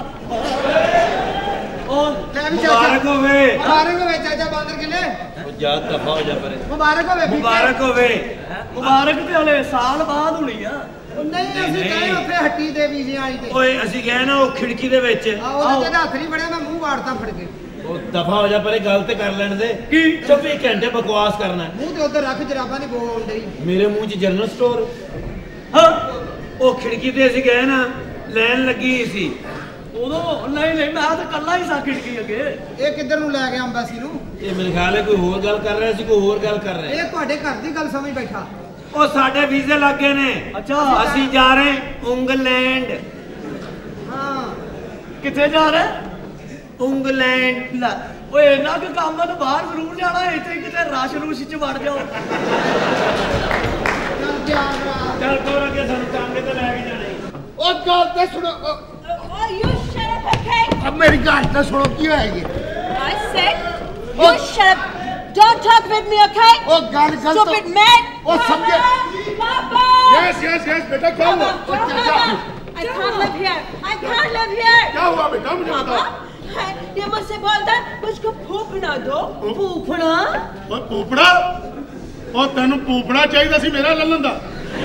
ਉਹ ਲੈ ਵੀ ਚਾਚਾ ਮੁਬਾਰਕ ਹੋਵੇ ਮੁਬਾਰਕ ਹੋਵੇ ਚਾਚਾ ਬਾਂਦਰ ਕਿਲੇ ਉਹ ਜਾ ਦਫਾ ਹੋ ਜਾ ਪਰੇ ਮੁਬਾਰਕ ਹੋਵੇ ਵੀ ਮੁਬਾਰਕ ਹੋਵੇ ਮੁਬਾਰਕ ਤੇ ਹਲੇ ਸਾਲ ਬਾਅਦ ਹੋਣੀ ਆ ਨਹੀਂ ਅਸੀਂ ਗਏ ਉੱਥੇ ਹੱਟੀ ਦੇ ਵੀਜ਼ੇ ਵਾਲੀ ਤੇ ਓਏ ਅਸੀਂ ਗਏ ਨਾ ਉਹ ਖਿੜਕੀ ਦੇ ਵਿੱਚ ਆ ਉਹਦੇ ਤੇ ਹੱਥ ਨਹੀਂ ਫੜਿਆ ਮੈਂ ਮੂੰਹ ਵਾੜਤਾ ਫੜ ਕੇ ਉਹ ਦਫਾ ਹੋ ਜਾ ਪਰੇ ਗੱਲ ਤੇ ਕਰ ਲੈਣ ਦੇ ਕੀ ਚੌਵੀ ਘੰਟੇ ਬਕਵਾਸ ਕਰਨਾ ਮੂੰਹ ਤੇ ਉੱਧਰ ਰੱਖ ਜਰਾਬਾਂ ਦੀ ਬੋ ਆਉਂਦੀ ਮੇਰੇ ਮੂੰਹ 'ਚ ਜਨਰਲ ਸਟੋਰ ਹਾਂ ਉਹ ਖਿੜਕੀ ਤੇ ਅਸੀਂ ਗਏ ਨਾ ਲੈਣ ਲੱਗੀ ਸੀ ਉਦੋਂ ਨਹੀਂ ਨਹੀਂ ਮੈਂ ਤਾਂ ਕੱਲਾ ਹੀ ਸਾਂ ਖਿੜਕੀ ਅੱਗੇ ਇਹ ਕਿੱਧਰ ਨੂੰ ਲੈ ਗਿਆ ਅੰਬੈਸੀ ਨੂੰ ਇਹ ਮੇਰੇ ਖਿਆਲ ਹੈ ਕੋਈ ਹੋਰ ਗੱਲ ਕਰ ਰਿਹਾ ਸੀ ਕੋਈ ਹੋਰ ਗੱਲ ਕਰ ਰਿਹਾ ਇਹ ਤੁਹਾਡੇ ਘਰ ਦੀ ਗੱਲ ਸਮਝ ਬੈਠਾ ओ साडे वीजे लग गए ने। अच्छा असी जा रहे इंग्लैंड। हाँ किथे जा रहे? इंग्लैंड। ओए ना के काम में तो बाहर जरूर जाना है, इथे किथे रश रुश च वड़ जाओ। चल कोर अगे सानू काम ते लेके जाने। ओ गल ते सुनो। Oh, you shut up, okay? अब मेरी गल ते सुनो की होया ये? I said, you shut up. Don't talk with me, okay? ओ गल गल तो Stupid man. ओ समझे? Papa. यस यस यस बेटा क्या हुआ? I can't live here. I can't live here. क्या हुआ बेटा मुझे बताओ। ये मुझसे बोलता है मुझको फूफना दो। फूफना? ओए फूफड़ा? ओ तेनू फूफड़ा चाहिए सी मेरा ललन दा।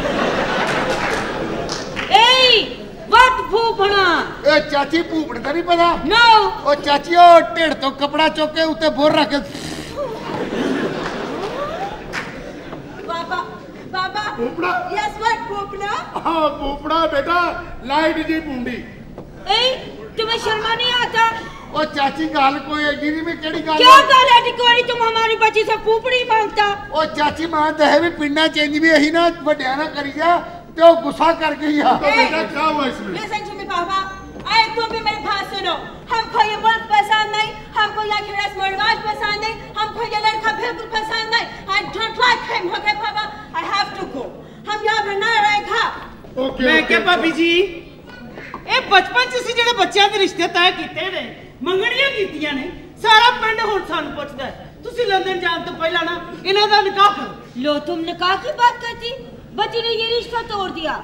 Hey, what फूफना? ए चाची फूफड़ दा नहीं पता? No. ओ चाची ओ ढेड़ तो कपड़ा चुक के उत्ते बोर रख के बाबा बाबा फूफड़ा? Yes, what फूफना? हाँ फूफड़ा बेटा लाइट जी पूंडी। Hey, तुम्हें शर्मा नहीं आता? ओ चाची गाल कोई एडी नहीं में केड़ी गाल? क्या गाल है कोई? तुम हमारी बच्ची से फूफड़ी मांगता? ओ चाची मां दहे भी पिंडा चेंज भी यही ना वड्या ना करी जा ते ओ गुस्सा कर गई है। तो बेटा क्या हुआ इसमें? Listen to me, पापा। आए तुम भी मेरी बात सुनो। हमको ये मुल्क पसंद नहीं, हमको यहाँ की रस्म रिवाज पसंद नहीं, हमको ये लड़का बिल्कुल पसंद नहीं। I don't like him, okay, पापा? I have to go. हम यहाँ पर ना रहेगा। ओके मैं क्या भाभी जी ਇਹ ਬਚਪਨ ਚ ਅਸੀਂ ਜਿਹੜੇ ਬੱਚਿਆਂ ਦੇ ਰਿਸ਼ਤੇ ਤੈਅ ਕੀਤੇ ਨੇ, ਮੰਗਣੀਆਂ ਕੀਤੀਆਂ ਨੇ, ਸਾਰਾ ਪਿੰਡ ਹੁਣ ਸਾਨੂੰ ਪੁੱਛਦਾ ਤੁਸੀਂ ਲੰਡਨ ਜਾਣ ਤੋਂ ਪਹਿਲਾਂ ਨਾ ਇਹਨਾਂ ਦਾ ਨਿਕਾਹ ਕਰੋ। लो तुम निकाह की बात करती? बच्ची ने ये रिश्ता तोड़ दिया।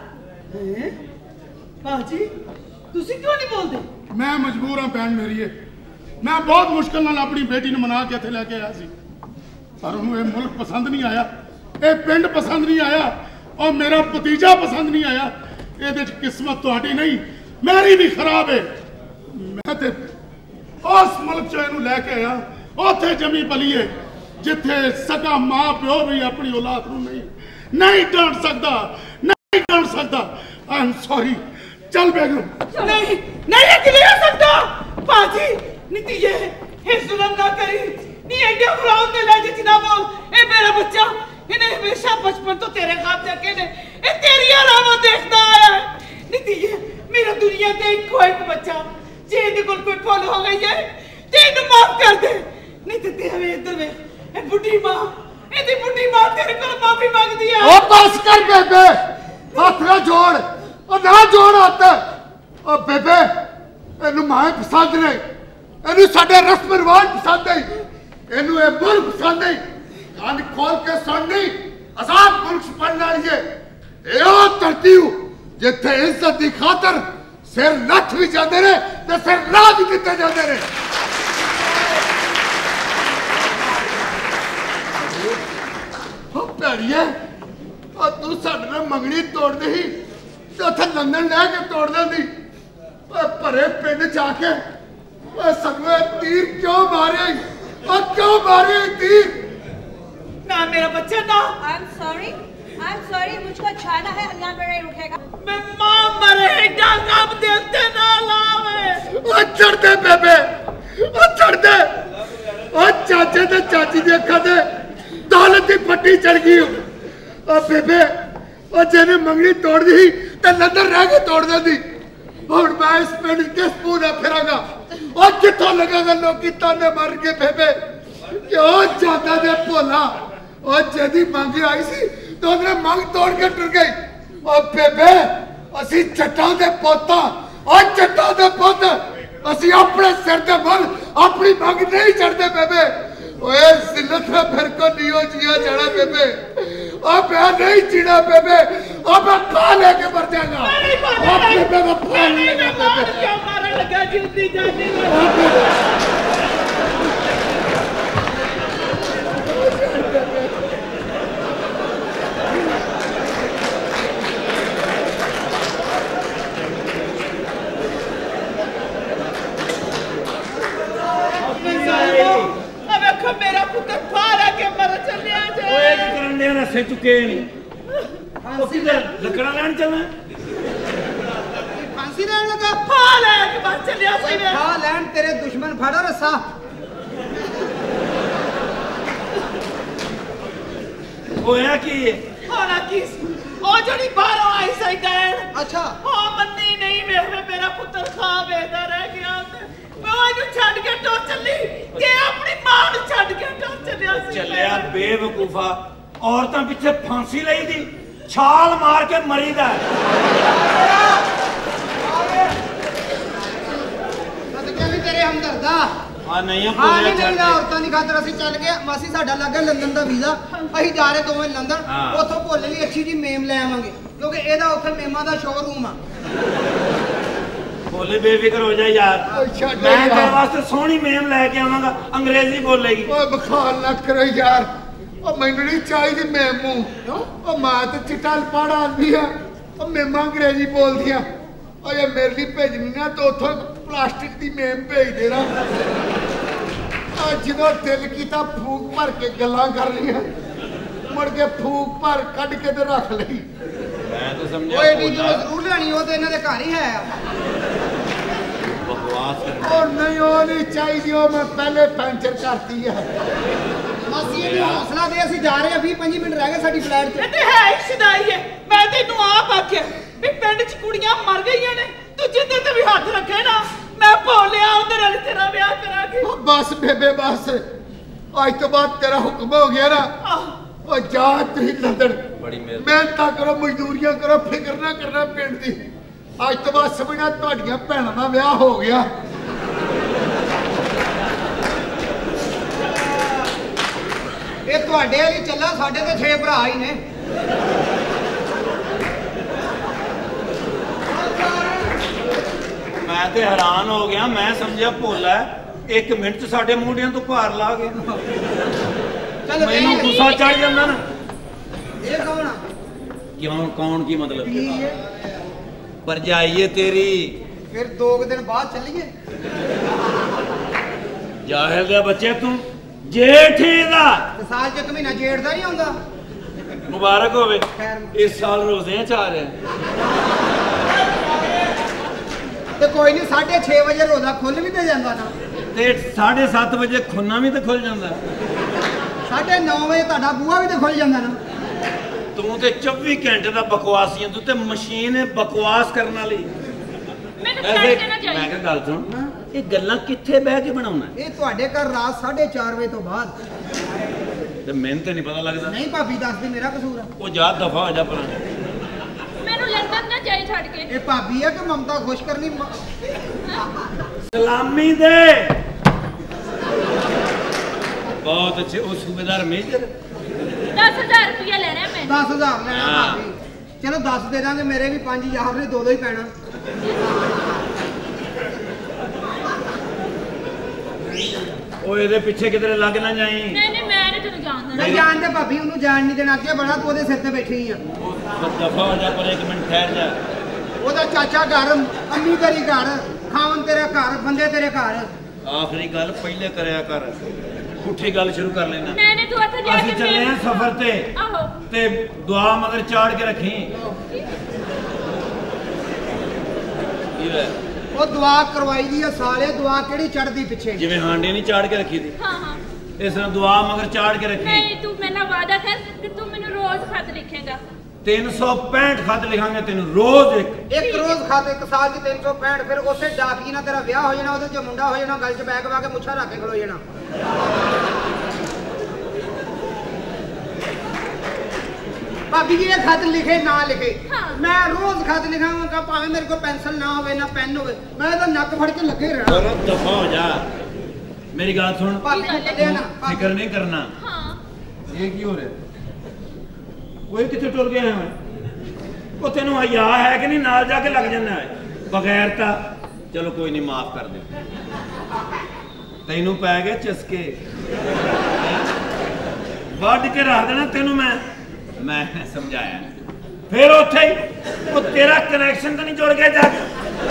ਭਾਜੀ ਤੁਸੀਂ ਕਿਉਂ ਨਹੀਂ ਬੋਲਦੇ? मैं मजबूर हाँ भैन मेरी है। मैं बहुत मुश्किल नाल अपनी बेटी ने मना के इत्थे लेके आया सी, पर उन्होंने ये मुल्क पसंद नहीं आया, ये पिंड पसंद नहीं आया और मेरा भतीजा पसंद नहीं आया। ये किस्मत तुहाडी नहीं मेरी भी खराब है। मैं ते उस मुल्क चो इहनूं लैके आया उत्थे जमी पली है जिथे सगा मां प्यो भी अपनी औलाद नूं नहीं नहीं डांट सकता, नहीं डांट सकता। I am sorry. चल बेगम। नहीं नहीं लेके नहीं आ सकता भाजी। नीति ये है जुल्म ना करी नहीं एंडे बुलाओ ते ले जी ना बोल। ए मेरा बच्चा इन्हें हमेशा बचपन तो तेरे ख्वाब देखे ने, ए तेरी आराम देखता आया है। नीति ये मेरा दुनिया ते एक कोई बच्चा जे इनके कोल कोई फॉलो हो गई है ते इन्हें माफ कर दे। नहीं ते तेरे इधर में ए बुढ़ी मां ए दी बुढ़ी मां तेरे कोल माफी मांग दी है। ओ बस कर बेबे, हाथ ना जोड़ ओ ना जोड़ हाथ। ओ बेबे एनू मां पसंद नहीं, एनू साडे रस्म रिवाज पसंद नहीं, एनू ए मुल्क पसंद नहीं। कान खोल के सुन नहीं, आजाद मुल्क पढ़ने वाली है ए ओ धरती जिथे इज्जत की खातर सिर नठ भी जाते रहे ते सिर ला भी दिते जाते रहे। भैड़िए तू साडे नाल मंगनी तोड़ दी ते उत्थे लंदन लैके तोड़ देंदी। भरे पिंड जाके सगवे तीर क्यों मारे और क्यों मारे तीर? ना मेरा बच्चा ना। I'm sorry. I'm sorry. मुझको जाना है, हम यहाँ पर नहीं रुकेगा। मैं मां मरे डांगा देते ना लावे। ओ चढ़ दे बेबे, ओ चढ़ दे। ओ चाचे ते चाची दी अखां ते दौलत दी पट्टी चढ़ गई। ओ बेबे ओ जेने मंगनी तोड़ दी ते लंदन रह के तोड़ देंदी। हुण मैं इस पिंड किस मुंह नाल फिरांगा? ओ कित्थों लगेगा लोकी ताने मार के बेबे कि ओ जादा दे भोला ओ जेदी मंग आई सी तो उन्हें मंग तोड़ के टुर गई। ओ बेबे असी जट्टां दे पुत्त ओ जट्टां दे पुत्त असी अपने सिर दे बल अपनी मंग नहीं चढ़ते बेबे। ओए जिल्लत में फिर को नहीं हो जिया जाना बेबे। ओ मैं नहीं जीना बेबे, ओ मैं खा लेके मर जाऊंगा। ओ बेबे मैं खा लेगा बेबे। क्या मारने लगा जिंदगी जाने में। मेरा पुत्र फारा के मर चले आ जाए। ओए की करन दे रसे चुके नहीं। ओ किधर लकड़ा लेन चलना? फांसी लेने लगा। फा ले के बाद चले आ सही में। फा लेन तेरे दुश्मन फाड़ो रसा। होया की होना की ओ जड़ी बाहरों आई सही डैन अच्छा ओ मन्नी नहीं वे मेरा पुत्र खा बेदा रह गया मैं ओनू छड़ के टो चली ते अपनी मां नु छड़ के टो चलिया सी चलिया बेवकूफा औरतां पीछे फांसी लई दी छाल मार के मरीदा सदके भी तेरे हमदर्दा आ नहीं है हाँ नहीं नहीं औरतां दी खातर ਅਸੀਂ ਚੱਲ ਗਏ ਮਾਸੀ ਸਾਡਾ ਲੱਗਾ ਲੰਡਨ ਦਾ ਵੀਜ਼ਾ ਅਸੀਂ ਜਾ ਰਹੇ ਦੋਵੇਂ ਲੰਡਨ ਉੱਥੋਂ ਭੁੱਲ ਲਈ ਅੱਛੀ ਜੀ ਮੇਮ ਲੈ ਆਵਾਂਗੇ ਕਿਉਂਕਿ ਇਹਦਾ ਉੱਥੇ ਮੇਮਾਂ ਦਾ ਸ਼ੋਰੂਮ ਆ बोले बेफिक्र हो जाए यार मैं तेरे वास्ते सोहनी मेम लेके आवांगा अंग्रेजी बोलेगी ओए बखाल ना करो यार ओ मैनू नहीं चाहिए मेमू ओ मां तो चिट्टा पढ़ आंदी है ओ मेमा अंग्रेजी बोलदी है ओ ये मेरे लिए भेजनी ना तो उथों प्लास्टिक दी मेम भेज देना आ जिदों दिल कीता फूक भर के गल्लां कर रही मुड़ के फूक भर कढ के ते रख लई मैं तो समझा ओए दी जो जरूर लेनी हो तो इन्हां दे घर ही है बकवास कर ओ नहीं ओ नहीं चाहिए ओ मैं पहले पंचर करती है मासी ने हौसला दे ਅਸੀਂ ਜਾ ਰਹੇ ਆ बीस पच्चीस ਮਿੰਟ ਰਹਿ ਗਏ ਸਾਡੀ ਫਲਾਈਟ ਤੇ ਇਹ ਤੇ ਹੈ ਹੀ ਸ਼ਦਾਈ ਹੈ ਮੈਂ ਤੈਨੂੰ ਆਪ ਆਖਿਆ ਵੀ ਪਿੰਡ 'ਚ ਕੁੜੀਆਂ ਮਰ ਗਈਆਂ ਨੇ ਤੂੰ ਜਿੱਦੇ ਤੇ ਵੀ ਹੱਥ ਰੱਖੇ ਨਾ ਮੈਂ ਭੋਲਿਆ ਉਹਦੇ ਨਾਲ ਤੇਰਾ ਵਿਆਹ ਕਰਾਂਗੀ ओ बस बेबे बस आज तो बाद तेरा हुक्म हो गया ना ओ जा तू लंदन बड़ी मेहनत करो मजदूरियां करो फिक्र ना करना पिंड दी आज तो बाद समझना ਤੁਹਾਡੀਆਂ ਭੈਣਾਂ ਦਾ ਵਿਆਹ ਹੋ ਗਿਆ ਇਹ ਤੁਹਾਡੇ ਵਾਲੀ ਚੱਲਾ ਸਾਡੇ ਤੇ ਛੇ ਭਰਾ ਹੀ ਨੇ मैं तो हैरान हो गया मैं समझा भोला एक मिनट च साडे मूंडियां तो भार ला गया मैनू गुस्सा चढ़ जांदा ना ਇਹ ਕੌਣ ਆ क्यों कौन की मतलब पर जाइए तेरी ਫਿਰ ਦੋ ਦਿਨ ਬਾਅਦ ਚੱਲੀਏ जाहिल दे बच्चे तू जेठ ही दा ਤੇ ਸਾਲ ਚ ਇੱਕ ਮਹੀਨਾ ਜੇਠ ਦਾ ਨਹੀਂ ਆਉਂਦਾ मुबारक होवे इस साल रोजे चा रहे ਤੇ ਕੋਈ ਨਹੀਂ ਸਾਢੇ ਛੇ ਵਜੇ ਰੋਜ਼ਾ ਖੁੱਲ ਵੀ ਤੇ ਜਾਂਦਾ ਨਾ ते साढ़े सात बजे खुन्ना भी तो खुल जाता ਸਾਢੇ ਨੌ ਵਜੇ ਤੁਹਾਡਾ ਬੂਹਾ ਵੀ ਤੇ ਖੁੱਲ ਜਾਂਦਾ ਨਾ तू ते चौबीस घंटे दा बकवासी है तू ते मशीन है बकवास करने वाली ਮੈਨੂੰ ਛੱਡ ਕੇ ਨਾ ਜਾਈਂ मैं क्या गल सुन ये गल्लां किथे बह के बनाउना ਇਹ ਤੁਹਾਡੇ ਘਰ ਰਾਤ ਸਾਢੇ ਚਾਰ ਵਜੇ ਤੋਂ ਬਾਅਦ ते मैनूं ते नहीं पता लगदा ਨਹੀਂ ਭਾਬੀ ਦੱਸਦੀ ਮੇਰਾ ਕਸੂਰ ਆ ओ जा दफा हो जा पर ਮੈਨੂੰ ਲੰਡਨ ਨਾ ਜਾਈ ਛੱਡ ਕੇ ਇਹ ਭਾਬੀ ਆ ਕਿ ਮਮਤਾ ਖੁਸ਼ ਕਰਨੀ सलामी दे बहुत अच्छे ओ सूबेदार मेजर दस हज़ार रुपया लेना मैं दस हज़ार ਲੈਣਾ ਭਾਬੀ ਚਲੋ ਦਸ ਦੇ ਦਾਂਗੇ ਮੇਰੇ ਵੀ ਪੰਜ ਹਜ਼ਾਰ ਨੇ ਦੋ ਦੋ ਹੀ ਪੈਣਾ ओ ਇਹਦੇ ਪਿੱਛੇ ਕਿਧਰੇ ਲੱਗ ਨਾ ਜਾਈ नहीं नहीं मैं नहीं तेन जानदा ਨਹੀਂ ਜਾਣਦੇ ਭਾਬੀ ਉਹਨੂੰ ਜਾਣ ਨਹੀਂ ਦੇਣਾ ਅੱਗੇ ਬੜਾ ਤੂੰ ਉਹਦੇ ਸਿਰ ਤੇ ਬੈਠੀ ਆ दफा हो जा पर एक मिनट ठहर जा ਉਹਦਾ ਚਾਚਾ ਘਰ ਅੰਮੀ ਤੇਰੀ ਘਰ ਖਾਵਨ ਤੇਰਾ ਘਰ ਬੰਦੇ ਤੇਰੇ ਘਰ आखिरी गल पहले करया कर पुठी गल शुरू कर लेना नहीं नहीं तू ਉੱਥੇ ਜਾ ਅਸੀਂ ਕੇ ਚੱਲੇ ਆ ਸਫ਼ਰ ਤੇ ਆਹੋ ਤੇ ਦੁਆ ਮਗਰ ਚਾੜ ਕੇ ਰੱਖੀ ਇਹ ਲੈ ਉਹ ਦੁਆ ਕਰਵਾਈ ਦੀ ਆ ਸਾਲੇ ਦੁਆ ਕਿਹੜੀ ਚੜਦੀ ਪਿੱਛੇ ਜਿਵੇਂ ਹਾਂਡੇ ਨਹੀਂ ਚਾੜ ਕੇ ਰੱਖੀ ਦੀ हाँ हाँ ਇਸ ਤਰ੍ਹਾਂ ਦੁਆ ਮਗਰ ਚਾੜ ਕੇ ਰੱਖੀ नहीं तू मेरे नाल वादा कर कि तू मैनू रोज खत लिखेगा तीन सौ पैंठ खत लिखांगे तेन रोज एक ਇੱਕ ਰੋਜ਼ ਖਾਤੇ ਇੱਕ ਸਾਲ ਚ ਤਿੰਨ ਸੌ ਪੈਂਹਠ ਫਿਰ ਉਸੇ ਡਾਕੀ ਨਾਲ ਤੇਰਾ ਵਿਆਹ ਹੋ ਜਾਣਾ ਉਹਦੇ ਚ ਮੁੰਡਾ ਹੋ ਜਾਣਾ ਗੱਲ ਚ ਬੈਗ ਵਾ ਕੇ ਮੁੱਛਾਂ ਰੱਖ ਕੇ ਖਲੋ ਜਾਣਾ ਭਾਬੀ ਜੀ ਇਹ ਖਤ ਲਿਖੇ ਨਾ ਲਿਖੇ ਮੈਂ ਰੋਜ਼ ਖਤ ਲਿਖਾਂਗਾ ਭਾਵੇਂ ਮੇਰੇ ਕੋਲ ਪੈਨਸਲ ਨਾ ਹੋਵੇ ਨਾ ਪੈਨ ਹੋਵੇ ਮੈਂ ਤਾਂ ਨੱਕ ਫੜ ਕੇ ਲੱਗੇ ਰਹਿਣਾ और दफा हो जा मेरी गल सुन ਭਾਬੀ ਨੂੰ ਕੱਢਿਆ ਨਾ फिक्र नहीं करना हाँ ये की हो रहा है वो कितने टुर गए हैं वो तेन हया है कि नहीं नाल जाके लग जाना है बगैर ता चलो कोई नहीं माफ कर दे तेनू पै गए चस्के वड के रख देना तेनू मैं मैं समझाया फिर उथे ही वो तेरा कनेक्शन तो नहीं जुड़ गया जाके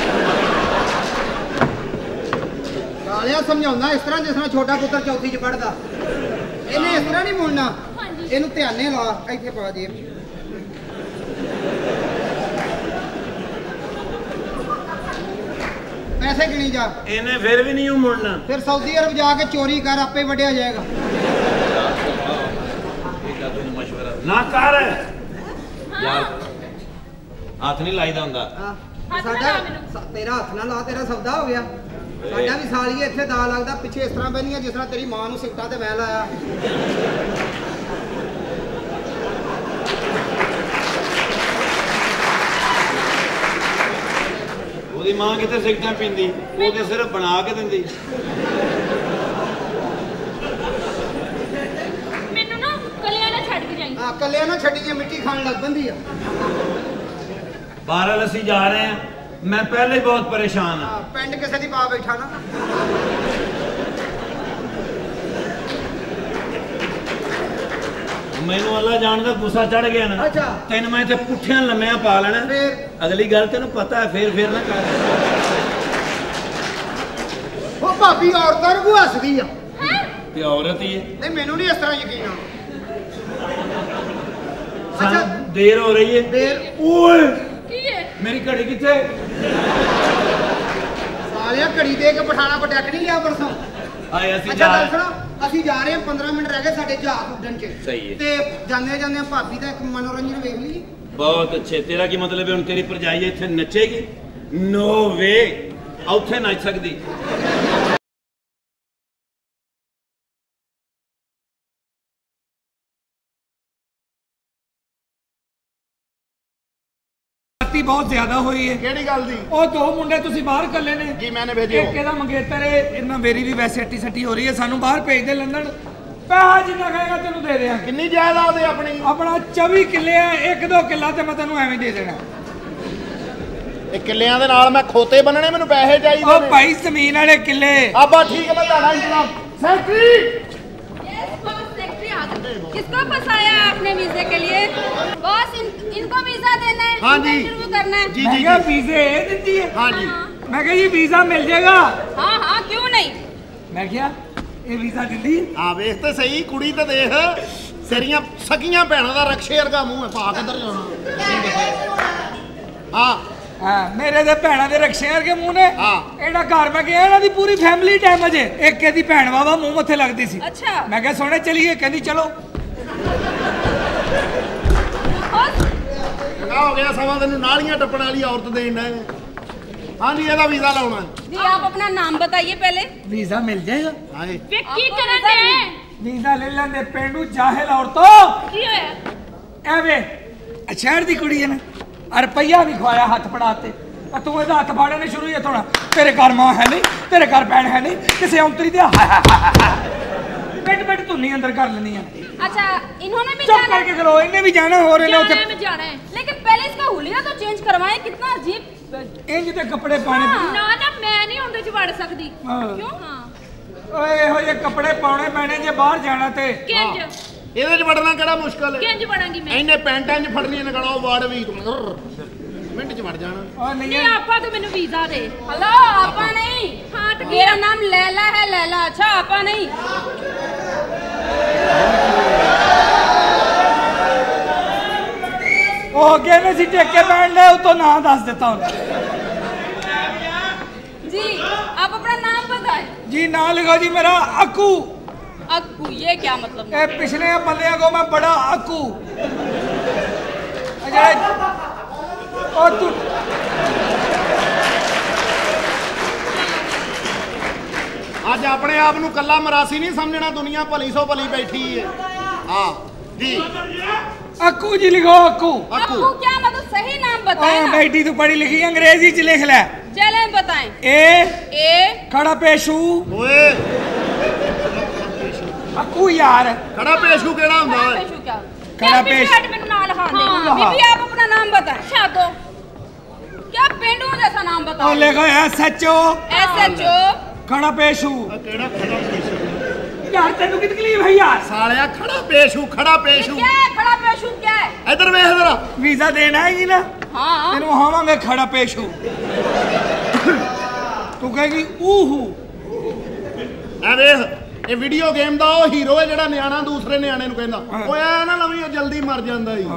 ਸਾਲਿਆ ਸਮਝਾਉਂਦਾ ਇਸ ਤਰ੍ਹਾਂ ਜਿਸ ਤਰ੍ਹਾਂ ਛੋਟਾ ਪੁੱਤਰ ਚੌਥੀ ਚ ਪੜਦਾ ਇਹਨੇ ਇਸ ਤਰ੍ਹਾਂ ਨਹੀਂ ਮੁੜਨਾ ਇਹਨੂੰ ਧਿਆਨੇ ਲਾ ਇੱਥੇ ਪਾ ਦੇ ਪੈਸੇ ਗਿਣੀ ਜਾ ਇਹਨੇ ਫਿਰ ਵੀ ਨਹੀਂ ਮੁੜਨਾ ਫਿਰ ਸਾਊਦੀ ਅਰਬ ਜਾ ਕੇ ਚੋਰੀ ਕਰ ਆਪੇ ਵੱਢਿਆ ਜਾਏਗਾ ना कर यार हाथ नहीं लाईदा हुंदा ਸਾਡਾ ਤੇਰਾ ਹੱਥ ਨਾ ਲਾ ਤੇਰਾ ਸੌਦਾ ਹੋ ਗਿਆ ਸਾਡਾ ਵੀ ਸਾਲੀਏ ਇੱਥੇ ਦਾ ਲੱਗਦਾ ਪਿੱਛੇ ਇਸ ਤਰ੍ਹਾਂ ਬੈਣੀਆਂ ਜਿਸ ਤਰ੍ਹਾਂ ਤੇਰੀ ਮਾਂ ਨੂੰ ਸਿੱਟਾ ਤੇ ਮੈਂ ਲਾਇਆ ਉਹਦੀ ਮਾਂ ਕਿਤੇ ਸਿਗਰਟਾਂ ਪੀਂਦੀ ਉਹ ਤੇ ਸਿਰਫ ਬਣਾ ਕੇ ਦਿੰਦੀ ਮੈਨੂੰ ਨਾ ਕੱਲਿਆਂ ਨਾ ਛੱਡ ਕੇ ਜਾਈਂ ਹਾਂ ਕੱਲਿਆਂ ਨਾ ਛੱਡੀ ਜੇ ਮਿੱਟੀ ਖਾਣ ਲੱਗ ਪੈਂਦੀ ਆ बारह लस्सी जा रहे हैं मैं पहले ही बहुत परेशान हाँ पिंड किसे दी पा बैठा ना मैनू अल्लाह जानदा गुस्सा चढ़ गया ना अच्छा तेन मैं ते पुठियां लम्मियां पा लेना फिर अगली गल तेनू पता है फिर फिर ना कर ओ भाभी औरतां नूं हसदी आ हैं ते औरत ही है नहीं मैनू नहीं इस तरह यकीन आ अच्छा देर हो रही है देर ओए की है मेरी घड़ी किथे सालिया घड़ी दे के पठाना पटक नहीं लिया परसों आए असि अच्छा गल सुनो ਅਸੀਂ ਜਾ ਰਹੇ ਹਾਂ पंद्रह मिनट रह गए साडे जहाज उड्डण च सही है ते ਜਾਂਦੇ ਜਾਂਦੇ ਭਾਬੀ ਦਾ ਇੱਕ ਮਨੋਰੰਜਨ ਵੇਖ ਲਈ बहुत अच्छे तेरा की मतलब है हुन तेरी भरजाई इत्थे नचेगी नो वे औथे नच सकदी बहुत ज्यादा हुई है ਕਿਹੜੀ ਗੱਲ ਦੀ ਉਹ ਦੋ ਮੁੰਡੇ ਤੁਸੀਂ ਬਾਹਰ ਕੱਲੇ ਨੇ ਜੀ ਮੈਨੇ ਭੇਜਿਓ ਇੱਕ ਇਹਦਾ ਮੰਗੇਤਰ ਹੈ ਇਹਨਾਂ ਮੇਰੀ ਵੀ ਵੈਸੇ ਅੱਟੀ ਸੱਟੀ ਹੋ ਰਹੀ ਹੈ ਸਾਨੂੰ ਬਾਹਰ ਭੇਜ ਦੇ ਲੰਡਨ ਪੈਸਾ ਜਿੰਨਾ ਕਹੇਗਾ ਤੈਨੂੰ ਦੇ ਦੇਾਂ ਕਿੰਨੀ ਜਾਇਦਾਦ ਹੈ ਆਪਣੀ ਆਪਣਾ ਚੌਵੀ ਕਿੱਲੇ ਆ ਇੱਕ ਦੋ ਕਿੱਲਾ ਤੇ ਮੈਂ ਤੈਨੂੰ ਐਵੇਂ ਦੇ ਦੇਣਾ ਇਹ ਕਿੱਲਿਆਂ ਦੇ ਨਾਲ ਮੈਂ ਖੋਤੇ ਬੰਨਣੇ ਮੈਨੂੰ ਪੈਸੇ ਚਾਹੀਦੇ ਉਹ ਭਾਈ ਜ਼ਮੀਨ ਵਾਲੇ ਕਿੱਲੇ ਆਬਾ ਠੀਕ ਹੈ ਮੈਂ ਤੁਹਾਡਾ ਇੰਤਜ਼ਾਮ ਸੈਕਟਰੀ किसको फंसाया आपने वीजे के लिए बॉस इन, इनको वीजा देना है हाँ जी इंटरव्यू करना है जी मैं जी क्या वीजे देती है हाँ जी मैं क्या ये वीजा मिल जाएगा हाँ हाँ क्यों नहीं मैं क्या ये वीजा दिंदी ਆ ਵੇਖ ਤੇ ਸਹੀ ਕੁੜੀ ਤੇ ਦੇਖ ਤੇਰੀਆਂ ਸਕੀਆਂ ਭੈਣਾਂ ਦਾ ਰਕਸ਼ੇ ਵਰਗਾ ਮੂੰਹ ਹੈ ਪਾ ਕਿੱਧਰ ਜਾਣਾ ਹਾਂ ਹਾਂ ਮੇਰੇ ਦੇ ਭੈਣਾਂ ਦੇ ਰਕਸ਼ੇ ਵਰਗੇ ਮੂੰਹ ਨੇ ਹਾਂ ਇਹਦਾ ਘਰ ਮੈਂ ਗਿਆ ਇਹਨਾਂ ਦੀ ਪੂਰੀ ਫੈਮਿਲੀ ਡੈਮੇਜ ਹੈ ਇੱਕ ਇਹਦੀ ਭੈਣ ਵਾਵਾ ਮੂੰਹ ਮੱਥੇ ਲੱਗਦੀ ਸੀ अच्छा ਮੈਂ ਕਿਹਾ ਸੋਹਣੇ ਚਲੀਏ ਕਹਿੰਦੀ ਚਲੋ ਆ ਹੋ ਗਿਆ ਸਮਾਂ ਤੈਨੂੰ ਨਾਲੀਆਂ ਟੱਪਣ ਵਾਲੀ ਔਰਤ ਦੇਣਾ ਹੈ ਹਾਂਜੀ ਇਹਦਾ ਵੀਜ਼ਾ ਲਾਉਣਾ जी आप अपना नाम बताइए पहले ਵੀਜ਼ਾ ਮਿਲ ਜਾਏਗਾ ਹਾਏ वे की कराते हैं ਵੀਜ਼ਾ ਲੈ ਲੈਂਦੇ ਪਿੰਡੂ ਜਾਹਿਲ ਔਰਤੋ की होया ਐਵੇਂ ਸ਼ਹਿਰ ਦੀ ਕੁੜੀ ਹੈ ਨਾ ਆ ਰੁਪਈਆ ਵੀ ਖਵਾਇਆ ਹੱਥ ਫੜਾਤੇ ਆ ਤੂੰ ਇਹਦਾ ਹੱਥ ਫਾੜਨੇ ਸ਼ੁਰੂ ਹੀ ਥੋੜਾ ਤੇਰੇ ਘਰ ਮਾਂ ਹੈ ਨਹੀਂ ਤੇਰੇ ਘਰ ਭੈਣ ਹੈ ਨਹੀਂ ਕਿਸੇ ਔਂਤਰੀ ਦੇ ਬੈਠ ਬੈਠ ਤੂੰ ਨਹੀਂ ਅੰਦਰ ਕਰ ਲੈਣੀ ਆ अच्छा इन्होंने भी चुप जाना करके करो इन्हें भी जाना हो रहे जाना ने है में जाना है लेकिन पहले इसका हुलिया तो चेंज करवाएं कितना अजीब इंज ते कपड़े पाने ना ना मैं नहीं उनदे च वड़ सकदी क्यों हां ओए हो ये कपड़े पाने पैने जे बाहर जाना ते किंज ਇਹਦੇ ਚ ਵੜਨਾ ਕਿਹੜਾ ਮੁਸ਼ਕਲ ਹੈ किंज वड़ांगी मैं ਇਹਨੇ ਪੈਂਟਾਂ ਚ ਫੜਨੀ ਨੇ ਕਹਣਾ ਉਹ ਵਾੜ ਵੀ ਮਿੰਟ ਚ ਵੜ ਜਾਣਾ ओ नहीं नहीं आपा तो मेनू वीजा दे हेलो आपा नहीं हां तो मेरा नाम लैला है लैला अच्छा आपा नहीं ओ अगे ने सी टेके बैठ ले तो ना दस देता हूं जी आप अपना नाम बताएं जी ना लिखो जी मेरा अक्कू अक्कू ये क्या मतलब ए पिछले बंदे को मैं बड़ा अक्कू अजय ओ तू ਅੱਜ ਆਪਣੇ ਆਪ ਨੂੰ ਕੱਲਾ ਮਰਾਸੀ ਨਹੀਂ ਸਮਝਣਾ ਦੁਨੀਆ ਭਲੀ ਸੋ ਭਲੀ ਬੈਠੀ ਹੈ ਹਾਂ ਜੀ अक्कू जी लिखो अक्कू अक्कू क्या मतलब सही नाम बताएं हाँ ना बेटी तू पढ़ी लिखी अंग्रेजी च लिख ले चलें बताएं ए ए खड़ा पेशू ਓਏ अक्कू यार ਖੜਾ ਪੇਸ਼ੂ ਕਿਹੜਾ ਹੁੰਦਾ खड़ा ਓਏ पेशू क्या खड़ा क्या पेश- पिछले हट मैंने नाम लिखा दे हाँ। बीबी आप अपना नाम बताएं शादो क्या पेंडू जैसा नाम ओ बताओ लिखो S H O S H O खड़ा पेशू ਆਹ ਕਿਹੜਾ ਖੜਾ ਪੇਸ਼ੂ यार तेन की तकलीफ है यार ਸਾਲਿਆ ਖੜਾ ਪੇਸ਼ੂ ਖੜਾ ये ਪੇਸ਼ੂ क्या है खड़ा पेशू क्या है ਇੱਧਰ ਵੇਖ ਜ਼ਰਾ वीजा देना है ना हाँ तेन हावे खड़ा पेशू तू कहेगी ऊहू ਐ ਵੇਖ ਇਹ ਵੀਡੀਓ ਗੇਮ ਦਾ ਉਹ ਹੀਰੋ ਹੈ ਜਿਹੜਾ ਨਿਆਣਾ ਦੂਸਰੇ ਨਿਆਣੇ ਨੂੰ ਕਹਿੰਦਾ ਓਏ ਐ ਨਾ ਲਵੀ ਉਹ ਜਲਦੀ ਮਰ ਜਾਂਦਾ ਈ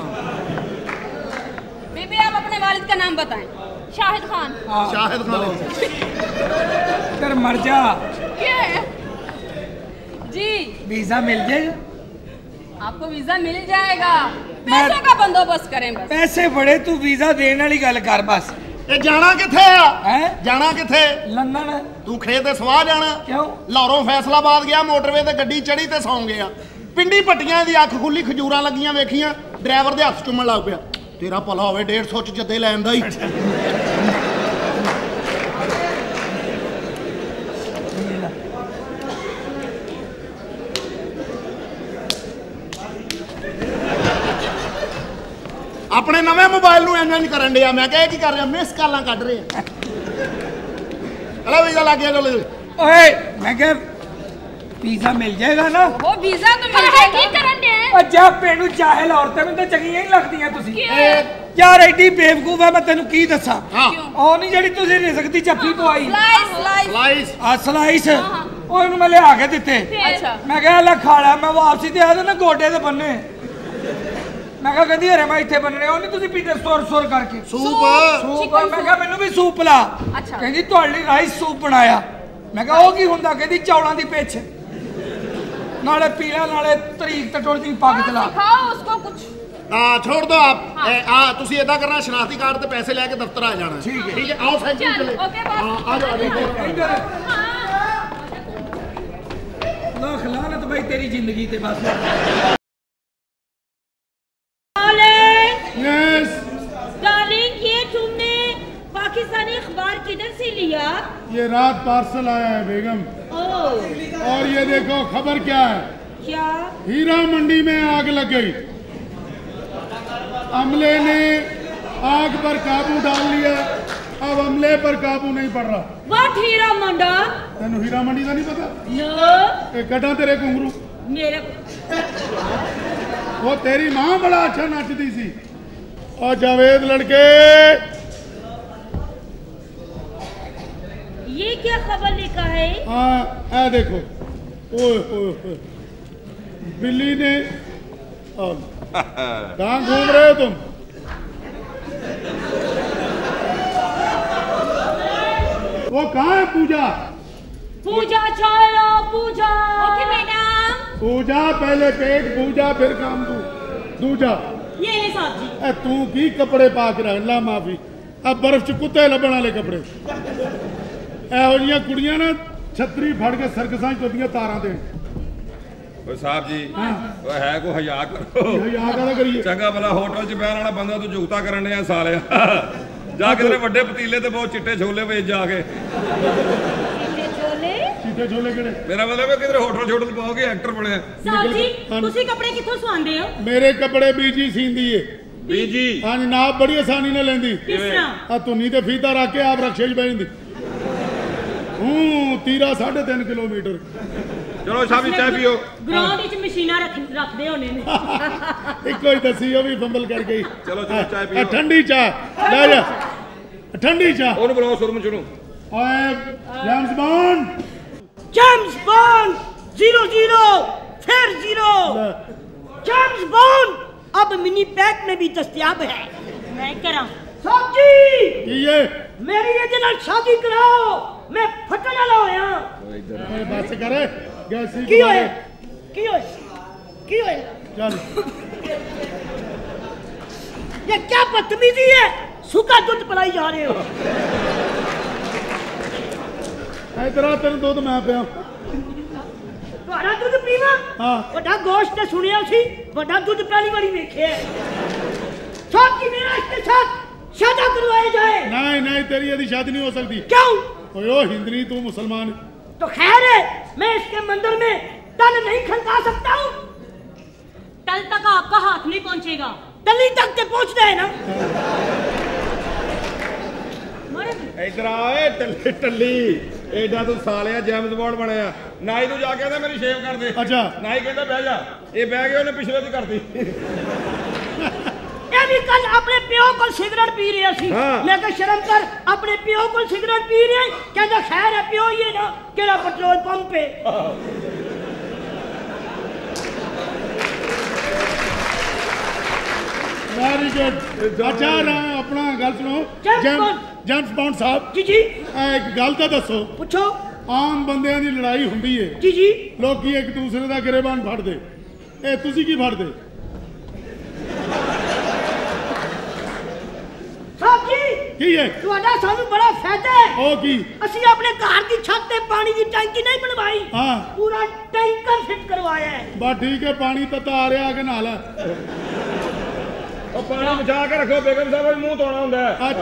बीबी आप अपने वालिद का नाम बताएं शाहिद खान ਸ਼ਾਹਿਦ ਖਾਨ तेर मर जा क्या है जी वीजा मिल जाएगा आपको वीजा मिल जाएगा पैसों का बंदोबस्त करें बस। पैसे बड़े तू वीजा देने वाली गल कर बस। ਇਹ ਜਾਣਾ ਕਿੱਥੇ ਆ ਹੈ ਜਾਣਾ ਕਿੱਥੇ ਲੰਡਨ ਤੂੰ ਖੇਤ ਤੇ ਸਵਾਹ ਜਾਣਾ ਕਿਉਂ ਲਾਹੌਰੋਂ ਫੈਸਲਾਬਾਦ ਗਿਆ ਮੋਟਰਵੇ ਤੇ ਗੱਡੀ ਚੜੀ ਤੇ ਸੌਂ ਗਿਆ ਪਿੰਡੀ ਪੱਟੀਆਂ ਦੀ ਅੱਖ ਖੁੱਲੀ ਖਜੂਰਾਂ ਲੱਗੀਆਂ ਵੇਖੀਆਂ ਡਰਾਈਵਰ ਦੇ ਹੱਥ ਚੁੰਮਣ ਲੱਗ ਪਿਆ ਤੇਰਾ ਭਲਾ ਹੋਵੇ ਡੇਢ ਸੌ ਚ ਜੱਦੇ ਲੈਣ ਦਾ ਹੀ ਆਪਣੇ ਨਵੇਂ ਮੋਬਾਈਲ ਨੂੰ ਇੰਜ ਇੰਜ ਕਰਨ ਡਿਆ ਮੈਂ ਕਿਹਾ ਇਹ ਕੀ ਕਰ ਰਿਹਾ ਮਿਸ ਕਾਲਾਂ ਕੱਢ ਰਹੇ ਆ ਹਲਾ ਵੀਜ਼ਾ ਲੱਗ ਗਿਆ ਚਲੋ ਓਏ ਮੈਂ ਕਿਹਾ ਵੀਜ਼ਾ ਮਿਲ ਜਾਏਗਾ ਨਾ वो वीजा तो मिल जाएगा। की करन दे ਅੱਜਾ ਪਿੰਡੂ ਚਾਹਲ ਔਰਤਾਂ ਮੈਨੂੰ ਤਾਂ ਚੰਗੀਆਂ ਹੀ ਲੱਗਦੀਆਂ ਤੁਸੀਂ क्यों? ਯਾਰ ਐਡੀ ਬੇਵਕੂਫ ਹੈ ਮੈਂ ਤੈਨੂੰ ਕੀ ਦੱਸਾਂ ਹਾਂ ਉਹ ਨਹੀਂ ਜਿਹੜੀ ਤੁਸੀਂ ਰਿਜ਼ਕ ਦੀ ਚੱਫੀ ਪਵਾਈ स्लाइस स्लाइस ਲਾਈਸ ਆ ਸਲਾਈਸ ਉਹ ਇਹਨੂੰ ਮੈਂ ਲਿਆ ਕੇ ਦਿੱਤੇ अच्छा ਮੈਂ ਕਿਹਾ ਲੈ ਖਾ ਲੈ ਮੈਂ ਵਾਪਸੀ ਤੇ ਆ ਨਾ ਗੋਡੇ ਤੇ ਬੰਨੇ ਮੈਂ ਕਿਹਾ ਕਹਿੰਦੀ ਅਰੇ ਮੈਂ ਇੱਥੇ ਬੰਨਣੇ ਉਹ ਨਹੀਂ ਤੁਸੀਂ ਪੀਤੇ ਸੁਰ ਸੁਰ ਕਰਕੇ ਸੂਪ ਸੂਪ ਮੈਂ ਕਿਹਾ ਮੈਨੂੰ ਵੀ ਸੂਪ ਲਾ ਅੱਛਾ। ਕਹਿੰਦੀ ਤੁਹਾਡੇ ਲਈ ਰਾਈਸ ਸੂਪ ਬਣਾਇਆ ਮੈਂ ਕਿਹਾ ਉਹ ਕੀ ਹੁੰਦਾ ਕਹਿੰਦੀ ਚੌਲਾਂ ਦੀ ਪਿੱਛ ਨਾਲੇ ਪੀਲਾ ਨਾਲੇ ਤਰੀਕ ਤੇ ਟੁੱਟਦੀ ਪੱਗ ਚਲਾ सिखाओ उसको कुछ। ਆ ਛੋੜ ਦੋ ਆਪ ਆ ਤੁਸੀਂ ਏਦਾਂ ਕਰਨਾ ਸ਼ਨਾਖਤੀ ਕਾਰਡ ਤੇ ਪੈਸੇ ਲੈ ਕੇ ਦਫ਼ਤਰ ਆ ਜਾਣਾ ਠੀਕ ਹੈ ਠੀਕ ਹੈ ਆਓ ਸਾਈਕਲ चल ਚਲੇ ओके बस। ਆ ਜਾਓ ਆ ਜਾਓ ਇੱਧਰ ਲੱਖ ਲਾਨਤ ਭਾਈ ਤੇਰੀ ਜ਼ਿੰਦਗੀ ਤੇ ਬਸ यस डार्लिंग ये तुमने पाकिस्तानी अखबार किधर से लिया? ये रात पार्सल आया है बेगम ओह और ये देखो खबर क्या है क्या? हीरा मंडी में आग लग गई अमले ने आग पर काबू डाल लिया अब अमले पर काबू नहीं पड़ रहा What हीरा मंडा? तेन हीरा मंडी का नहीं पता No ये कटा तेरे घुंघरू मेरे वो तेरी माँ बड़ा अच्छा नाचती सी और जावेद लड़के ये क्या खबर लिखा है? हाँ आ देखो ओए ओए ओए बिल्ली ने कहाँ घूम रहे हो तुम वो कहाँ है पूजा पूजा चलो पूजा। Okay madam. पूजा पहले पेट पूजा फिर काम दू दूजा ये ले साहब जी। ए तू की कपड़े पा के रख ला माफी अब बर्फ च कुत्ते लबण वाले कपड़े ਇਹੋ ਜਿਹੀਆਂ ਕੁੜੀਆਂ ਨਾ ਛਤਰੀ ਫੜ ਕੇ ਸਰਕਸਾਂ 'ਚ ਤੁਰਦੀਆਂ ਤਾਰਾਂ ਦੇਣ ਓਏ ਸਾਹਿਬ ਜੀ ਓਏ ਹੈ ਕੋ ਹਯਾ ਕਰੋ ਹਯਾ ਕਾਹਦਾ ਕਰੀਏ ਚੰਗਾ ਭਲਾ ਹੋਟਲ 'ਚ ਬਹਿਣ ਵਾਲਾ ਬੰਦਾ ਤੂੰ ਜੁਗਤਾ ਕਰਨ ਡਿਆ ਸਾਲਿਆ ਜਾ ਕਿਧਰੇ ਵੱਡੇ ਪਤੀਲੇ ਤੇ ਬਹੁਤ ਚਿੱਟੇ ਛੋਲੇ ਵੇਚ ਜਾ ਕੇ ਚਿੱਟੇ ਛੋਲੇ ਕਿਹੜੇ ਮੇਰਾ ਮਤਲਬ ਹੈ ਕਿਧਰੇ ਹੋਟਲ ਛੋਟਲ ਪਾਓਗੇ ਐਕਟਰ ਬਣਿਆ साहब जी ਤੁਸੀਂ ਕੱਪੜੇ ਕਿੱਥੋਂ ਸਵਾਉਂਦੇ ਹੋ? ਮੇਰੇ ਕੱਪੜੇ ਬੀਜੀ ਸੀਂਦੀ ਏ ਬੀਜੀ ਹਾਂ ਜਨਾਬ ਬੜੀ ਆਸਾਨੀ ਨਾਲ ਲੈਂਦੀ ਕਿਸ ਤਰ੍ਹਾਂ? ਆ ਧੁੰਨੀ ਤੇ ਫੀਤਾ ਰੱਖ ਕੇ ਆਪ ਰਕਸ਼ੇ 'ਚ ਬਹਿ ਜਾਂਦੀ ਹੂੰ ਤੀਰਾ ਸਾਢੇ ਤਿੰਨ ਕਿਲੋਮੀਟਰ ਚਲੋ ਸਾਹਿਬ ਜੀ ਚਾਹ ਪੀਓ ਗਰਾਊਂਡ ਵਿੱਚ ਮਸ਼ੀਨਾਂ ਰੱਖ ਰੱਖਦੇ ਹੋਣੇ ਨੇ। ਇੱਕੋ ਹੀ ਦੱਸੀ ਉਹ ਵੀ ਫੰਬਲ ਕਰ ਗਈ ਚਲੋ ਚਲੋ ਚਾਹ ਪੀਓ ਠੰਡੀ ਚਾਹ ਲੈ ਜਾ ਠੰਡੀ ਚਾਹ ਉਹਨੂੰ ਬੁਲਾਓ ਸੁਰਮ ਚੁਣੋ ਓਏ James Bond James Bond zero zero फिर जीरो जेम्स बॉन्ड अब मिनी पैक में भी दस्तयाब है। मैं करा साहब जी ਕੀ ਏ मेरी ये नाल शादी कराओ मैं फटन वाला होया। ਓਏ ਬਸ ਕਰ ਗੈਸੀ की होए की होए की होए ਚੱਲ ये क्या बदतमीजी है सूखा दूध पिलाई जा रहे हो। ਇਧਰ ਆ ਤੈਨੂੰ ਦੁੱਧ ਮੈਂ ਪਿਆ ਤੁਹਾਡਾ ਦੁੱਧ ਪੀਵਾ ਹਾਂ ਵੱਡਾ ਗੋਸ਼ਟ ਤੇ ਸੁਣਿਆ ਸੀ ਵੱਡਾ ਦੁੱਧ ਪਹਿਲੀ ਵਾਰੀ ਵੇਖਿਆ ਸਾਥ ਕੀ ਮੇਰਾ इसके साथ शादी करवाए जाए। नहीं नहीं तेरी यदि शादी नहीं हो सकती क्यों? ओए ओ हिंदनी तू मुसलमान तो खैर है मैं इसके मंदिर में तल नहीं खनका सकता हूँ। तल तक आपका हाथ नहीं पहुंचेगा। तली तक के पहुँचना है ना। ਇਧਰ ਆ ਏ ਟੱਲੀ ਟੱਲੀ ਐਡਾ ਤੂੰ ਸਾਲਿਆ ਜੇਮਸ ਬੌਂਡ ਬਣਿਆ ਨਾਈ ਤੂੰ ਜਾ ਕੇ ਕਹਿੰਦਾ ਮੇਰੀ ਸ਼ੇਵ ਕਰ ਦੇ ਅੱਛਾ ਨਾਈ ਕਹਿੰਦਾ ਬਹਿ ਜਾ ਇਹ ਬਹਿ ਗਿਆ ਉਹਨੇ ਪਿਛਲੇ ਦੀ ਕਰਤੀ ये भी कल अपने प्यो को सिगरेट पी रहे सी मैं कहा शर्म कर अपने प्यो को सिगरेट पी रहे कहता खैर है प्यो ये ना केड़ा पेट्रोल पंप पे वेरी गुड अच्छा रहा अपना गल सुनो जेम्स बॉन्ड साहब जी जी एक गल तो दसो पूछो आम बंदियां दी लड़ाई हुंदी है जी जी लोग एक दूसरे का गिरेबान फड़दे ए तुसी की फड़दे ਕੀ ਹੈ ਤੁਹਾਡਾ ਸਾਨੂੰ ਬੜਾ ਫਾਇਦਾ ਹੈ। ਉਹ ਕੀ? ਅਸੀਂ ਆਪਣੇ ਘਰ ਦੀ ਛੱਤ ਤੇ ਪਾਣੀ ਦੀ ਟੈਂਕੀ ਨਹੀਂ ਬਣਵਾਈ, ਹਾਂ ਪੂਰਾ ਟੈਂਕਰ ਫਿੱਟ ਕਰਵਾਇਆ ਹੈ। ਬਸ ਠੀਕ ਹੈ, ਪਾਣੀ ਤਾਂ ਆ ਰਿਹਾ ਆ ਕੇ ਨਾਲ ਹੈ। ਉਹ ਪਾਣੀ ਬਚਾ ਕੇ ਰੱਖੋ, ਬੇਗਮ ਸਾਹਿਬ ਮੂੰਹ ਧੋਣਾ ਹੁੰਦਾ ਹੈ।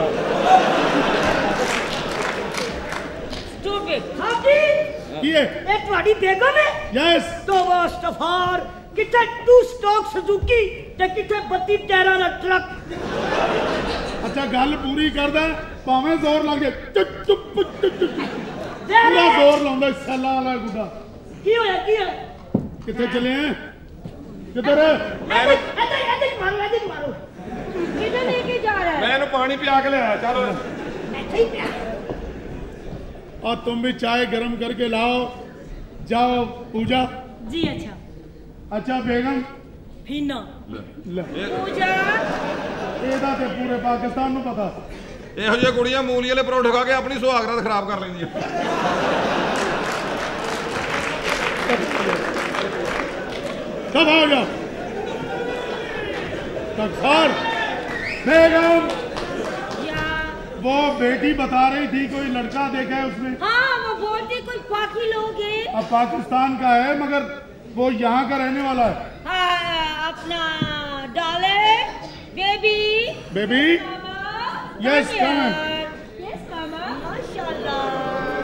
ਸਟੂਪਿਡ ਹਾਜੀ ਕੀ ਹੈ? ਇਹ ਤੁਹਾਡੀ ਬੇਗਮ ਹੈ? ਯੈਸ। ਤੋਂ ਵਾਸਤਫਾਰ ਕਿੱਥੇ ਟੂ ਸਟਾਕ ਸੁਜ਼ੂਕੀ ਤੇ ਕਿੱਥੇ ਬੱਤੀ ਟਾਇਰਾਂ ਦਾ ਟਰੱਕ। ਅੱਛਾ ਗੱਲ ਪੂਰੀ ਕਰਦਾ, ਭਾਵੇਂ ਜ਼ੋਰ ਲੱਗ ਜਾਏ ਚੁੱਪ ਚੁੱਪ ਚੁੱਪ ਪੂਰਾ ਜ਼ੋਰ ਲਾਉਂਦਾ ਸੈਲਾ ਵਾਲਾ ਗੁੱਡਾ। ਕੀ ਹੋਇਆ ਕੀ ਹੋਇਆ? ਕਿੱਥੇ ਚੱਲੇ ਆ? ਕਿੱਧਰ? ਮੈਂ ਇੱਧਰ ਇੱਧਰ ਮਾਰੋ ਇੱਧਰ ਮਾਰੋ। किधर लेके जा रहा है? मैं इन्हें पानी पिया के ले आया, चलो। ऐसे ही पिया। और तुम भी चाय गरम करके लाओ, जाओ पूजा। जी अच्छा। अच्छा बेगम फीना पूजा ਇਹਦਾ ਤੇ ਪੂਰੇ ਪਾਕਿਸਤਾਨ ਨੂੰ ਪਤਾ। ਇਹੋ ਜਿਹੇ ਕੁੜੀਆਂ ਮੂਲੀ ਵਾਲੇ ਪਰੌਂਠੇ ਖਾ ਕੇ ਆਪਣੀ ਸੁਹਾਗਰਾਤ ਖਰਾਬ ਕਰ ਲੈਂਦੀਆਂ। सब आओ जाओ। तकसार बेगम वो बेटी बता रही थी कोई लड़का देखा है उसने। हाँ वो बोलते कोई बाकी लोग हैं। अब पाकिस्तान का है मगर वो यहाँ का रहने वाला है। हाँ अपना डाले बेबी बेबी यस कम है। यस मामा माशाल्लाह।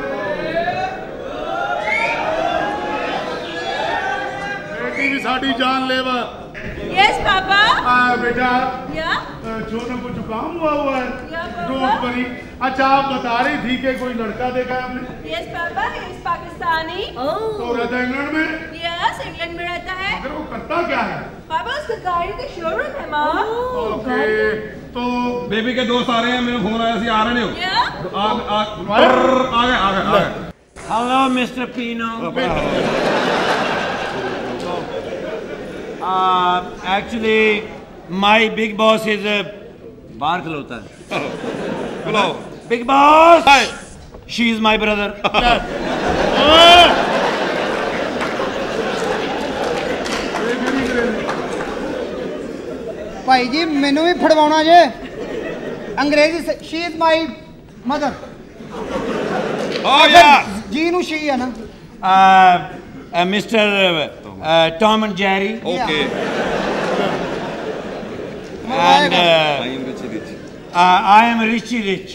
बेटी भी साड़ी जान लेवा। Yes papa. हाँ बेटा या छोटे को जुकाम हुआ हुआ है। या डोंट वरी। अच्छा आप बता रही थी कि कोई लड़का देखा है आपने। Yes papa is Pakistani. तो रहता है इंग्लैंड में। यस इंग्लैंड में रहता है। मगर वो करता क्या है? पापा उसका गाड़ी का शोरूम है माँ। ओके तो बेबी के दोस्त आ रहे हैं, मेरे फोन आया सी आ रहे हो। या आ आ आ गए आ गए। हेलो मिस्टर पीनो। Actually my big boss is बाहर खलोता है। बुलाओ big boss she is my brother. ਭਾਈ ਜੀ ਮੈਨੂੰ ਵੀ ਫੜਵਾਉਣਾ ਜੇ ਅੰਗਰੇਜ਼ੀ ਸ਼ੀ ਇਜ਼ ਮਾਈ ਮਦਰ। ਓ ਯਾ ਜੀ ਨੂੰ ਸ਼ੀ ਹੈ ਨਾ। Mister Tom and Jerry. Okay and uh, I am Richie Rich. uh, I am Richie Rich.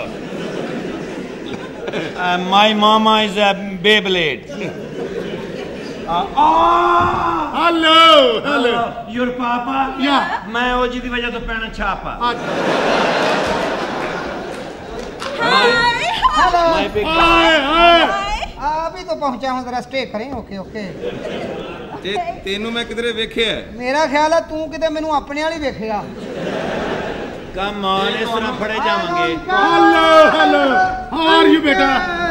uh, my mama is a Beyblade. uh, oh! Hello hello Your papa? Yeah. मैं ओ जी दी वजह तो पैना छापा। Hello My big hi hi अभी तो पहुंचा हूँ जरा स्टे करें। ओके ओके ਤੇ ਤੈਨੂੰ ਮੈਂ ਕਿਧਰੇ ਵੇਖਿਆ? ਮੇਰਾ ਖਿਆਲ ਹੈ ਤੂੰ ਕਿਤੇ ਮੈਨੂੰ ਆਪਣੇ ਵਾਲੀ ਵੇਖਿਆ। Come on, इस तरह फड़े जाएंगे। Hello hello how are you बेटा?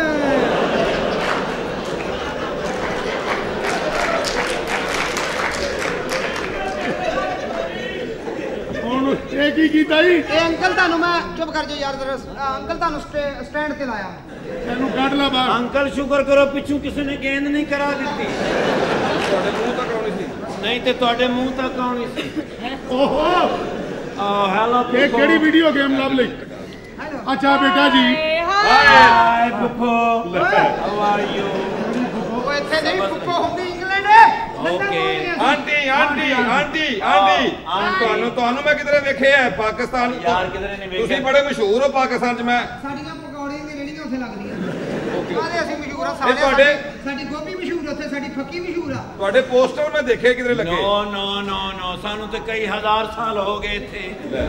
ਹੁਣ ਇਹ ਕੀ ਕੀਤਾ ਜੀ? ਇਹ ਅੰਕਲ ਤੁਹਾਨੂੰ ਮੈਂ ਚੁੱਪ ਕਰ ਜਾ ਯਾਰ ਜਰਾ ਅੰਕਲ ਤੁਹਾਨੂੰ ਸਟੈਂਡ ਤੇ ਲਾਇਆ। ਇਹਨੂੰ ਕੱਢ ਲੈ ਬਾਹਰ। अंकल शुक्र करो पिछू किसी ने गेंद नहीं करा दी। ਤੁਹਾਡੇ ਮੂੰਹ ਤੱਕ ਆਉਣੀ ਸੀ। नहीं तो ਤੁਹਾਡੇ ਮੂੰਹ ਤੱਕ ਆਉਣੀ ਸੀ। ਓਹੋ Oh, hello ਇਹ ਕਿਹੜੀ ਵੀਡੀਓ ਗੇਮ ਲੱਭ ਲਈ? ਅੱਛਾ ਬੇਟਾ ਜੀ Hi, Pupo. How are you? ਉਹ ਇੱਥੇ ਨਹੀਂ ਫੁੱਕੋ ਹੁੰਦੀ ਇੰਗਲੈਂਡ ਹੈ। Okay. Aunty aunty aunty aunty ਤੁਹਾਨੂੰ ਤੁਹਾਨੂੰ ਮੈਂ ਕਿਧਰੇ ਵੇਖਿਆ ਹੈ ਪਾਕਿਸਤਾਨ। ਯਾਰ ਕਿਧਰੇ ਨਹੀਂ ਵੇਖਿਆ। ਤੁਸੀਂ ਬੜੇ ਮਸ਼ਹੂਰ ਹੋ ਪਾਕਿਸਤਾਨ 'ਚ। ਮੈਂ ਸਾਡੀਆਂ ਪਕੌੜੀਆਂ ਦੀਆਂ ਰੇਹੜੀਆਂ ਉੱਥੇ ਲੱਗਦੀਆਂ। ਆਦੇ ਅਸੀਂ ਮਸ਼ਹੂਰ ਆ ਇਹ ਸਾਰੇ। ਤੁਹਾਡੇ ਸਾਡੀ ਗੋਭੀ ਮਸ਼ਹੂਰ ਉੱਥੇ, ਸਾਡੀ ਫੱਕੀ ਮਸ਼ਹੂਰ ਆ। ਤੁਹਾਡੇ ਪੋਸਟਰ ਮੈਂ ਦੇਖੇ ਕਿਧਰੇ ਲੱਗੇ। No, no, no, no. ਸਾਨੂੰ ਤੇ ਕਈ ਹਜ਼ਾਰ ਸਾਲ ਹੋ ਗਏ ਇੱਥੇ।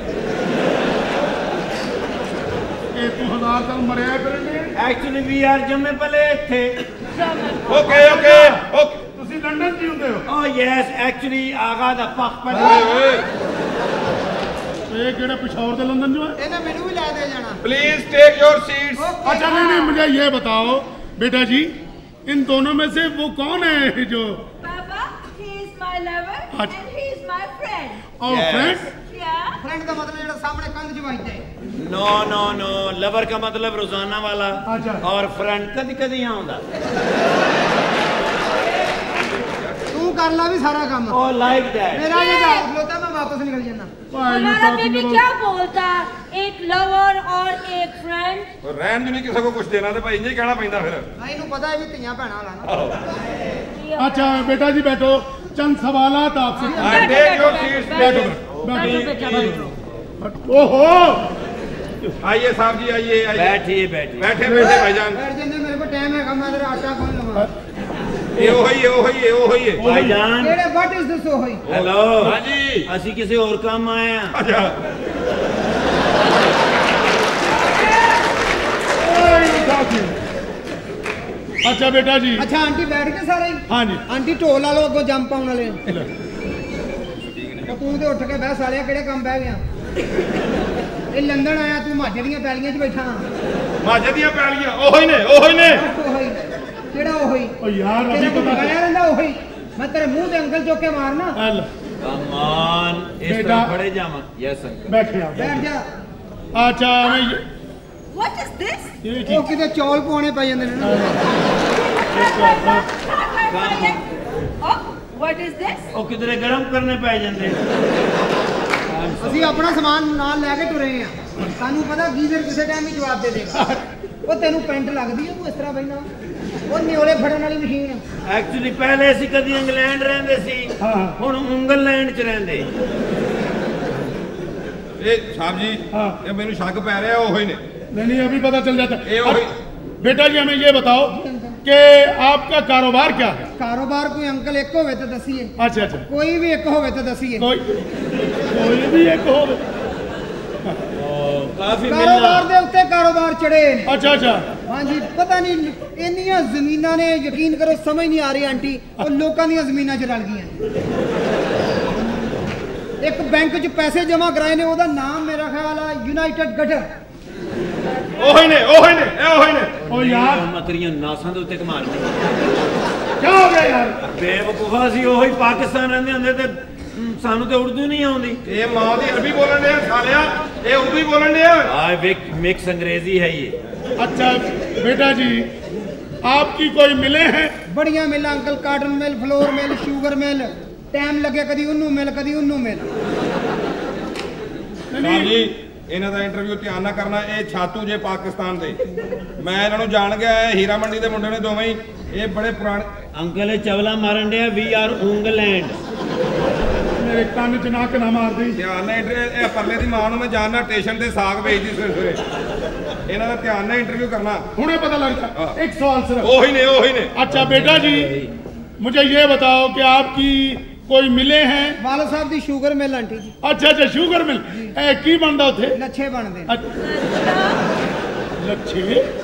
ਇਹ ਤੂੰ ਹਜ਼ਾਰ ਸਾਲ ਮਰਿਆ ਫਿਰਨੇ। Actually, we are ਜੰਮੇ ਪਲੇ ਇੱਥੇ। ਓਕੇ ਓਕੇ ਓਕੇ ਤੁਸੀਂ ਲੰਡਨ 'ਚ ਹੀ ਹੁੰਦੇ ਹੋ? Oh yes, actually ਆਗਾ ਦਾ ਪੱਖ ਓਏ ਪਲੇ। ਓਏ ਇਹ ਕਿਹੜੇ ਪਿਸ਼ੌਰ ਦੇ ਲੰਡਨ 'ਚ ਹੈ? ਇਹਨੇ ਮੈਨੂੰ ਵੀ ਲੈ ਦੇ ਜਾਣਾ। Please take your seats. अच्छा नहीं नहीं मुझे ये बताओ बेटा जी इन दोनों में से वो कौन है जो पापा he is my lover and he is my friend. और फ्रेंड? Yeah. ਫਰੈਂਡ ਦਾ ਮਤਲਬ ਜਿਹੜਾ ਸਾਹਮਣੇ ਕੰਧ 'ਚ ਵੱਜਦਾ ਹੈ। No, no, no. Lover का मतलब रोजाना वाला। अच्छा। और friend कदी कदी आਉਂਦਾ। ਤੂੰ ਕਰ ਲਾ ਵੀ ਸਾਰਾ ਕੰਮ। Oh, like that. ਮੇਰਾ ਜਿਹੜਾ ਖਲੋਤਾ ਮੈਂ वापस निकल जाना। हमारा बेबी क्या बोलता, एक लवर और एक फ्रेंड। रहन जो नहीं किसी को कुछ देना तो भाई इंज ही कहना पैंदा फिर। इन्हें पता है भी तियां भैणा वाला ना। अच्छा बेटा जी बैठो, चंद सवालात आपसे। बैठो बैठो। ओहो आइए साहब जी, आइए आइए। बैठिए बैठिए बैठे बैठे भाईजान। बैठ जंदे, मेरे को टाइम है, मैं तेरा आटा कौन लवा। ये ओही है ओही है ओही है भाईजान। केड़े व्हाट इज दिस ओही? हेलो हां जी, ਅਸੀਂ ਕਿਸੇ ਹੋਰ ਕੰਮ ਆਏ ਆ। अच्छा अच्छा बेटा जी। अच्छा आंटी बैठ के सारे? हाँ जी। आंटी ढोल ला लो, अगो जंप पाउन वाले। तू ते उठ के बह सालिया, केड़े काम बह गया? ये लंदन आया, तू माजे दी पैलियां च बैठा। माजे दी पैलियां ओही ने ओही ने ओही केड़ा ओही? ओ यार अभी पता लगाया रहंदा ओही। मैं तेरे मुंह पे अंकल चौके मारना। कमान इस तरह खड़े जावा। यस अंकल बैठ जा बैठ जा। अच्छा मैं What is this? ओ किते चौल पाने पै जांदे ने ना। Oh, what is this? ओ किधरे गरम करने पै जांदे। ਅਸੀਂ ਆਪਣਾ ਸਮਾਨ ਨਾਲ ਲੈ ਕੇ ਤੁਰੇ ਆ। ਸਾਨੂੰ ਪਤਾ ਗੀਜ਼ਰ ਕਿਸੇ ਟਾਈਮ ਹੀ ਜਵਾਬ ਦੇ ਦੇਗਾ। ਉਹ ਤੈਨੂੰ ਪੈਂਟ ਲੱਗਦੀ ਆ, ਤੂੰ ਇਸ ਤਰ੍ਹਾਂ ਬੈਠਾ। ਉਹ ਨਿਓਲੇ ਫੜਨ ਵਾਲੀ ਮਸ਼ੀਨ। ਐਕਚੁਅਲੀ ਪਹਿਲੇ ਅਸੀਂ ਕਦੀ ਇੰਗਲੈਂਡ ਰਹਿੰਦੇ ਸੀ, ਹੁਣ ਉਂਗਲੈਂਡ ਚ ਰਹਿੰਦੇ। ਇਹ ਸਾਹਿਬ ਜੀ ਇਹ ਮੈਨੂੰ ਸ਼ੱਕ ਪੈ ਰਿਹਾ ਉਹੀ ਨੇ। नहीं नहीं अभी पता चल जाता ये वही। बेटा जी हमें ये बताओ कि आपका कारोबार क्या है? कारोबार कोई अंकल एक होवे तो दसिए। अच्छा अच्छा कोई भी एक होवे तो दसिए। कोई कोई भी एक होवे। काफी कारोबार दे उत्ते कारोबार चढ़े। अच्छा अच्छा हाँ जी, पता नहीं इन्नियां जमीनां ने, यकीन करो समझ नहीं आ रही आंटी, और लोकां दी जमीनां च रल गईयां। एक बैंक च पैसे जमा कराए ने, ओदा नाम मेरा ख्याल है यूनाइटेड गटर। ओही ने ओही ने ए ओही ने। ओ यार मतरियां नासां दे उत्ते कमाल दी। क्या हो गया यार? बेवकूफा सी ओही पाकिस्तान रहंदे हुंदे ते सानू ते उर्दू नहीं आउंदी। ये मां दी अरबी बोलन दे सालिया, ये उर्दू ही बोलन दे। हां मिक्स अंग्रेजी है ये। अच्छा बेटा जी आपकी कोई मिले हैं? बढ़िया mill uncle, cotton mill, flour mill, sugar mill, time लगे कदी उन्नू मिल कदी उन्नू मिल। साहब जी ਇਹਨਾਂ ਦਾ ਇੰਟਰਵਿਊ ਧਿਆਨ ਨਾਲ ਕਰਨਾ। ਇਹ ਛਾਤੂ ਜੇ ਪਾਕਿਸਤਾਨ ਦੇ, ਮੈਂ ਇਹਨਾਂ ਨੂੰ ਜਾਣ ਗਿਆ। ਹੀਰਾ ਮੰਡੀ ਦੇ ਮੁੰਡੇ ਨੇ ਦੋਵੇਂ ਹੀ, ਇਹ ਬੜੇ ਪੁਰਾਣੇ। ਅੰਕਲ ਇਹ ਚਵਲਾ ਮਾਰਨ ਡਿਆ, ਵੀ ਆਰ ਉਂਗਲੈਂਡ। ਮੇਰੇ ਕੰਨ ਚ ਨਾ ਕਿ ਨਾ ਮਾਰਦੀ। ਧਿਆਨ ਨਾਲ ਇਹ ਪਰਲੇ ਦੀ ਮਾਂ ਨੂੰ ਮੈਂ ਜਾਣਨਾ, ਸਟੇਸ਼ਨ ਤੇ ਸਾਗ ਵੇਚਦੀ ਸਵੇਰੇ ਸਵੇਰੇ। ਇਹਨਾਂ ਦਾ ਧਿਆਨ ਨਾਲ ਇੰਟਰਵਿਊ करना। ਹੁਣੇ ਪਤਾ लगता। एक सवाल सिर्फ। ओही ने ओही ने। अच्छा बेटा जी मुझे ये बताओ कि आपकी कोई मिले हैं? वाला साहब दी शुगर मिल आंटी जी। अच्छा अच्छा शुगर मिल ए की बनदा उथे? लच्छे बनदे। लच्छे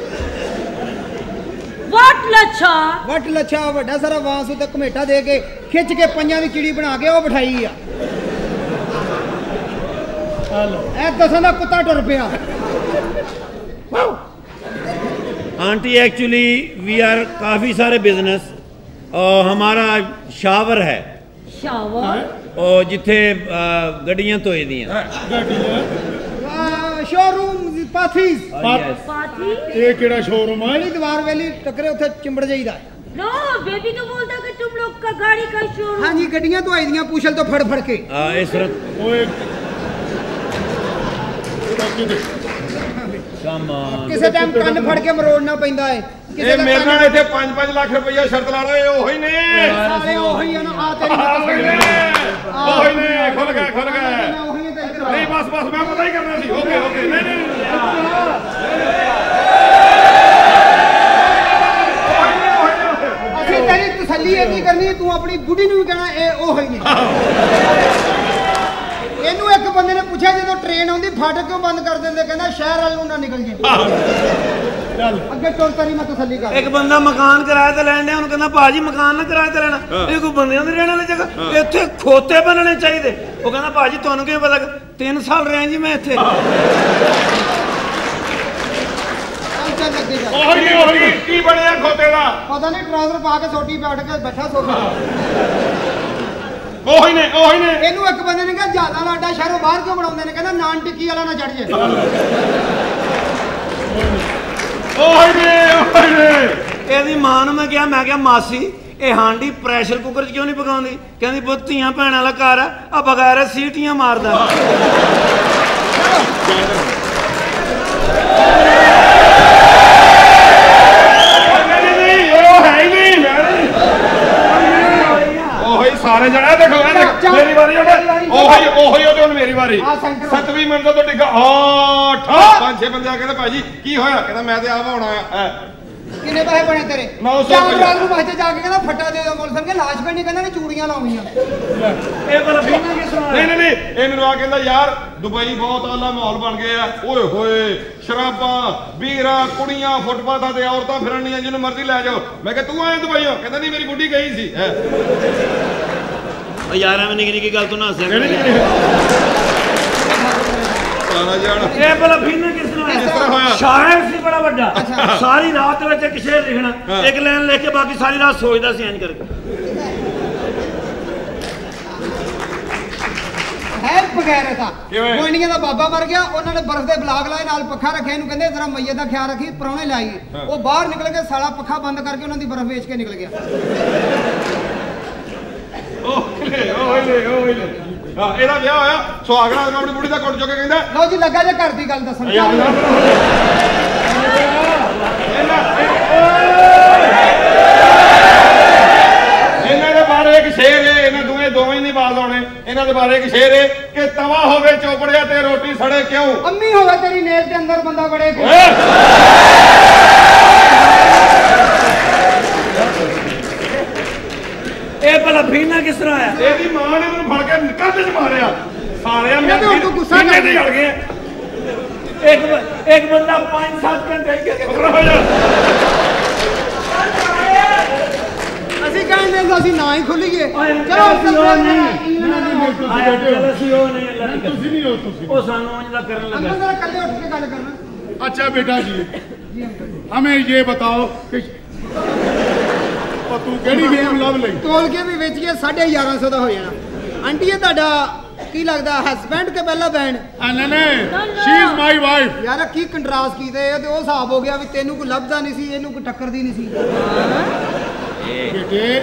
वट लच्छा? वट लच्छा ਵੱਡਾ ਸਾਰਾ ਵਾਂਸ ਉਤੇ ਕਮੇਟਾ ਦੇ ਕੇ ਖਿੱਚ ਕੇ ਪੰਜਾਂ ਦੀ ਚਿੜੀ ਬਣਾ ਕੇ ਉਹ ਬਿਠਾਈ ਆ। ਹਲੋ ਇਹ ਦਸਾਂ ਦਾ ਕੁੱਤਾ ਟੁਰ ਪਿਆ। आंटी एक्चुअली वी आर काफी सारे बिजनेस और हमारा शावर है। शावर? और जिथे गड्डियां धोई दियां। शोरूम पाथीज। पाथी? ये केड़ा शोरूम है? ये दीवार वाली टकरे उथे चिंबड़ जाईदा। नो बेबी तो बोलता कि तुम लोग का गाड़ी का शोरूम। हां जी गड्डियां धोई दियां पूछल तो फड़ फड़ के। हां इस तरह ओए किसे टाइम कान फड़ के मरोड़ना पैंदा है। ਇਹ ਮੇਰੇ ਨਾਲ ਇੱਥੇ ਪੰਜ ਪੰਜ ਲੱਖ ਰੁਪਈਆ ਸ਼ਰਤ ਲਾ ਲਓ। ਇਹ ਉਹੀ ਨੇ साले ओही है ना। आ तेरी ਉਹੀ ਨੇ ਉਹੀ ਨੇ। ਖੁੱਲ ਗਏ ਖੁੱਲ ਗਏ। ਨਹੀਂ ਬਸ ਬਸ ਮੈਂ ਪਤਾ ਹੀ ਕਰਨਾ ਸੀ। ਓਕੇ ਓਕੇ ਨਹੀਂ ਨਹੀਂ ਅਸੀਂ ਤੇਰੀ ਤਸੱਲੀ ਇਹ ਨਹੀਂ ਕਰਨੀ, ਤੂੰ ਆਪਣੀ ਬੁੱਢੀ ਨੂੰ ਵੀ ਕਹਿਣਾ ਇਹ ਉਹੀ ਨੇ। ਇਹਨੂੰ ਇੱਕ ਬੰਦੇ ਨੇ ਪੁੱਛਿਆ ਜਦੋਂ ਟ੍ਰੇਨ ਆਉਂਦੀ ਫਾਟਕ ਕਿਉਂ ਬੰਦ ਕਰ ਦਿੰਦੇ, ਕਹਿੰਦਾ ਸ਼ਹਿਰ ਵੱਲ ਨੂੰ ਨਾ ਨਿਕਲ ਜੇ। ਚੱਲ ਅੱਗੇ ਟੁਰ ਤਰੀ ਮੈਂ ਤਸੱਲੀ ਕਰ। ਇੱਕ ਬੰਦਾ ਮਕਾਨ ਕਿਰਾਏ ਤੇ ਲੈਣ ਡਿਆ, ਉਹਨੂੰ ਕਹਿੰਦਾ ਭਾਜੀ ਮਕਾਨ ਨਾ ਕਿਰਾਏ ਤੇ ਲੈਣਾ, ਇਹ ਕੋਈ ਬੰਦਿਆਂ ਦੀ ਰਹਿਣ ਵਾਲੀ ਜਗ੍ਹਾ, ਇੱਥੇ ਖੋਤੇ ਬਣਨੇ ਚਾਹੀਦੇ। ਉਹ ਕਹਿੰਦਾ ਭਾਜੀ ਤੁਹਾਨੂੰ ਕਿਵੇਂ ਪਤਾ? ਤਿੰਨ ਸਾਲ ਰਿਹਾ ਜੀ ਮੈਂ ਇੱਥੇ। ਉਹੀ ਨੇ ਉਹੀ ਕੀ ਬਣਿਆ ਖੋਤੇ ਦਾ? ਪਤਾ ਨਹੀਂ ਟਰਾਊਜ਼ਰ ਪਾ ਕੇ ਸੋਟੀ ਬੈਠ ਕੇ ਬੈਠਾ ਸੋਫੇ। ਉਹੀ ਨੇ ਉਹੀ ਨੇ। ਇਹਨੂੰ ਇੱਕ ਬੰਦੇ ਨੇ ਕਿਹਾ ਜਿਆਦਾ ਲਾਡਾ ਸ਼ਹਿਰੋਂ ਬਾਹਰ ਕਿਉਂ ਬਣਾਉਂਦੇ ਨੇ, ਕਹਿੰਦਾ ਨਾਨ ਟਿੱਕੀ ਵਾਲਾ ਨਾ ਚੜ ਜੇ। ਉਹੀ ਨੇ ਉਹੀ ਨੇ। ਇਹਦੀ ਮਾਂ ਨੂੰ ਮੈਂ ਕਿਹਾ, ਮੈਂ ਕਿਹਾ ਮਾਸੀ ਇਹ ਹਾਂਡੀ ਪ੍ਰੈਸ਼ਰ ਕੁੱਕਰ 'ਚ ਕਿਉਂ ਨਹੀਂ ਪਕਾਉਂਦੀ? ਕਹਿੰਦੀ ਪੁੱਤ ਧੀਆਂ ਭੈਣਾਂ ਵਾਲਾ ਘਰ ਆ, ਆ ਬਗੈਰ ਸੀਟੀਆਂ ਮਾਰਦਾ। सारे जने देखो मेरी बारी ओही ओही ओते हुन मेरी बारी सतवीं मिनट तो डिगा आठ पांच छह बंदे आ कहंदे भाई की होया कहंदा मैं ते आप होना है किन्ने पैसे बने तेरे नौ सौ चार रात ਨੂੰ ਬਾਹਰ ਜਾ ਕੇ ਕਹਿੰਦਾ ਫੱਟਾ ਦੇ ਦਿਓ ਮੁੱਲ ਸੰਗੇ ਲਾਸ਼ ਪੈਣੀ ਕਹਿੰਦਾ ਨੇ ਚੂੜੀਆਂ ਲਾਉਣੀਆਂ ਇਹ ਬੜਾ ਫੀਨਾ ਕਿਸ ਤਰ੍ਹਾਂ ਨਹੀਂ ਨਹੀਂ ਨਹੀਂ ਇਹ ਮੈਨੂੰ ਆ ਕਹਿੰਦਾ ਯਾਰ ਦੁਬਈ ਬਹੁਤ ਆਲਾ ਮਾਹੌਲ ਬਣ ਗਿਆ ਓਏ ਹੋਏ ਸ਼ਰਾਬਾਂ ਬੀਰਾ ਕੁੜੀਆਂ ਫੁੱਟਪਾਥਾਂ ਤੇ ਔਰਤਾਂ ਫਿਰਨੀਆਂ ਜਿਹਨੂੰ ਮਰਜ਼ੀ ਲੈ ਜਾਓ ਮੈਂ ਕਿਹਾ ਤੂੰ ਆਇਆ ਦੁਬਈੋਂ ਕਹਿੰਦਾ ਨਹੀਂ ਮੇਰੀ ਬੁੱਢੀ ਗਈ ਸੀ ਓ ਯਾਰ ਐਵੇਂ ਨਿੱਕੀ ਨਿੱਕੀ ਗੱਲ ਤੋਂ ਨਾ ਹੱਸਿਆ ਇਹ ਭਲਾ ਫੀਨਾ ਕਿਸ ਤਰ੍ਹਾਂ ਕਿਸ ਤਰ੍ਹਾਂ ਹੋਇਆ ਸ਼ਾਇਰ ਸੀ ਬੜਾ ਵੱਡਾ ਸਾਰੀ ਰਾਤ ਵਿੱਚ ਇੱਕ ਸ਼ੇਰ ਲਿਖਣਾ ਇੱਕ ਲਾਈਨ ਲਿਖ ਕੇ ਬਾਕੀ ਸਾਰੀ ਰਾਤ ਸੋਚਦਾ ਸੀ ਇੰਜ ਕਰਕੇ ਹੈ ਬਗੈਰ ਦਾ ਗੋਇੰਡੀਆਂ ਦਾ ਬਾਬਾ ਮਰ ਗਿਆ ਉਹਨਾਂ ਨੇ ਬਰਫ਼ ਦੇ ਬਲਾਕ ਲਾਏ ਨਾਲ ਪੱਖਾ ਰੱਖਿਆ ਇਹਨੂੰ ਕਹਿੰਦੇ ਜ਼ਰਾ ਮਈਏ ਦਾ ਖਿਆਲ ਰੱਖੀ ਪਰੌਣੇ ਲਾਈ ਉਹ ਬਾਹਰ ਨਿਕਲ ਕੇ ਸਾਲਾ ਪੱਖਾ ਬੰਦ ਕਰਕੇ ਉਹਨਾਂ ਦੀ ਬਰਫ਼ ਵੇਚ ਕੇ ਨਿਕਲ ਗਿਆ ਓਏ ਓਏ ਓਏ ਹਾਂ ਇਹਦਾ ਵਿਆਹ ਹੋਇਆ ਸੁਹਾਗਣਾ ਆਪਣੀ ਬੁੜੀ ਦਾ ਕੁੱਟ ਚੁੱਕ ਕੇ ਕਹਿੰਦਾ ਲਓ ਜੀ ਲੱਗਾ ਜੇ ਘਰ ਦੀ ਗੱਲ ਦੱਸਣ ਇਹਨਾਂ ਦੇ ਬਾਰੇ ਇੱਕ ਸ਼ੇਰ ਹੈ ਇਹਨਾਂ ਦੋਵੇਂ ਦੋਵੇਂ ਨਹੀਂ ਬਾਜ਼ ਆਉਣੇ ਇਹਨਾਂ ਦੇ ਬਾਰੇ ਇੱਕ ਸ਼ੇਰ ਹੈ ਕਿ ਤਵਾ ਹੋਵੇ ਚੋਪੜਿਆ ਤੇ ਰੋਟੀ ਸੜੇ ਕਿਉਂ ਅੰਮੀ ਹੋਵੇ ਤੇਰੀ ਨੇਰ ਦੇ ਅੰਦਰ ਬੰਦਾ ਬੜੇ ਕਿਉਂ ਇਹ ਭਲਾ ਫੀਨਾ ਕਿਸ ਤਰ੍ਹਾਂ ਆਇਆ ਇਹਦੀ ਮਾਂ ਨੇ ਮੈਨੂੰ ਫੜ ਕੇ ਕੰਧ 'ਚ ਮਾਰਿਆ ਸਾਰਿਆਂ ਮੈਂ ਤੂੰ ਗੁੱਸਾ ਕਰ ਕੇ ਜੜ ਗਏ ਇੱਕ ਇੱਕ ਬੰਦਾ ਪੰਜ ਸੱਤ ਘੰਟੇ ਕੇ ਹੋ ਜਾ ਅਸੀਂ ਕਹਿੰਦੇ ਅਸੀਂ ਨਾ ਹੀ ਖੁੱਲੀਏ ਚਲੋ ਅਸੀਂ ਉਹ ਨਹੀਂ ਚਲੋ ਅਸੀਂ ਉਹ ਨਹੀਂ ਅੱਲਾ ਦੀ ਤੁਸੀਂ ਨਹੀਂ ਹੋ ਤੁਸੀਂ ਉਹ ਸਾਨੂੰ ਉਂਝ ਦਾ ਕਰਨ ਲੱਗਾ ਅੰਦਰ ਕੱਲੇ ਉੱਠ ਕੇ ਗੱਲ ਕਰਨਾ अच्छा बेटा जी हमें ये बताओ कि तू केड़ी गेम लव लई ਤੋਲ ਕੇ ਵੀ ਵੇਚ ਕੇ ਸਾਢੇ ਗਿਆਰਾਂ ਸੌ ਦਾ ਹੋ ਜਾਣਾ ਆਂਟੀ ਇਹ ਤੁਹਾਡਾ ਕੀ ਲੱਗਦਾ ਹਸਬੈਂਡ ਕੇ ਪਹਿਲਾ ਬੈਂਡ नहीं नहीं शी इज माय वाइफ ਯਾਰ ਕੀ ਕੰਟਰਾਸਟ ਕੀਤੇ ਤੇ ਉਹ ਹਿਸਾਬ ਹੋ ਗਿਆ ਵੀ ਤੈਨੂੰ ਕੋਈ ਲੱਭਦਾ ਨਹੀਂ ਸੀ ਇਹਨੂੰ ਕੋਈ ਟੱਕਰਦੀ ਨਹੀਂ ਸੀ बेटे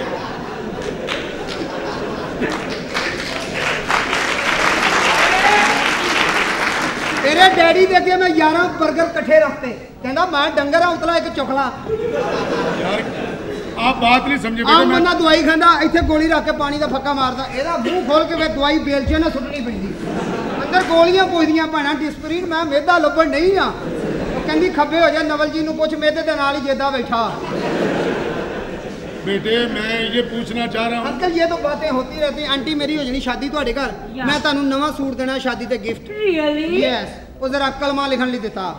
तेरे डैडी दे अगे मैं ग्यारह बर्गर कट्ठे रखते कहना मैं डंगर हां उतला एक चुकला यार आप बात नहीं समझे बेटे आम बंदा दवाई खांदा इथे गोली रख के पानी दा फक्का मारदा एदा मुंह खोल के वे दवाई बेलचे ना सुटनी पैंदी अंदर गोलियां पुछदियां भैणा डिस्प्रीन मैं मेदा लभण नहीं आ कहंदी खब्बे हो जा नवल जी नु पुछ मेदे दे नाल ही जेदा बैठा बेटे मैं ये पूछना चाह रहा हूँ अंकल ये तो बातें होती रहती हैं आंटी मेरी हो जानी शादी ਤੁਹਾਡੇ ਘਰ मैं ਤੁਹਾਨੂੰ ਨਵਾਂ ਸੂਟ ਦੇਣਾ ਸ਼ਾਦੀ ਤੇ ਗਿਫਟ रियली यस ਉਹ ਜ਼ਰਾ ਕਲਮਾ ਲਿਖਣ ਲਈ ਦਿੱਤਾ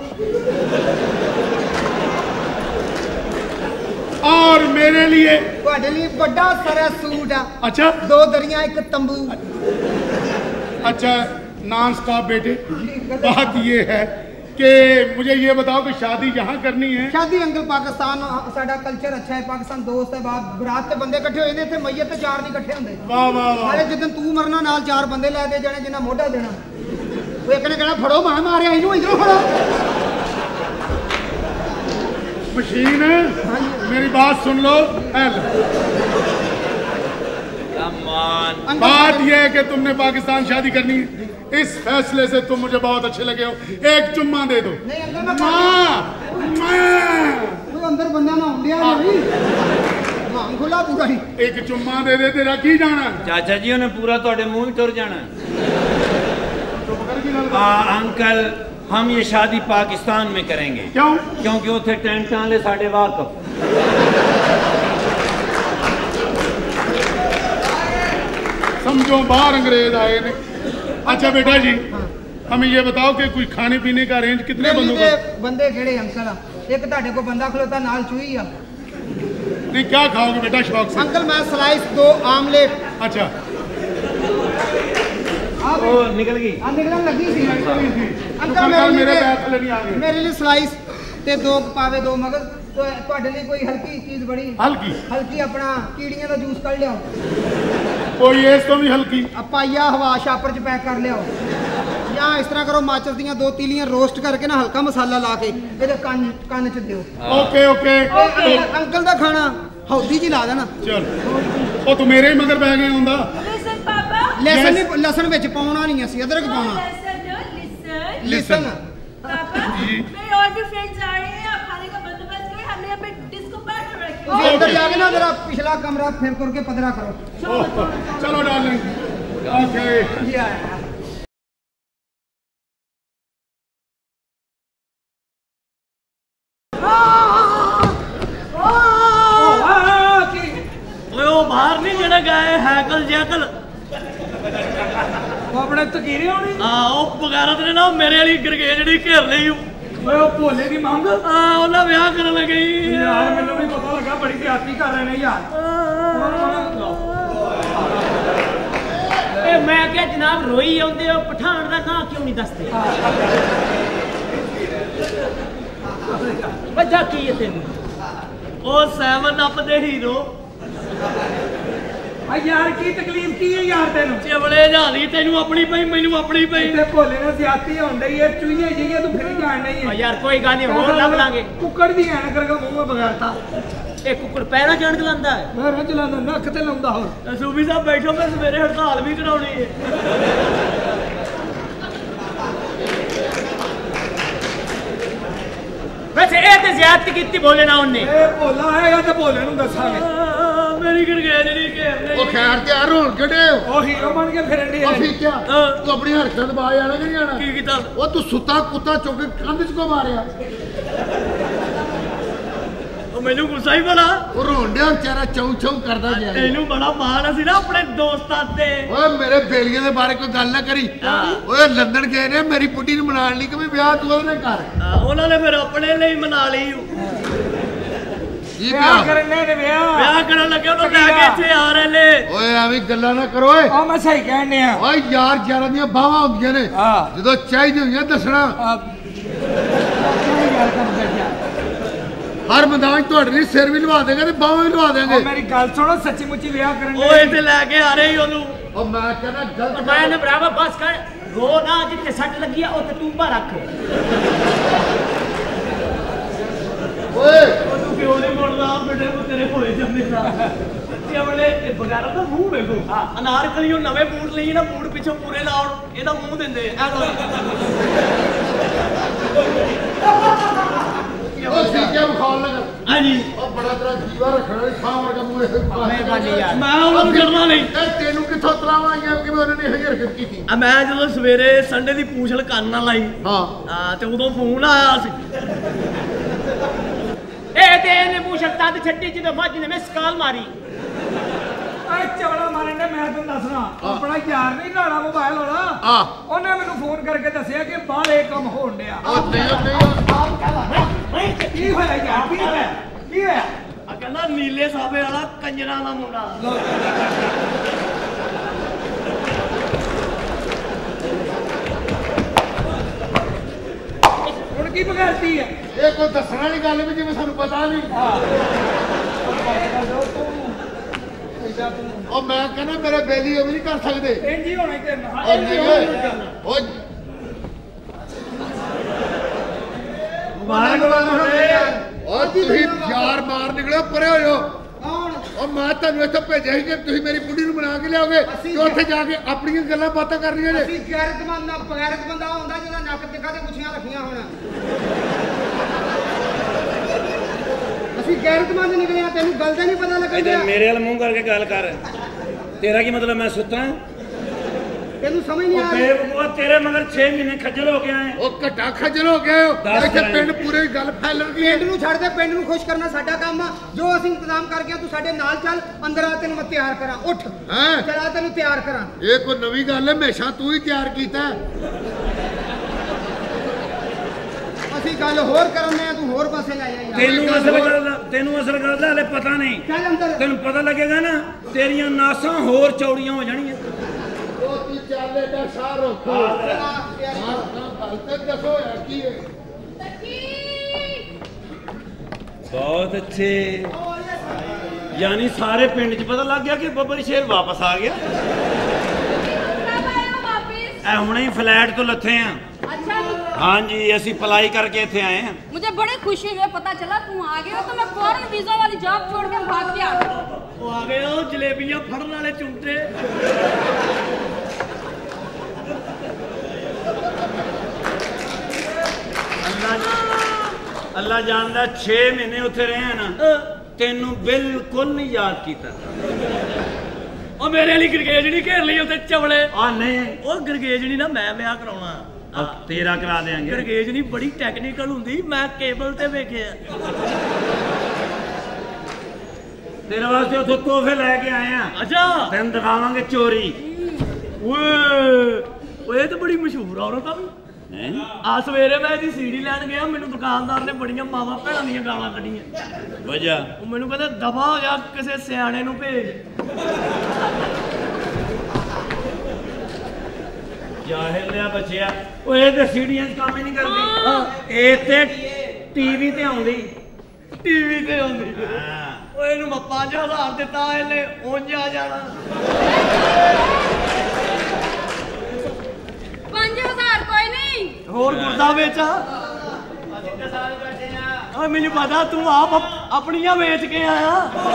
और मेरे लिए ਤੁਹਾਡੇ ਲਈ ਵੱਡਾ ਸਾਰਾ ਸੂਟ ਆ अच्छा ਦੋ ਦਰੀਆਂ ਇੱਕ ਤੰਬੂ अच्छा नॉन स्टॉप बेटे बात ये है कि मुझे ये बताओ कि शादी यहाँ करनी है शादी अंकल पाकिस्तान साडा कल्चर अच्छा है पाकिस्तान दोस्त है बात बरात ते बंदे इकट्ठे होए ने थे मैयत ते चार नहीं इकट्ठे होंदे वाह वाह वाह अरे जिदन तू मरना नाल चार बंदे लै दे जाने जिन्ना मोढा देना वो एक ने कहना फड़ो मां मारिया इनु इधरों फड़ो मशीन मेरी बात सुन लो एल बात यह है कि तुमने पाकिस्तान शादी करनी है इस फैसले से तुम मुझे बहुत अच्छे लगे हो एक चुम्मा दे दो नहीं अंकल मैं मां मां कोई अंदर बंदा ना होंदिया नहीं मां खुला पूरा ही एक चुम्मा दे दे तेरा की जाना चाचा जी उन्हें पूरा तोड़े मुंह ही तुर जाना आ, अंकल हम ये शादी पाकिस्तान में करेंगे क्यों क्योंकि उथे टेंट वाले साढ़े वाकफ समझो बाहर अंग्रेज आए ने अच्छा बेटा जी हमें ये बताओ कि कोई खाने पीने का अरेंज कितने बंदों का बंदे केड़े अंकल एक ਤੁਹਾਡੇ को बंदा खलोता नाल चूही आ नहीं क्या खाओगे बेटा शौक से अंकल मैं स्लाइस दो आमलेट अच्छा ओ निकल गई आ निकलने लगी सी अंकल मेरे पैर थले नहीं आ गए मेरे लिए स्लाइस ते दो पावे दो मगर ਤੁਹਾਡੇ ਲਈ ਕੋਈ हल्की चीज बड़ी हल्की हल्की अपना कीड़ियां ਦਾ जूस ਕੱਢ ਲਿਆਓ कोई एस तो भी हल्की पाइया हवा शापर च पैक कर लियाओ या इस तरह करो माचिस ਦੀਆਂ ਦੋ ਤੀਲੀਆਂ ਰੋਸਟ ਕਰਕੇ ਨਾ ਹਲਕਾ ਮਸਾਲਾ ਲਾ ਕੇ ਇਹਦੇ ਕੰਨ ਕੰਨ ਚ ਦਿਓ ओके ओके अंकल ਦਾ खाना ਹੌਦੀ ਜੀ ਲਾ ਦੇਣਾ चल ओ तू मेरे ही मगर बह गया हुंदा Listen, Papa. ਲਸਣ ਨਹੀਂ ਲਸਣ ਵਿੱਚ ਪਾਉਣਾ ਨਹੀਂ ਅਸੀਂ ਅਦਰਕ No, ਪਾਉਣਾ listen, no, listen. ਲਿਸਨ पापा, मेरे और भी फ्रेंड्स आ रहे हैं, आप खाने का बंदोबस्त करें, हमने यहाँ पे डिस्को पार्टी रखी ਤੁਸੀਂ ਅੰਦਰ ਜਾ ਕੇ ਨਾ ਜਰਾ ਪਿਛਲਾ ਕਮਰਾ ਫਿਰ ਤੁਰ ਕੇ ਪਦਰਾ ਕਰੋ चलो डार्लिंग ओके ਓਏ ਉਹ ਬਾਹਰ ਨਹੀਂ ਜਿਹੜਾ ਗਾਏ ਹੈਕਲ ਜੈਕਲ ਉਹ ਆਪਣੇ ਤਕੀਰੇ ਹੋਣੀ ਆ ਉਹ ਬਗਾਰਤ ਨੇ ਨਾ ਮੇਰੇ ਵਾਲੀ ਗਰਗੇ ਜਿਹੜੀ ਘੇਰ ਲਈ ਓਏ ਉਹ ਭੋਲੇ ਦੀ ਮੰਗ ਆ ਉਹਨਾਂ ਵਿਆਹ ਕਰਨ ਲੱਗੀ ਯਾਰ ਮੈਨੂੰ ਵੀ ਪਤਾ ਲੱਗਾ ਬੜੀ ਤਿਆਰੀ ਕਰ ਰਹੇ ਨੇ ਯਾਰ ਇਹ ਮੈਂ ਕਿਹਾ ਜਨਾਬ ਰੋਈ ਆਉਂਦੇ ਹੋ ਪਠਾਨ ਦਾ ਨਾਂ ਕਿਉਂ ਨਹੀਂ ਦੱਸਦੇ ਵਜ੍ਹਾ ਕੀ ਹੈ ਤੈਨੂੰ ਉਹ ਸੈਵਨ ਅਪ ਦੇ ਹੀਰੋ ਆ ਯਾਰ ਕੀ ਤਕਲੀਫ ਕੀ ਹੈ ਯਾਰ ਤੈਨੂੰ ਚਵਲੇ ਜਾਲੀ ਤੈਨੂੰ ਆਪਣੀ ਪਈ ਮੈਨੂੰ ਆਪਣੀ ਪਈ ਤੇ ਭੋਲੇ ਨਾਲ ਜ਼ਿਆਦਤੀ ਹੋਣ ਡਈ ਏ ਚੁਈਏ ਜੀਏ ਤੂੰ ਫਿਰੀ ਜਾਣ ਨਹੀਂ ਓ ਯਾਰ ਕੋਈ ਗੱਲ ਨਹੀਂ ਹੋਰ ਲੱਭ ਲਾਂਗੇ ਕੁੱਕੜ ਦੀ ਐਨਕ ਰਗਾ ਮੂੰਹ ਬਗਾਰਤਾ ਇਹ ਕੁੱਕੜ ਪੈਰਾਂ ਜਾਣ ਚਲਾਉਂਦਾ ਹੈ ਮੈਂ ਰੋਜ਼ ਲਾਉਂਦਾ ਨੱਕ ਤੇ ਲਾਉਂਦਾ ਹੋਰ ਸੂਬੀ ਸਾਹਿਬ ਬੈਠੋ ਮੈਂ ਸਵੇਰੇ ਹੜਤਾਲ ਵੀ ਕਰਾਉਣੀ ਹੈ ਵੈਸੇ ਇਹ ਤੇ ਜ਼ਿਆਦਤੀ ਕੀਤੀ ਬੋਲੇ ਨਾ ਉਹਨੇ ਇਹ ਭੋਲਾ ਆਏਗਾ ਤੇ ਭੋਲੇ ਨੂੰ ਦੱਸਾਂਗੇ ਮੇਰੀ ਗਰਗੇ ਜਿਹੜੀ ਘੇਰ ਲਈ ਉਹ ਖੈਰ ਤਿਆਰ ਹੋਣ ਕਿਹੜੇ ਉਹ ਹੀਰੋ ਬਣ ਕੇ ਫਿਰਨ ਦੀ ਉਹ ਫੀਕਿਆ ਤੂੰ ਆਪਣੀ ਹਰਕਤਾਂ ਦਾ ਬਾਜ ਆਣਾ ਕਿ ਨਹੀਂ ਆਣਾ ਕੀ ਕੀਤਾ ਉਹ ਤੂੰ ਸੁੱਤਾ ਕੁੱਤਾ ਚੁੱਕ ਕੇ ਕੰਧ 'ਚ ਕੋ ਮਾਰਿਆ ਉਹ ਮੈਨੂੰ ਗੁੱਸਾ ਹੀ ਬੜਾ ਉਹ ਰੋਣ ਡਿਆ ਵਿਚਾਰਾ ਚੌਂ ਚੌਂ ਕਰਦਾ ਗਿਆ ਇਹਨੂੰ ਬੜਾ ਮਾਣ ਸੀ ਨਾ ਆਪਣੇ ਦੋਸਤਾਂ ਤੇ ਓਏ ਮੇਰੇ ਬੇਲੀਆਂ ਦੇ ਬਾਰੇ ਕੋਈ ਗੱਲ ਨਾ ਕਰੀ ਓਏ ਲੰਡਨ ਗਏ ਨੇ ਮੇਰੀ ਪੁੱਟੀ ਨੂੰ ਮਨਾਉਣ ਲਈ ਕਿ ਵੀ ਵਿਆਹ ਤੂੰ ਉਹਦੇ ਨਾਲ ਕਰ ਉਹਨਾਂ ਨੇ ਫਿਰ ਆਪਣੇ ਲਈ ਮਨਾ ਲਈ ਕੀ ਵਿਆਹ ਕਰਨੇ ਨੇ ਵਿਆਹ ਵਿਆਹ ਕਰਨ ਲੱਗੇ ਉਹ ਲੈ ਕੇ ਇੱਥੇ ਆ ਰਹੇ ਨੇ ਓਏ ਐਵੇਂ ਗੱਲਾਂ ਨਾ ਕਰੋ ਓਏ ਆ ਮੈਂ ਸਹੀ ਕਹਿਣੇ ਆ ਓਏ ਯਾਰ ਯਾਰਾਂ ਦੀਆਂ ਬਾਹਾਂ ਹੁੰਦੀਆਂ ਨੇ ਜਦੋਂ ਚਾਹੀਦੀ ਹੋਈਆਂ ਦੱਸਣਾ ਹਰ ਮੈਦਾਨ ਤੁਹਾਡੇ ਲਈ ਸਿਰ ਵੀ ਲਵਾ ਦੇਗਾ ਤੇ ਬਾਹਾਂ ਵੀ ਲਵਾ ਦੇਗੇ ਮੇਰੀ ਗੱਲ ਸੁਣੋ ਸੱਚੀ ਮੁੱਚੀ ਵਿਆਹ ਕਰਨ ਉਹ ਇੱਥੇ ਲੈ ਕੇ ਆ ਰਹੇ ਉਹਨੂੰ ਉਹ ਮੈਂ ਕਹਿੰਦਾ ਗਲਤ ਮੈਂ ਨਾ ਭਰਾਵਾ ਬਸ ਕਰ ਰੋ ਨਾ ਜਿੱਥੇ ਸੱਟ ਲੱਗੀ ਆ ਉੱਥੇ ਤੂੰ ਬਾ ਰੱਖ ਓਏ ਤੂੰ ਕਿਉਂ ਨਹੀਂ ਮੁੜਦਾ ਬੇਟੇ ਕੋ ਤੇਰੇ ਹੋਏ ਜਾਂਦੇ ਨਾ ਚਵਲੇ ਇਹ ਬਗਾਰਾ ਦਾ ਮੂੰਹ ਵੇਖੋ ਹਾਂ ਅਨਾਰਕਲੀ ਉਹ ਨਵੇਂ ਬੂਟ ਲਈ ਨਾ ਬੂਟ ਪਿੱਛੋਂ ਪੂਰੇ ਲਾਉਣ ਇਹਦਾ ਮੂੰਹ ਦਿੰਦੇ ਐ ਉਹ ਸੀਕੇ ਬਖਾਲ ਲਗਾ ਹਾਂਜੀ ਉਹ ਬੜਾ ਤੇਰਾ ਜੀਵਾ ਰੱਖਣਾ ਸਾਹ ਵਰਗਾ ਮੂੰਹ ਇਹ ਮਿਹਰਬਾਨੀ ਯਾਰ ਮੈਂ ਉਹਨਾਂ ਨੂੰ ਕਰਨਾ ਨਹੀਂ ਇਹ ਤੈਨੂੰ ਕਿੱਥੋਂ ਤਲਾਵਾਂ ਆਈਆਂ ਕਿ ਉਹਨਾਂ ਨੇ ਇਹ ਹਰਕਤ ਕੀਤੀ ਆ ਮੈਂ ਜਦੋਂ ਸਵੇਰੇ ਸੰਡੇ ਦੀ ਪੂਛਲ ਕੰਨ ਨਾਲ ਲਾਈ ਹਾਂ ਹਾਂ ਤੇ ਉਦੋਂ ਫੋਨ ਆਇਆ ਸੀ ਇਹ ਤੇ ਇਹਨੇ ਮੂੰਹ ਸ਼ਕਤਾਂ ਤੇ ਛੱਡੀ ਜਦੋਂ ਮੱਝ ਨੇ ਮਿਸ ਕਾਲ ਮਾਰੀ ਆ ਚਵਲਾ ਮਾਰਨ ਦੇ ਮੈਂ ਤੈਨੂੰ ਦੱਸਣਾ ਆਪਣਾ ਯਾਰ ਨਹੀਂ ਲਾਣਾ ਮੋਬਾਈਲ ਵਾਲਾ ਆ ਉਹਨੇ ਮੈਨੂੰ ਫੋਨ ਕਰਕੇ ਦੱਸਿਆ ਕਿ ਬਾਹਰ ਇਹ ਕੰਮ ਹੋਣ ਡਿਆ ਉਹ ਨਹੀਂ ਨਹੀਂ ਕੀ ਹੋਇਆ ਯਾਰ ਕੀ ਹੋਇਆ ਕੀ ਹੋਇਆ ਆ ਕਹਿੰਦਾ ਨੀਲੇ ਸਾਬੇ ਵਾਲਾ ਕੰਜਰਾਂ ਦਾ ਮੁੰਡਾ ਹੁਣ ਕੀ ਬਗਾਰਤੀ ਹੈ ਇਹ ਕੋਈ ਦੱਸਣ ਵਾਲੀ ਗੱਲ ਵੀ ਜਿਵੇਂ ਸਾਨੂੰ ਪਤਾ ਨਹੀਂ ਉਹ ਮੈਂ ਕਹਿੰਦਾ ਮੇਰੇ ਬੇਲੀ ਉਹ ਵੀ ਨਹੀਂ ਕਰ ਸਕਦੇ ਇੰਜ ਹੀ ਹੋਣਾ ਤੇਰੇ ਨਾਲ ਉਹ ਨਹੀਂ ਉਹ ਮੁਬਾਰਕ ਉਹ ਤੁਸੀਂ ਯਾਰ ਮਾਰ ਨਿਕਲਿਓ ਪਰੇ ਹੋ ਜਾਓ ਉਹ ਮੈਂ ਤੁਹਾਨੂੰ ਇੱਥੇ ਭੇਜਿਆ ਸੀ ਕਿ ਤੁਸੀਂ ਮੇਰੀ ਬੁੱਢੀ ਨੂੰ ਬਣਾ ਕੇ ਲਿਆਓਗੇ ਤੇ ਉੱਥੇ ਜਾ ਕੇ ਆਪਣੀਆਂ ਗੱਲਾਂ ਬਾਤਾਂ ਕਰਨੀਆਂ ਨੇ ਅਸੀਂ ਗੈਰਤਮੰਦ ਨਾ ਬਗੈਰਤ ਬੰਦਾ ਹੁੰਦਾ ਜਿਹਦਾ ਨੱਕ ਟਿੱਕਾ ਤੇ ਪੁੱਛੀਆਂ ਰੱਖੀਆਂ ਹੋਣ ਅਸੀਂ ਗੈਰਤਮੰਦ ਨਿਕਲੇ ਆ ਤੈਨੂੰ ਗੱਲ ਦਾ ਨਹੀਂ ਪਤਾ ਲੱਗਦਾ ਮੇਰੇ ਵੱਲ ਮੂੰਹ ਕਰਕੇ ਗੱਲ ਕਰ ਤੇਰਾ ਕੀ ਮਤਲਬ ਮੈਂ ਸੁੱਤਾ ਤੈਨੂੰ ਸਮਝ ਨਹੀਂ ਆ ਰਹੀ ਬੇਵਕੂਫ ਤੇਰੇ ਮਗਰ ਛੇ ਮਹੀਨੇ ਖੱਜਲ ਹੋ ਕੇ ਆਏ ਉਹ ਘਟਾ ਖੱਜਲ ਹੋ ਗਏ ਹੋ ਇੱਥੇ ਪਿੰਡ ਪੂਰੇ ਗੱਲ ਫੈਲ ਗਈ ਪਿੰਡ ਨੂੰ ਛੱਡ ਦੇ ਪਿੰਡ ਨੂੰ ਖੁਸ਼ ਕਰਨਾ ਸਾਡਾ ਕੰਮ ਆ ਜੋ ਅਸੀਂ ਇੰਤਜ਼ਾਮ ਕਰ ਗਏ ਤੂੰ ਸਾਡੇ ਨਾਲ ਚੱਲ ਅੰਦਰ ਆ ਤੈਨੂੰ ਮੈਂ ਤਿਆਰ ਕਰਾਂ ਉੱਠ ਹੈਂ ਚਲਾ ਤੈਨੂੰ ਤਿਆਰ ਕਰਾਂ ਇਹ ਕੋਈ ਨਵੀਂ ਗੱਲ ਹੈ ਹਮੇਸ਼ਾ ਤੂੰ ਹੀ ਤਿਆਰ ਕੀਤਾ ਅਸੀਂ ਗੱਲ ਹੋਰ ਕਰਨੇ ਆ ਤੂੰ ਹੋਰ ਪਾਸੇ ਲੈ ਜਾ ਤੈਨੂੰ ਅਸਲ ਗੱਲ ਦਾ ਤੈਨੂੰ ਅਸਲ ਗੱਲ ਦਾ ਹਲੇ ਪਤਾ ਨਹੀਂ ਚੱਲ ਅੰਦਰ ਤੈਨੂੰ ਪਤਾ ਲੱਗੇਗਾ ਨਾ ਤੇਰੀਆਂ ਨਾਸਾਂ ਹੋਰ ਚੌੜੀਆਂ ਹੋ ਜਾਣੀਆਂ ਉਹ ਤੂੰ ਚੱਲੇ ਦਾ ਸਾਹ ਰੋਕੋ ਹਾਂ ਗੱਲ ਤੇ ਦੱਸੋ ਯਾਰ ਕੀ ਹੈ ਬਹੁਤ ਅੱਛੇ ਯਾਨੀ ਸਾਰੇ ਪਿੰਡ 'ਚ ਪਤਾ ਲੱਗ ਗਿਆ ਕਿ ਬੱਬਰ ਸ਼ੇਰ ਵਾਪਸ ਆ ਗਿਆ कब आया वापिस? ਐ ਹੁਣੇ ਹੀ ਫਲੈਟ ਤੋਂ ਲੱਥੇ ਆ अच्छा हाँ जी, ऐसी पलाई करके इतने आए हैं। मुझे बड़ी खुशी हुई, पता चला तुम आ गए हो तो मैं फौरन वीजा वाली जॉब छोड़ के भाग के आ गई। वो आ गए हो जलेबियां फड़न वाले चुमटे। अल्लाह अल्लाह जानदा छे महीने उत्थे रहे हैं ना, तेनू बिल्कुल नहीं याद कीता। ओ मेरे लिए गिरगेज नहीं घेर ली उत्ते चवले। आ नहीं, ओ गिरगेज नहीं ना मैं ब्याह कराउणा। अब तेरा करा देंगे। गिरगेज नहीं बड़ी टेक्निकल हुंदी, मैं केबल ते वेखिया। तेरे वास्ते उत्थे तोहफे लेके आए हैं। अच्छा तेन दिखावांगे चोरी। ओए ओए तो बड़ी मशहूर औरत आ। आ सवेरे मैं जी सीडी लैन गया, मैनू दुकानदार ने बड़ियां मावां भैणां दियां गालां कढियां। वजह ਉਹ ਮੈਨੂੰ ਕਹਿੰਦਾ ਦਫਾ ਹੋ ਜਾ, ਕਿਸੇ ਸਿਆਣੇ ਨੂੰ ਭੇਜ। जाहिल लिया बचिया, ओ ये ते सीढ़ियां च काम ही नहीं करदी। ए ते टीवी ते आउंदी, टीवी ते आउंदी। ओ ਇਹਨੂੰ ਮੈਂ पांच हज़ार ਦਿੱਤਾ, ਇਹਨੇ ਉਂਝ ਆ ਜਾਣਾ। पांच हज़ार कोई नहीं, ਹੋਰ ਗੁਰਦਾ ਵੇਚਾ। ਆ ਮੈਨੂੰ ਪਤਾ ਤੂੰ ਆਪ ਆਪਣੀਆਂ ਵੇਚ ਕੇ ਆਇਆ।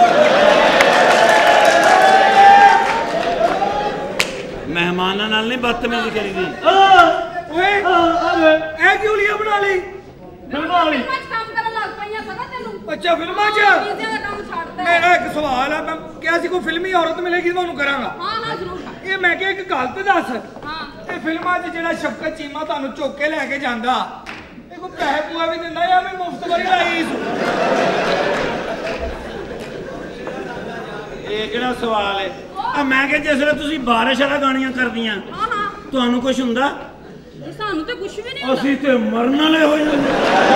मेहमाना नाल नहीं बदतमीजी करी दी। ओए ए क्यों लिया बना ली? फिल्मां वाली फिल्मां च काम करन लग पईयां सदा तैनू। अच्छा फिल्मां च वीज़े दा काम छੱਡਦਾ। मेरा एक सवाल है, मैं क्या सी कोई फिल्मी औरत मिलेगी तो मैं करांगा। हां हां जरूर। ये मैं क्या एक गल ते दस, हां ये फिल्मां च जेड़ा शफकत चीमा तानू चुक के लेके जांदा, ये कोई पैसे पूआ भी दिंदा या मैं मुफ्त वाली लाई? ये केड़ा सवाल है? आ मैं क्या जिसले तुसी बारिश वाला गानियां करदियां, हां हां तुहानू कुछ हुंदा? सानू ते कुछ भी नहीं। ਅਸੀਂ ਤੇ ਮਰਨ ਵਾਲੇ ਹੋ ਜਾਂਦੇ।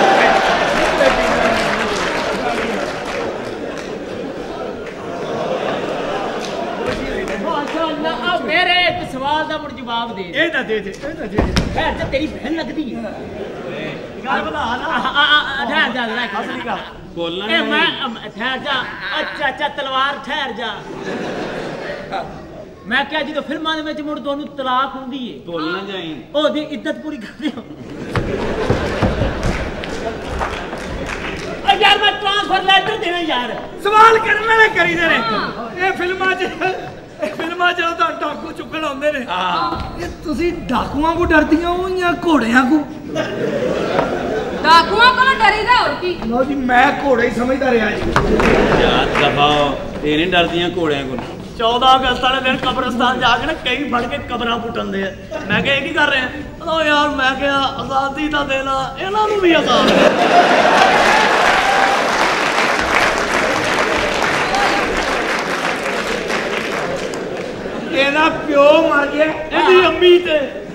माशाअल्लाह, अब मेरे एक सवाल का मुझे जवाब दे। ਇਹ ਤਾਂ ਦੇ ਦੇ ਇਹ ਤਾਂ ਦੇ ਦੇ। खैर ते तेरी बहन लगती है। ਗੱਲ ਬਣਾ ਨਾ। ठहर जा जरा, असली ਗੱਲ बोलना ए नहीं। मैं ठहर जा। अच्छा अच्छा तलवार ठहर जा। मैं क्या जी तो फिल्मां दे विच मुड़ दोनों तलाक हुंदी है। बोलना जाई। ओदी इज्जत पूरी कर दियो। ओ यार मैं ट्रांसफर लेटर देना यार। सवाल करने वाले करी दे ने। ये फिल्मां च फिल्मां च तो डाकू चुकण आउंदे ने। ये तुसी डाकुआं को डरदियां हो या घोड़ियां को? डाकुआं को डरीदा और की? लो जी मैं घोड़े ही समझदा रहा जी। यार दफाओ, ये नहीं डरदियां घोड़ियां को। चौदह अगस्त वाले दिन कब्रिस्तान जाके ना कई फड़ के कबरां पुटन दे। मैं क्या की कर रहे हैं? ओ यार मैं क्या आजादी का देना इन्हां नूं भी आजाद। ਇਹਦਾ ਪਿਓ ਮਰ ਗਿਆ, ਇਹਦੀ ਅੰਮੀ ਤੇ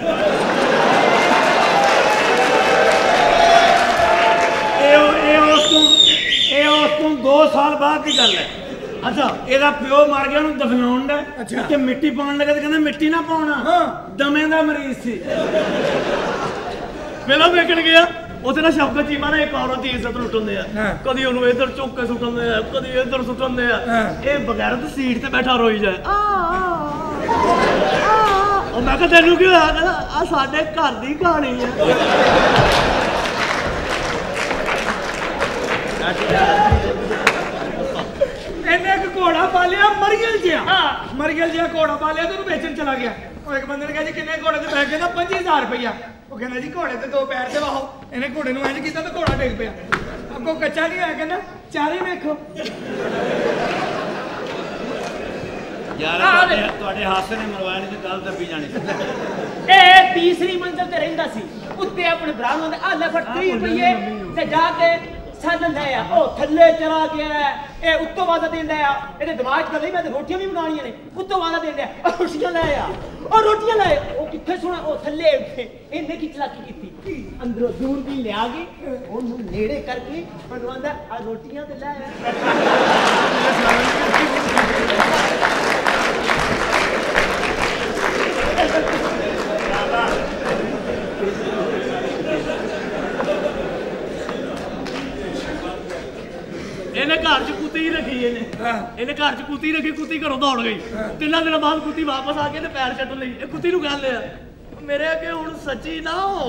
ਇਹ ਇਹ ਉਸ ਤੋਂ ਇਹ ਉਸ ਤੋਂ ਦੋ ਸਾਲ ਬਾਅਦ ਦੀ ਗੱਲ ਹੈ। ਅੱਛਾ ਇਹਦਾ ਪਿਓ ਮਰ ਗਿਆ, ਉਹਨੂੰ ਦਫਨਾਉਣ ਦਾ ਤੇ ਮਿੱਟੀ ਪਾਉਣ ਲੱਗਾ ਤੇ ਕਹਿੰਦਾ ਮਿੱਟੀ ਨਾ ਪਾਉਣਾ। ਹਾਂ ਦਮੇ ਦਾ ਮਰੀਜ਼ ਸੀ। ਪਹਿਲਾਂ ਵੇਖਣ ਗਿਆ ਉੱਥੇ ਨਾ ਸ਼ਫਕਤ ਚੀਮਾ ਨਾ ਇੱਕ ਔਰਤ ਦੀ ਇੱਜ਼ਤ ਲੁੱਟਣਦੇ ਆ। ਕਦੀ ਉਹਨੂੰ ਇੱਧਰ ਚੁੱਕ ਕੇ ਸੁੱਟਣਦੇ ਆ, ਕਦੀ ਇੱਧਰ ਸੁੱਟਣਦੇ ਆ। ਇਹ ਬਗੈਰਤ ਸੀਟ ਤੇ ਬੈਠਾ ਰੋਈ ਜਾਏ। ਆ ਉਹ ਮੈਂ ਕਿਹਾ ਤੈਨੂੰ ਕੀ ਹੋਇਆ? ਕਹਿੰਦਾ ਆ ਸਾਡੇ ਘਰ ਦੀ ਕਹਾਣੀ ਹੈ। ਇਹਨੇ ਇੱਕ ਘੋੜਾ ਪਾਲਿਆ ਮਰੀਅਲ ਜਿਹਾ। ਮਰੀਅਲ ਜਿਹਾ ਘੋੜਾ ਪਾਲਿਆ ਤੇ ਉਹਨੂੰ ਵੇਚਣ ਚਲਾ ਗਿਆ। ਉਹ ਇੱਕ ਬੰਦੇ ਨੇ ਕਿਹਾ ਜੀ ਕਿੰਨੇ ਘੋੜੇ ਤੇ ਪੈ ਕਹਿੰਦਾ ਪੰਜੀ ਹਜ਼ਾਰ ਰੁਪਇਆ। ਉਹ ਕਹਿੰਦਾ ਜੀ ਘੋੜੇ ਤੇ ਦੋ ਪੈਰ ਤੇ ਵਾਹੋ। ਇਹਨੇ ਘੋੜੇ ਨੂੰ ਇੰਝ ਕੀਤਾ ਤੇ ਘੋੜਾ ਡਿੱਗ ਪਿਆ। ਅੱਗੋਂ ਕੱਚਾ ਨਹੀਂ ਹੋਇਆ, ਕਹਿੰਦਾ ਚਾਰੇ ਵੇਖੋ। ਯਾਰ ਤੁਹਾਡੇ ਤੁਹਾਡੇ ਹਾਸੇ ਨੇ ਮਰਵਾਇਆ ਨਹੀਂ ਤੇ ਗੱਲ ਦੱਬੀ ਜਾਣੀ ਸੀ। ਇਹ ਤੀਸਰੀ ਮੰਜ਼ਿਲ ਤੇ ਰਹਿੰਦਾ ਸੀ। ਉੱਤੇ ਆਪਣੇ ਭਰਾ ਨੂੰ ਆ ਲੈ ਫੜ ਤੀਹ ਰੁਪਏ ਤੇ ਜਾ ਕੇ ਸਾਨ ਲੈ ਆ। ਉਹ ਥੱਲੇ ਚਲਾ ਗਿਆ। ਇਹ ਉੱਤੋਂ ਵਾਦਾ ਦਿੰਦਾ ਆ। ਇਹਦੇ ਦਿਮਾਗ 'ਚ ਗੱਲ ਨਹੀਂ, ਮੈਂ ਤੇ ਰੋਟੀਆਂ ਵੀ ਬਣਾਉਣੀਆਂ ਨੇ। ਉੱਤੋਂ ਵਾਦਾ ਦਿੰਦਾ ਆ, ਰੋਟੀਆਂ ਲੈ ਆ। ਉਹ ਰੋਟੀਆਂ ਲੈ। ਉਹ ਕਿੱਥੇ ਸੁਣਾ? ਉਹ ਥੱਲੇ ਉੱਠੇ। ਇਹਨੇ ਕੀ ਚਲਾਕੀ ਕੀਤੀ? ਅੰਦਰੋਂ ਦੂਰ ਵੀ ਲਿਆ ਕੇ ਉਹਨੂੰ ਨੇੜੇ ਕਰਕੇ ਉਹਨੂੰ ਆਂਦਾ ਆ ਰੋਟੀਆਂ ਤੇ ਲੈ ਇਹਨੇ ਘਰ ਚ ਕੁੱਤੀ ਰੱਖੀ। ਇਹਨੇ ਇਹਨੇ ਘਰ ਚ ਕੁੱਤੀ ਰੱਖੀ। ਕੁੱਤੀ ਘਰੋਂ ਦੌੜ ਗਈ। ਤਿੰਨਾਂ ਦਿਨਾਂ ਬਾਅਦ ਕੁੱਤੀ ਵਾਪਸ ਆ ਕੇ ਤੇ ਪੈਰ ਛੱਡ ਲਈ। ਇਹ ਕੁੱਤੀ ਨੂੰ ਗੱਲ ਆ मेरे अगे हुण सच्ची ना हो।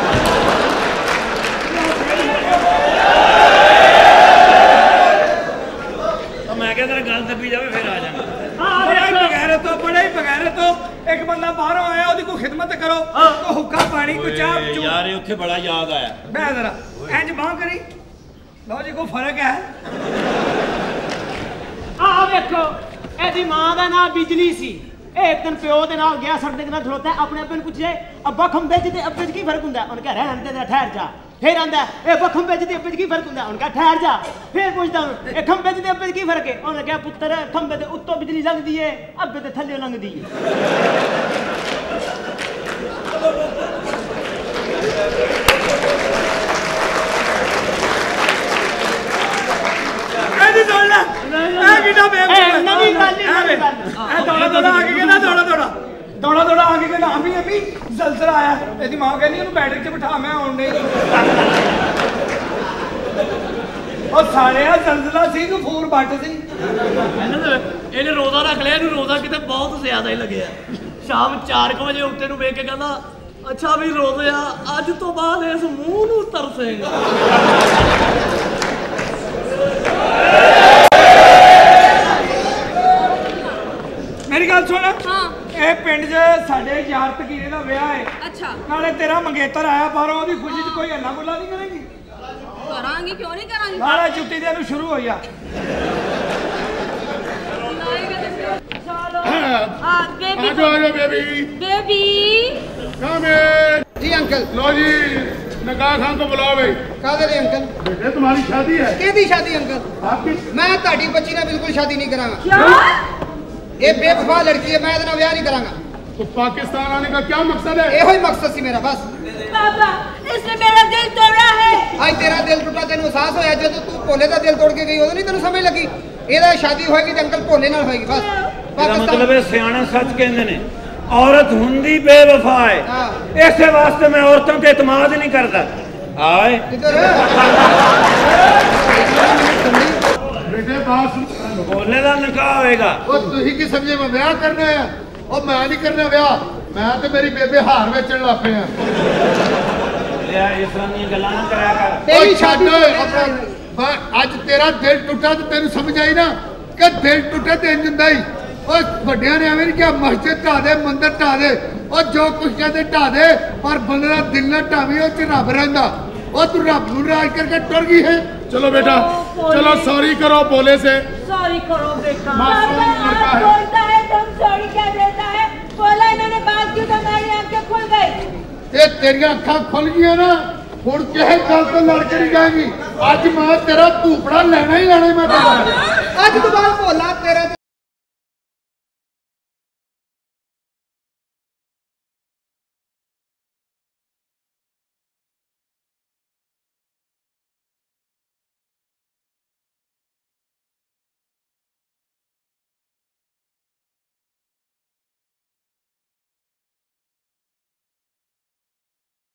मैं क्या तेरा गल दबी जावे फिर आ जाना। बड़ा ही बगैरत हो, बड़ा ही बगैरत हो। एक बंदा बाहरों आया ओदी को खिदमत करो, को हुक्का पानी को चाप चू। यार उत्थे बड़ा याद आया। मैं जरा इंज बांह करी लो जी, को फर्क है। आ देखो एदी मां दा नाम बिजली सी। एक दिन प्यो दे नाल गया, सड़क दे नाल खलोता है, अपने अब्बे नूं पुछे अब्बा खंबे च ते अब्बे च की फर्क हुंदा है? उन्हें कहा रहन दे, ठहर जा। फिर आंदा ए अब्बा खंबे च ते अब्बे च की फर्क हुंदा है? उन्हें कहा ठहर जा। फिर पूछदा ए खंबे च ते अब्बे च की फर्क है? उन्हें कहा पुत्तर खंबे ते उत्तों बिजली लंघदी है, अब्बे ते थल्ले लंघदी है। एदी सुन ले ए किटा बेवकूफ नवी गल नहीं ए दौड़ा दौड़ा आके कहना दौड़ा दौड़ा दौड़ा दौड़ा आके कहना अभी अभी जलजला आया। एदी मां कहनी ओनू बैटरी च बिठा, मैं आउण नहीं। ओ सालिया जलजला सी तू फूर बट सी। ਇਹਨੇ ਰੋਜ਼ਾ ਰੱਖ ਲਿਆ, ਇਹਨੂੰ ਰੋਜ਼ਾ ਕਿਤੇ ਬਹੁਤ ਜ਼ਿਆਦਾ ਹੀ ਲੱਗਿਆ। ਸ਼ਾਮ ਚਾਰ ਵਜੇ ਉੱਤੇ ਨੂੰ ਵੇਖ ਕੇ ਕਹਿੰਦਾ ਅੱਛਾ ਵੀ ਰੋਜ਼ਾ ਅੱਜ ਤੋਂ ਬਾਅਦ ਇਸ ਮੂੰਹ ਨੂੰ ਤਰਸੇਗਾ। मेरी गल सुन। हाँ। ए पिंड च साडे यार तकीरे दा विआह है। अच्छा। नाले तेरा मंगेतर आया बाहरों, ओदी खुशी च कोई हल्ला गुल्ला नहीं करेंगी? करांगी, क्यों नहीं करांगी? नाले जुत्ती दे नु शुरू हो जा। चलो आ बेबी, जाओ आ जाओ बेबी। Baby come in. जी अंकल। लो जी नगाह खान को बुलाओ भाई। कादे रे अंकल? बेटे तुम्हारी शादी है। केदी शादी अंकल? आपकी। मैं ताड़ी बच्ची ना बिल्कुल शादी नहीं करांगा। क्या? ये बेवफा लड़की है, मैं इतना ब्याह नहीं करांगा। तो पाकिस्तान आने का क्या मकसद है? यही मकसद सी मेरा बस। पापा इसने मेरा दिल तोड़ा है। आज तेरा दिल टूटा, तेन एहसास होया जो तू भोले का दिल तोड़ के गई, उदों नहीं तेन समझ लगी? ਇਹਦਾ शादी होएगी तो अंकल भोले नाल होएगी बस। ਇਹਦਾ मतलब है सियाने सच कहते ने औरत हुंदी बेवफा है। इसे वास्ते मैं औरतों के इतमाद नहीं करता। आए बेटे बात भोले का निकाह होएगा। ओ तुही की समझे मैं ब्याह करने है? ओ मैं नहीं करने ब्याह, मैं तो मेरी बेबे हार बेचन लग पे हैं। यार इस्लामी गल्लां ना करया कर। तेरी शादी अपना आज तेरा दिल टूटा तो तेन समझ आई ना कि दिल टूटे तो इंज हुंदा ही। ओ ਵੱਡਿਆਂ ने ਐਵੇਂ ਨਹੀਂ ਕਿਹਾ मस्जिद ਢਾ ਦੇ, ਮੰਦਰ ਢਾ ਦੇ, ਉਹ ਜੋ ਕੁਝ ਕਹਿੰਦੇ ਢਾ ਦੇ, ਪਰ ਬੰਦੇ ਦਾ ਦਿਲ ਨਾ ਢਾਵੀ, ਉਹ ਚ ਰੱਬ ਰਹਿੰਦਾ। ਉਹ ਤੂੰ ਰੱਬ ਨੂੰ ਰਾਜ करके टुर गई है। चलो बेटा चलो सॉरी करो भोले से। सॉरी करो बेटा। पापा आप बोलता है तुम सॉरी क्या देता है? बोला इन्होंने बात की तो हमारी आंखें खुल गई। ये तेरिया अखा खुल गई ना, हुण किसी गल तो लड़ के नहीं जाएगी। अज मैं तेरा भूपड़ा लेना ही लेना। मैं अज तो बाद भोला तेरे